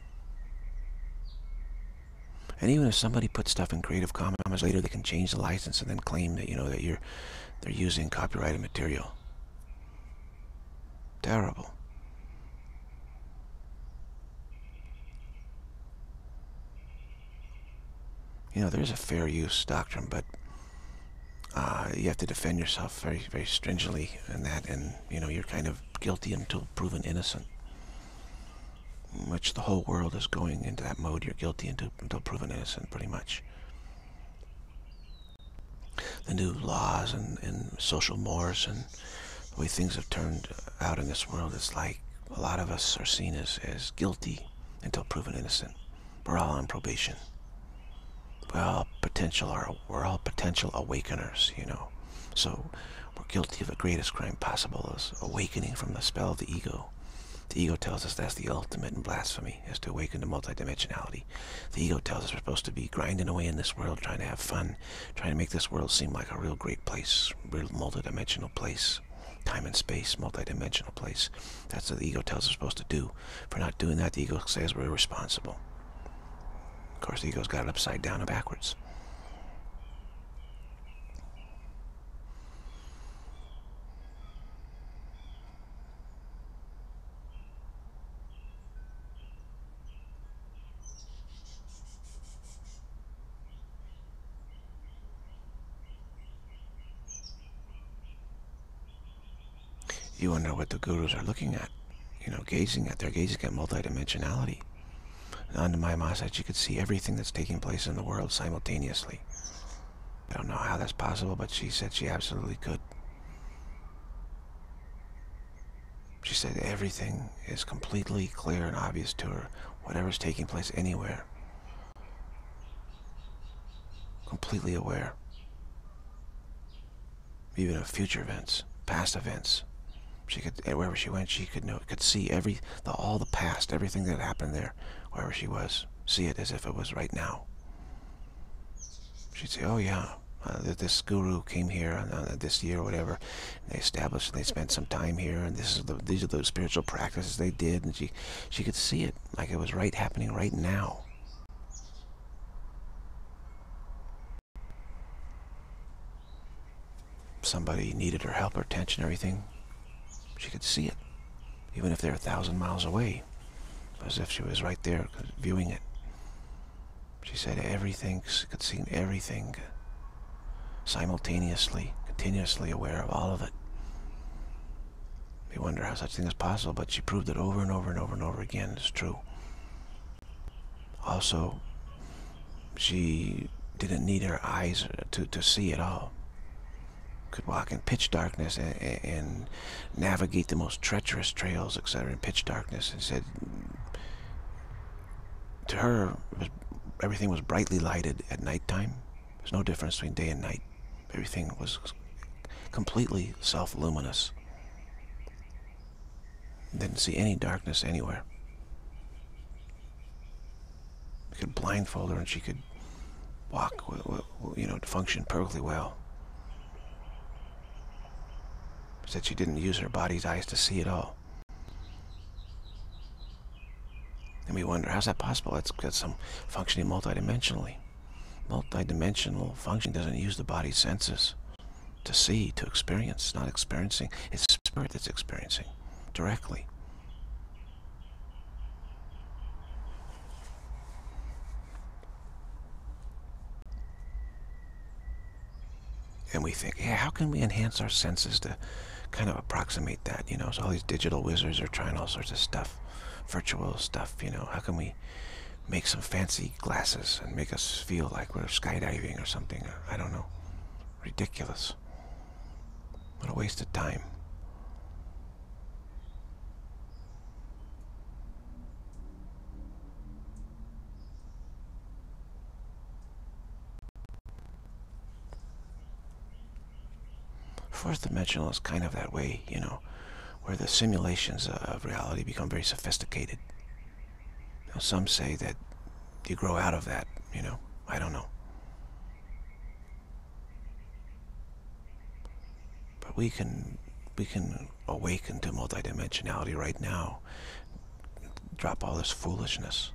And even if somebody puts stuff in Creative Commons, later they can change the license and then claim that, you know, that you're they're using copyrighted material. Terrible. You know, there's a fair use doctrine, but uh, you have to defend yourself very, very stringently in that, and, you know, you're kind of guilty until proven innocent. Which the whole world is going into that mode. You're guilty until, until proven innocent, pretty much. The new laws and, and social mores and the way things have turned out in this world, it's like a lot of us are seen as, as guilty until proven innocent. We're all on probation. We're all potential, we're all potential awakeners, you know. So we're guilty of the greatest crime possible, is awakening from the spell of the ego. The ego tells us that's the ultimate in blasphemy, is to awaken to multidimensionality. The ego tells us we're supposed to be grinding away in this world, trying to have fun, trying to make this world seem like a real great place, real multidimensional place. Time and space, multidimensional place. That's what the ego tells us we're supposed to do. If we're not doing that, the ego says we're irresponsible. Of course, the ego's got it upside down and backwards. You wonder what the gurus are looking at, you know, gazing at. They're gazing at multidimensionality. Under my Ma said she could see everything that's taking place in the world simultaneously. I don't know how that's possible, but she said she absolutely could. She said everything is completely clear and obvious to her, whatever's taking place anywhere. Completely aware. Even of future events, past events. She could, wherever she went, she could know, could see every, the, all the past, everything that happened there, wherever she was. See it as if it was right now. She'd say, oh yeah, uh, this guru came here on, on this year or whatever, and they established, and they spent some time here, and this is the, these are the spiritual practices they did, and she, she could see it like it was right happening right now. Somebody needed her help, her attention, everything. She could see it, even if they're a thousand miles away, as if she was right there viewing it. She said everything, could see everything simultaneously, continuously aware of all of it. We wonder how such a thing is possible, but she proved it over and over and over and over again. It's true. Also, she didn't need her eyes to, to see at all. Could walk in pitch darkness and, and navigate the most treacherous trails, et cetera, in pitch darkness. And said, to her, it was, everything was brightly lighted at nighttime. There's no difference between day and night. Everything was completely self-luminous. Didn't see any darkness anywhere. We could blindfold her and she could walk, you know, function perfectly well. Said she didn't use her body's eyes to see it all. And we wonder, how's that possible? It's got some functioning multidimensionally. Multidimensional function doesn't use the body's senses to see, to experience. It's not experiencing. It's spirit that's experiencing directly. And we think, yeah, how can we enhance our senses to kind of approximate that, you know? So all these digital wizards are trying all sorts of stuff, virtual stuff, you know. How can we make some fancy glasses and make us feel like we're skydiving or something? Or, I don't know. Ridiculous. What a waste of time. Fourth dimensional is kind of that way, you know, where the simulations of reality become very sophisticated. You know, some say that you grow out of that, you know, I don't know. But we can, we can awaken to multidimensionality right now, drop all this foolishness.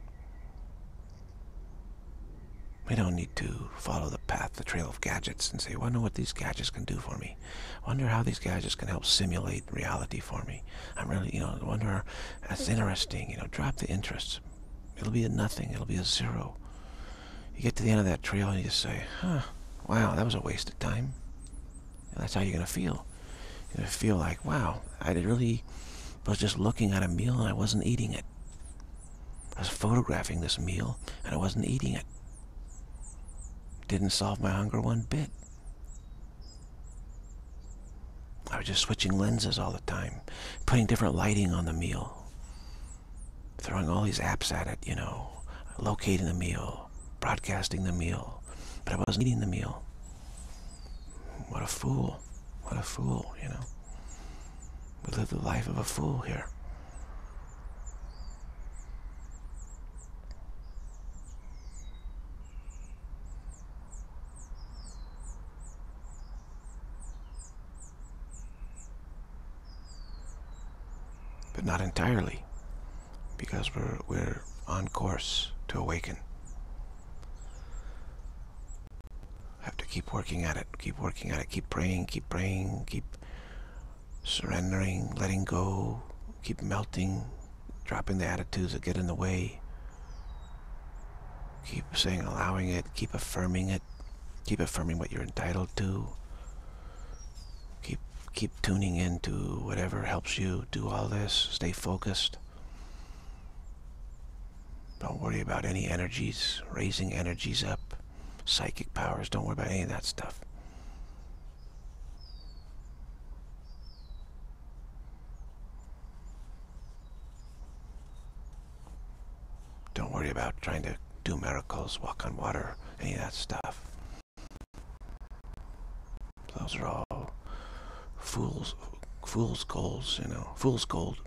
We don't need to follow the path, the trail of gadgets and say, I wonder what these gadgets can do for me. I wonder how these gadgets can help simulate reality for me. I'm really, you know, I wonder, that's interesting, you know, drop the interests. It'll be a nothing, it'll be a zero. You get to the end of that trail and you just say, huh, wow, that was a waste of time. And that's how you're going to feel. You're going to feel like, wow, I really was just looking at a meal and I wasn't eating it. I was photographing this meal and I wasn't eating it. Didn't solve my hunger one bit. I was just switching lenses all the time, putting different lighting on the meal, throwing all these apps at it, you know, locating the meal, broadcasting the meal, but I wasn't eating the meal. What a fool. What a fool, you know. We live the life of a fool here. but not entirely, because we're, we're on course to awaken. Have to keep working at it, keep working at it, keep praying, keep praying, keep surrendering, letting go, keep melting, dropping the attitudes that get in the way. Keep saying, allowing it, keep affirming it, keep affirming what you're entitled to. Keep keep tuning into whatever helps you do all this. Stay focused. Don't worry about any energies, raising energies up, psychic powers. Don't worry about any of that stuff. Don't worry about trying to do miracles, walk on water, any of that stuff. Those are all fools, fool's goals, you know, fool's gold.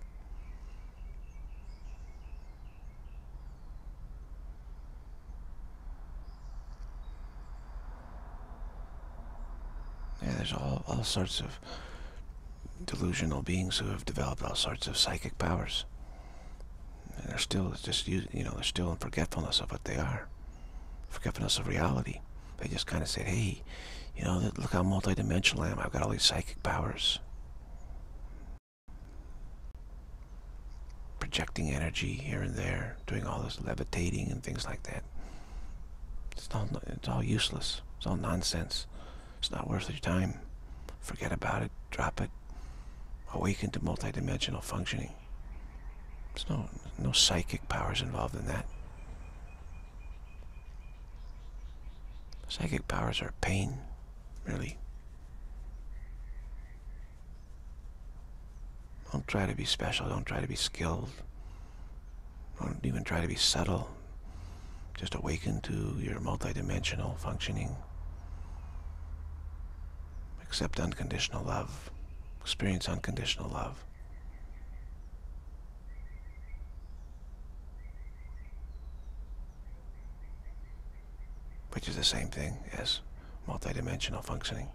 Yeah, there's all, all sorts of delusional beings who have developed all sorts of psychic powers. And they're still just, you know, they're still in forgetfulness of what they are. Forgetfulness of reality. They just kind of said, hey, you know, look how multidimensional I am. I've got all these psychic powers. Projecting energy here and there, doing all this levitating and things like that. It's all, it's all useless. It's all nonsense. It's not worth your time. Forget about it. Drop it. Awaken to multidimensional functioning. There's no, no psychic powers involved in that. Psychic powers are pain, really. Don't try to be special. Don't try to be skilled. Don't even try to be subtle. Just awaken to your multidimensional functioning. Accept unconditional love. Experience unconditional love. Which is the same thing as multidimensional functioning.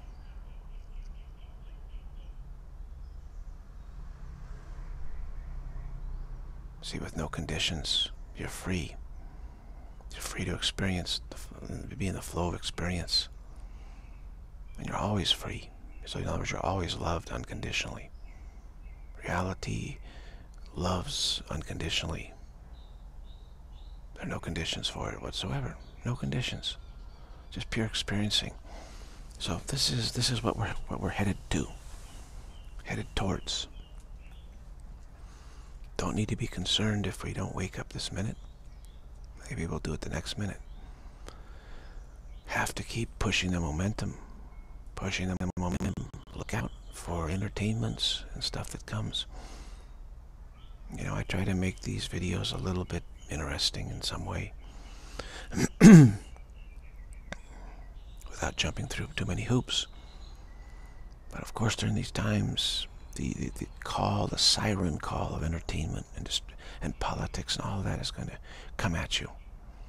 See, with no conditions, you're free. You're free to experience, the, be in the flow of experience. And you're always free. So in other words, you're always loved unconditionally. Reality loves unconditionally. There are no conditions for it whatsoever. No conditions. Just pure experiencing. So this is this is what we're what we're headed to. Headed towards. Don't need to be concerned if we don't wake up this minute. Maybe we'll do it the next minute. Have to keep pushing the momentum. Pushing the momentum. Look out for entertainments and stuff that comes. You know, I try to make these videos a little bit interesting in some way. Without jumping through too many hoops. But of course during these times, the, the, the call, the siren call of entertainment and, just, and politics and all of that is going to come at you.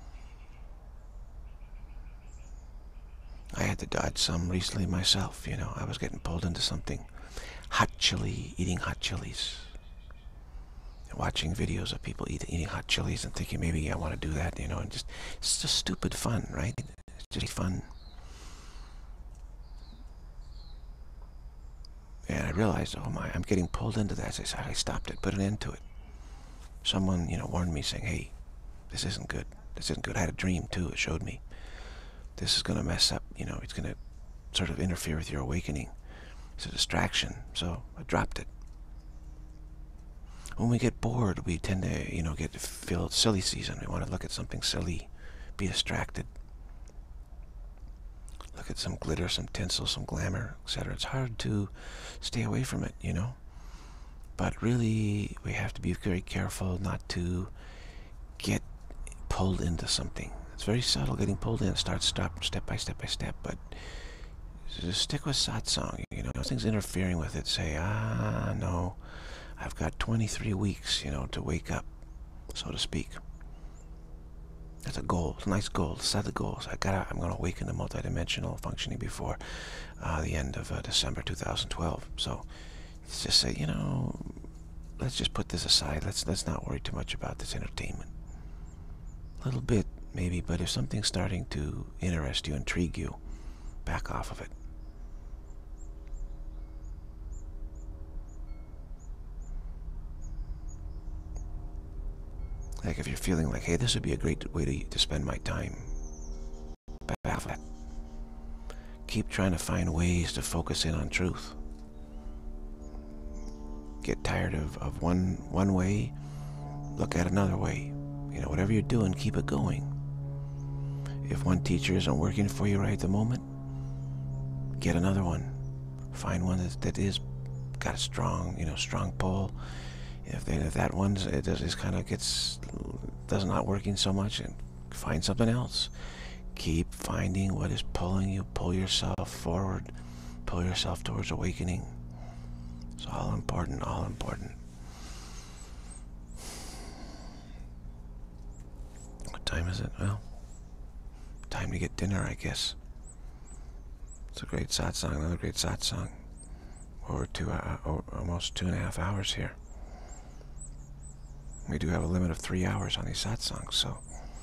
I had to dodge some recently myself, you know. I was getting pulled into something. Hot chili, eating hot chilies. Watching videos of people eat, eating hot chilies and thinking maybe I want to do that, you know, and just, it's just stupid fun, right? It's just fun. And I realized, oh my, I'm getting pulled into that. So I stopped it, put an end to it. Someone, you know, warned me saying, hey, this isn't good. This isn't good. I had a dream too, it showed me. This is going to mess up, you know, it's going to sort of interfere with your awakening. It's a distraction, so I dropped it. When we get bored, we tend to, you know, get feel silly season. We want to look at something silly, be distracted. Look at some glitter, some tinsel, some glamour, et cetera. It's hard to stay away from it, you know. But really, we have to be very careful not to get pulled into something. It's very subtle, getting pulled in. Start, stop, step by step by step. But just stick with satsang. You know, things interfering with it. Say, ah, no. I've got twenty-three weeks, you know, to wake up, so to speak. That's a goal. It's a nice goal. Set the goals. I gotta. I'm gonna awaken to multidimensional functioning before uh, the end of uh, December two thousand twelve. So just say, you know, let's just put this aside. Let's let's not worry too much about this entertainment. A little bit, maybe, but if something's starting to interest you, intrigue you, back off of it. Like if you're feeling like, hey, this would be a great way to, to spend my time, back off of it. Keep trying to find ways to focus in on truth. Get tired of, of one, one way, look at another way. You know, whatever you're doing, keep it going. If one teacher isn't working for you right at the moment, get another one. Find one that, that is got a strong, you know, strong pull. If, they, if that one it does, is kind of gets does not working so much, and find something else. Keep finding what is pulling you. Pull yourself forward. Pull yourself towards awakening. It's all important. All important. What time is it? Well, time to get dinner, I guess. It's a great satsang. Another great satsang. Over two, uh, almost two and a half hours here. We do have a limit of three hours on these satsangs, so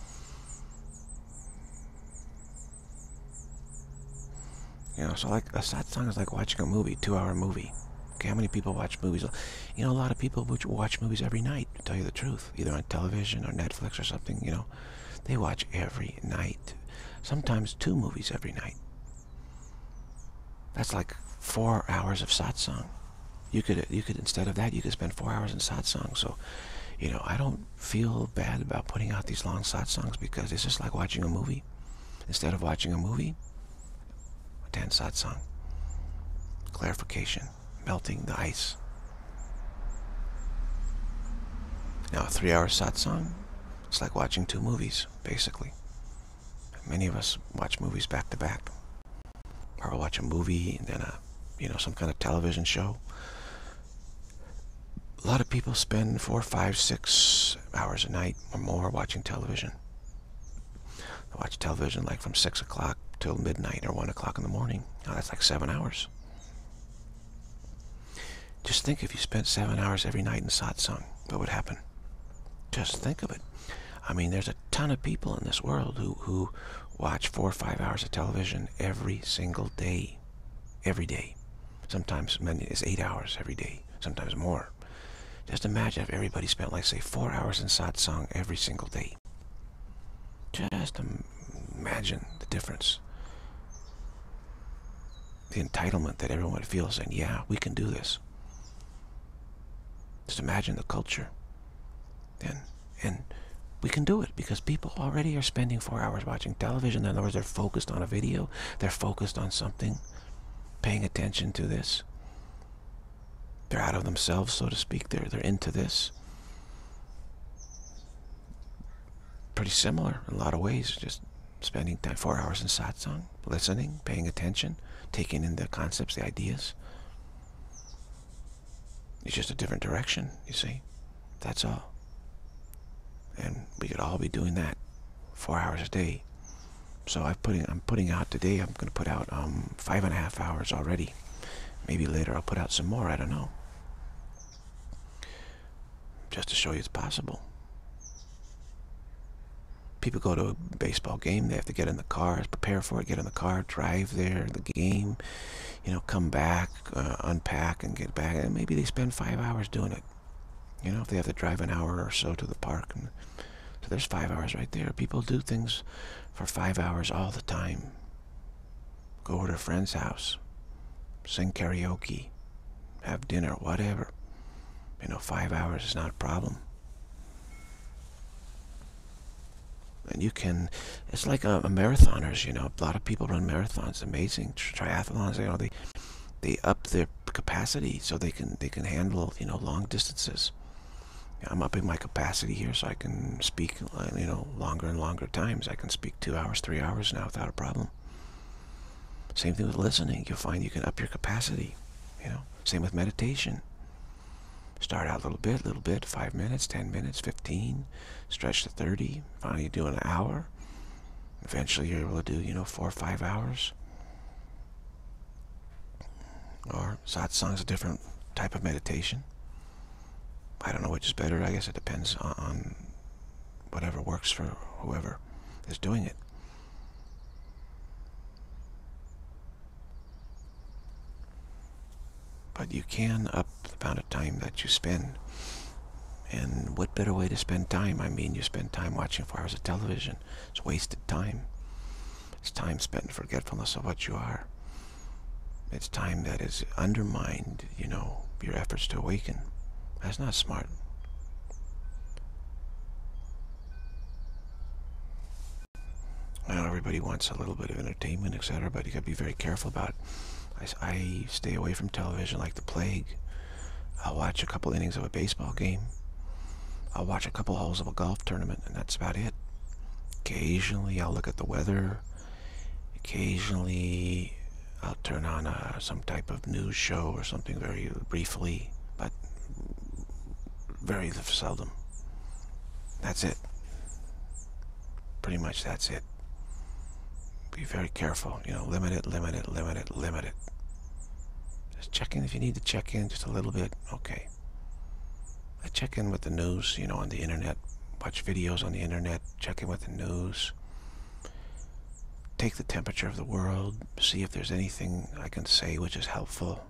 you know, so like a satsang is like watching a movie, two-hour movie. Okay, how many people watch movies? You know, a lot of people watch movies every night, to tell you the truth, either on television or Netflix or something. You know, they watch every night, sometimes two movies every night. That's like four hours of satsang. You could, you could instead of that, you could spend four hours in satsang. So, you know, I don't feel bad about putting out these long satsangs because it's just like watching a movie. Instead of watching a movie, attend satsang. Clarification, melting the ice. Now, a three-hour satsang, it's like watching two movies, basically. Many of us watch movies back to back, or we'll watch a movie and then a, you know, some kind of television show. A lot of people spend four, five, six hours a night or more watching television. They watch television like from six o'clock till midnight or one o'clock in the morning. Now that's like seven hours. Just think if you spent seven hours every night in satsang, what would happen? Just think of it. I mean, there's a ton of people in this world who, who watch four or five hours of television every single day. Every day. Sometimes it's eight hours every day. Sometimes more. Just imagine if everybody spent, like, say, four hours in satsang every single day. Just imagine the difference. The entitlement that everyone would feel saying, yeah, we can do this. Just imagine the culture. And, and we can do it because people already are spending four hours watching television. In other words, they're focused on a video. They're focused on something, paying attention to this. They're out of themselves, so to speak. They're, they're into this. Pretty similar in a lot of ways. Just spending time, four hours in satsang, listening, paying attention, taking in the concepts, the ideas. It's just a different direction, you see. That's all. And we could all be doing that four hours a day. So I'm putting, I'm putting out today, I'm going to put out um, five and a half hours already. Maybe later I'll put out some more, I don't know. Just to show you it's possible. People go to a baseball game, they have to get in the car, prepare for it, get in the car, drive there, the game, you know, come back, uh, unpack and get back. And maybe they spend five hours doing it. You know, if they have to drive an hour or so to the park. And so there's five hours right there. People do things for five hours all the time. Go over to a friend's house, sing karaoke, have dinner, whatever. You know, five hours is not a problem. And you can, it's like a, a marathoners, you know, a lot of people run marathons, amazing, triathlons, you know, they, they up their capacity so they can, they can handle, you know, long distances. I'm upping my capacity here so I can speak, you know, longer and longer times. I can speak two hours, three hours now without a problem. Same thing with listening. You'll find you can up your capacity, you know. Same with meditation. Start out a little bit, little bit, five minutes, ten minutes, fifteen, stretch to thirty. Finally you do an hour. Eventually you're able to do, you know, four or five hours. Or satsang is a different type of meditation. I don't know which is better. I guess it depends on whatever works for whoever is doing it. But you can up the amount of time that you spend. And what better way to spend time? I mean, you spend time watching four hours of television. It's wasted time. It's time spent in forgetfulness of what you are. It's time that is undermined, you know, your efforts to awaken. That's not smart. Now, everybody wants a little bit of entertainment, et cetera, but you got to be very careful about it. I, I stay away from television like the plague. I'll watch a couple innings of a baseball game. I'll watch a couple holes of a golf tournament, and that's about it. Occasionally, I'll look at the weather. Occasionally, I'll turn on a, some type of news show or something very briefly, but very seldom. That's it. Pretty much that's it. Be very careful. You know, limit it, limit it, limit it, limit it. Just check in if you need to check in just a little bit. Okay. I check in with the news, you know, on the internet. Watch videos on the internet. Check in with the news. Take the temperature of the world. See if there's anything I can say which is helpful.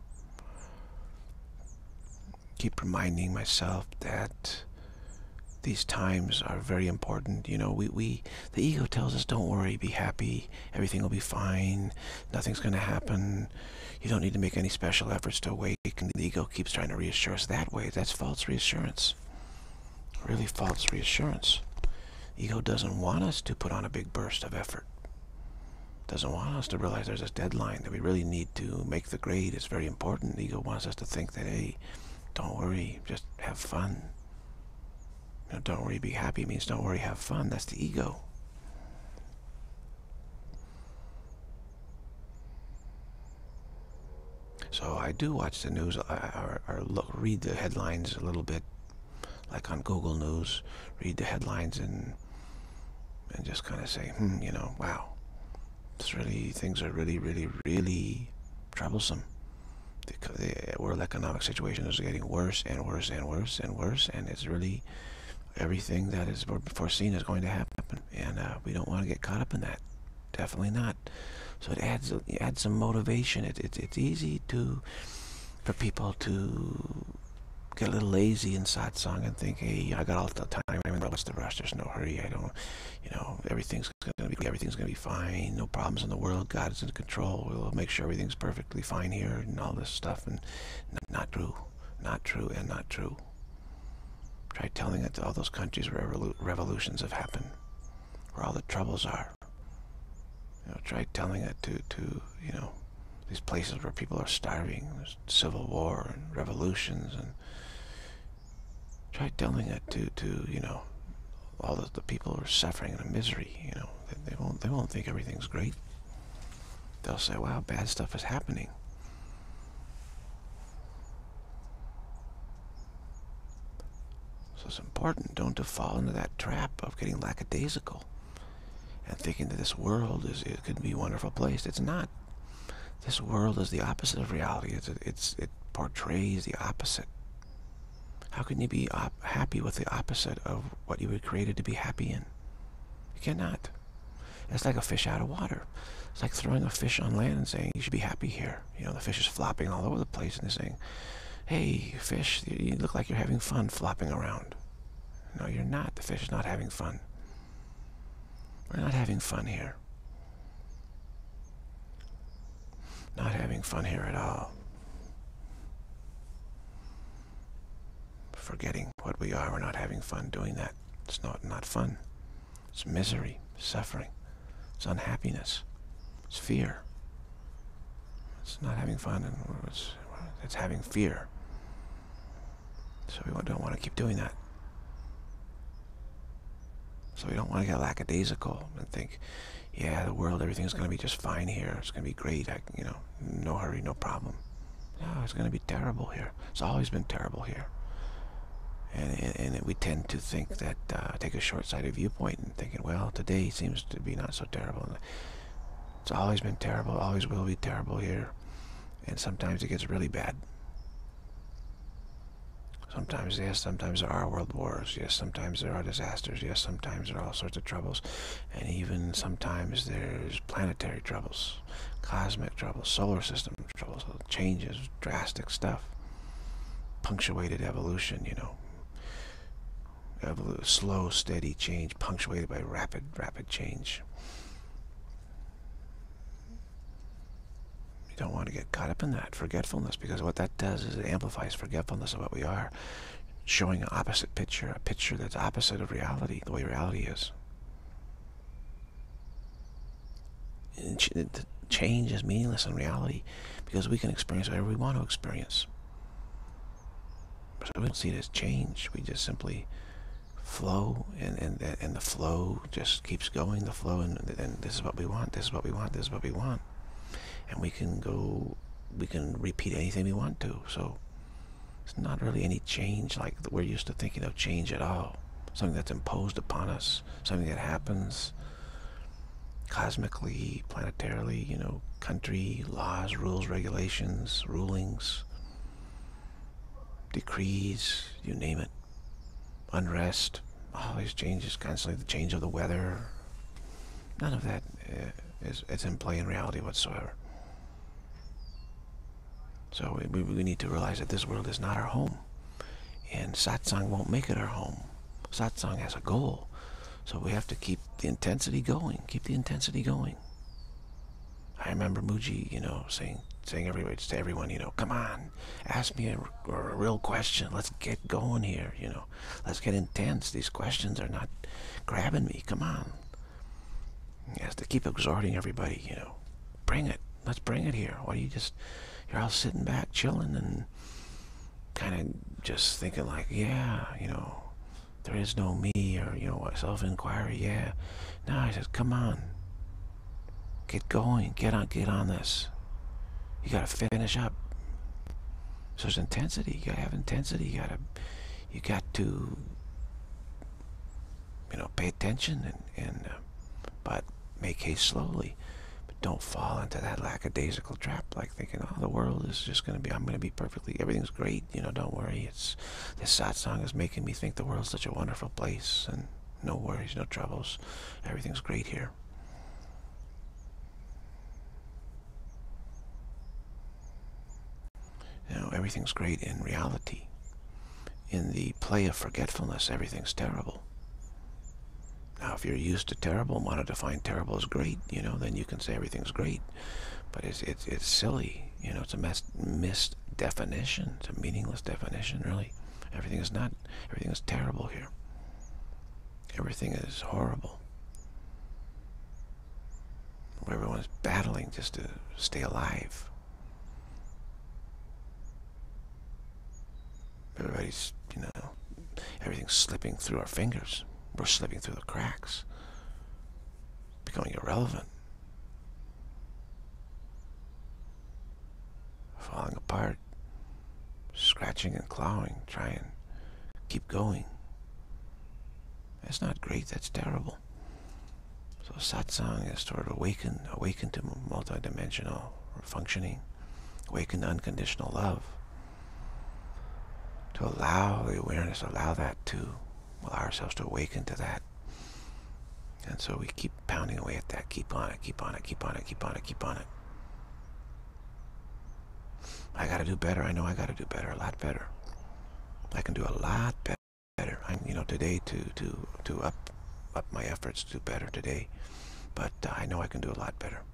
Keep reminding myself that these times are very important. You know, we, we the ego tells us, don't worry, be happy, everything will be fine, nothing's going to happen, you don't need to make any special efforts to awaken. The ego keeps trying to reassure us that way. That's false reassurance. Really false reassurance. Ego doesn't want us to put on a big burst of effort. Doesn't want us to realize there's this deadline that we really need to make the grade. It's very important. The ego wants us to think that, hey, don't worry, just have fun. You know, don't worry, be happy means don't worry, have fun. That's the ego. So I do watch the news, or, or look, read the headlines a little bit, like on Google News. Read the headlines and and just kind of say, hmm, you know, wow, it's really, things are really, really, really troublesome. The, the world economic situation is getting worse and worse and worse and worse, and it's really everything that is foreseen is going to happen, and uh, we don't want to get caught up in that. Definitely not. So it adds it adds some motivation. It, it it's easy to for people to get a little lazy in satsang and think, hey, I got all the time. I mean, what's the rush? There's no hurry. I don't, you know, everything's gonna be everything's gonna be fine. No problems in the world. God is in control. We'll make sure everything's perfectly fine here and all this stuff. And not true, not true, and not true. Try telling it to all those countries where revolu revolutions have happened, where all the troubles are. You know, try telling it to, to, you know, these places where people are starving. There's civil war and revolutions, and try telling it to, to you know, all the, the people who are suffering and misery. You know, they, they won't they won't think everything's great. They'll say, wow, bad stuff is happening. So it's important, don't to fall into that trap of getting lackadaisical and thinking that this world is, it could be a wonderful place. It's not. This world is the opposite of reality. It's, it's, it portrays the opposite. How can you be op happy with the opposite of what you were created to be happy in? You cannot. It's like a fish out of water. It's like throwing a fish on land and saying, you should be happy here. You know, the fish is flopping all over the place, and they're saying, hey, fish, you look like you're having fun flopping around. No, you're not. The fish is not having fun. We're not having fun here. Not having fun here at all. Forgetting what we are, we're not having fun doing that. It's not, not fun. It's misery, suffering. It's unhappiness. It's fear. It's not having fun, and it's, it's having fear. So we don't want to keep doing that. So we don't want to get lackadaisical and think, yeah, the world, everything's going to be just fine here. It's going to be great. I, you know, no hurry, no problem. No, it's going to be terrible here. It's always been terrible here. And, and, and we tend to think that, uh, take a short-sighted viewpoint and thinking, well, today seems to be not so terrible. It's always been terrible, always will be terrible here. And sometimes it gets really bad. Sometimes, yes, sometimes there are world wars. Yes, sometimes there are disasters. Yes, sometimes there are all sorts of troubles. And even sometimes there's planetary troubles, cosmic troubles, solar system troubles, changes, drastic stuff. Punctuated evolution, you know. Evolu- slow, steady change, punctuated by rapid, rapid change. You don't want to get caught up in that forgetfulness, because what that does is it amplifies forgetfulness of what we are, showing an opposite picture, a picture that's opposite of reality, the way reality is. And ch change is meaningless in reality because we can experience whatever we want to experience. So we don't see it as change. We just simply flow, and, and, and the flow just keeps going, the flow, and, and this is what we want, this is what we want, this is what we want. And we can go, we can repeat anything we want to. So it's not really any change like we're used to thinking of change at all. Something that's imposed upon us, something that happens cosmically, planetarily, you know, country, laws, rules, regulations, rulings, decrees, you name it, unrest, all these changes, constantly the change of the weather. None of that uh, is, is in play in reality whatsoever. So we, we need to realize that this world is not our home, and satsang won't make it our home. Satsang has a goal, so we have to keep the intensity going, keep the intensity going. I remember Muji, you know, saying, saying everybody, to everyone, you know, come on, ask me a, a real question. Let's get going here, you know. Let's get intense. These questions are not grabbing me. Come on. He has to keep exhorting everybody, you know. Bring it. Let's bring it here. Why do you just, you're all sitting back, chilling, and kind of just thinking like, yeah, you know, there is no me, or, you know, self-inquiry, yeah. No, I said, come on. Get going. Get on, get on this. You got to finish up. So there's intensity. You got to have intensity. You got to, you got to, you know, pay attention, and, and uh, but make haste slowly. But don't fall into that lackadaisical trap, like thinking, oh, the world is just going to be, I'm going to be perfectly, everything's great. You know, don't worry. It's, this satsang is making me think the world's such a wonderful place, and no worries, no troubles. Everything's great here. You know, everything's great in reality. In the play of forgetfulness, everything's terrible. Now, if you're used to terrible and want to define terrible as great, you know, then you can say everything's great. But it's, it's, it's silly. You know, it's a mis missed definition. It's a meaningless definition, really. Everything is not, everything is terrible here. Everything is horrible. Everyone is battling just to stay alive. Everybody's, you know, everything's slipping through our fingers. We're slipping through the cracks, becoming irrelevant, falling apart, scratching and clawing, trying, keep going. That's not great, that's terrible. So satsang is sort of awaken, awaken to multidimensional functioning, awaken to unconditional love. To allow the awareness, allow that to, allow ourselves to awaken to that. And so we keep pounding away at that, keep on it, keep on it, keep on it, keep on it, keep on it. I gotta do better, I know I gotta do better, a lot better. I can do a lot better. I'm, you know, today to, to, to up, up my efforts to do better today. But uh, I know I can do a lot better.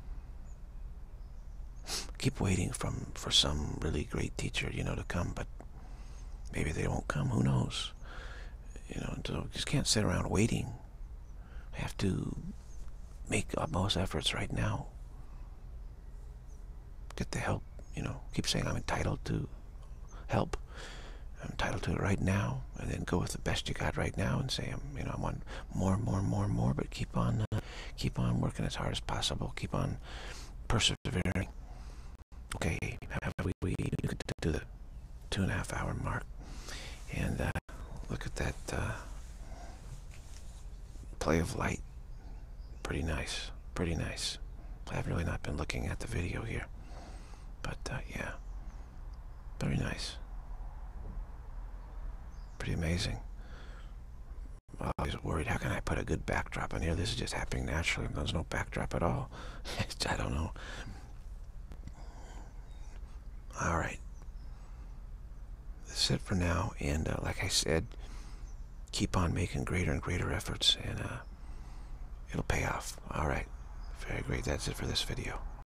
Keep waiting from, for some really great teacher, you know, to come, but maybe they won't come, who knows? You know, so just can't sit around waiting. I have to make utmost efforts right now. Get the help, you know, keep saying I'm entitled to help. I'm entitled to it right now, and then go with the best you got right now and say, I'm, you know, I want more, more, more, more, but keep on, uh, keep on working as hard as possible. Keep on persevering. Okay, we, we, we could do the two and a half hour mark. And uh, look at that uh, play of light. Pretty nice, pretty nice. I've really not been looking at the video here. But uh, yeah, very nice. pretty amazing. I was worried, how can I put a good backdrop in here? This is just happening naturally. There's no backdrop at all. I don't know. All right. That's it for now. And uh, like I said, keep on making greater and greater efforts, and uh, it'll pay off. All right. Very great. That's it for this video.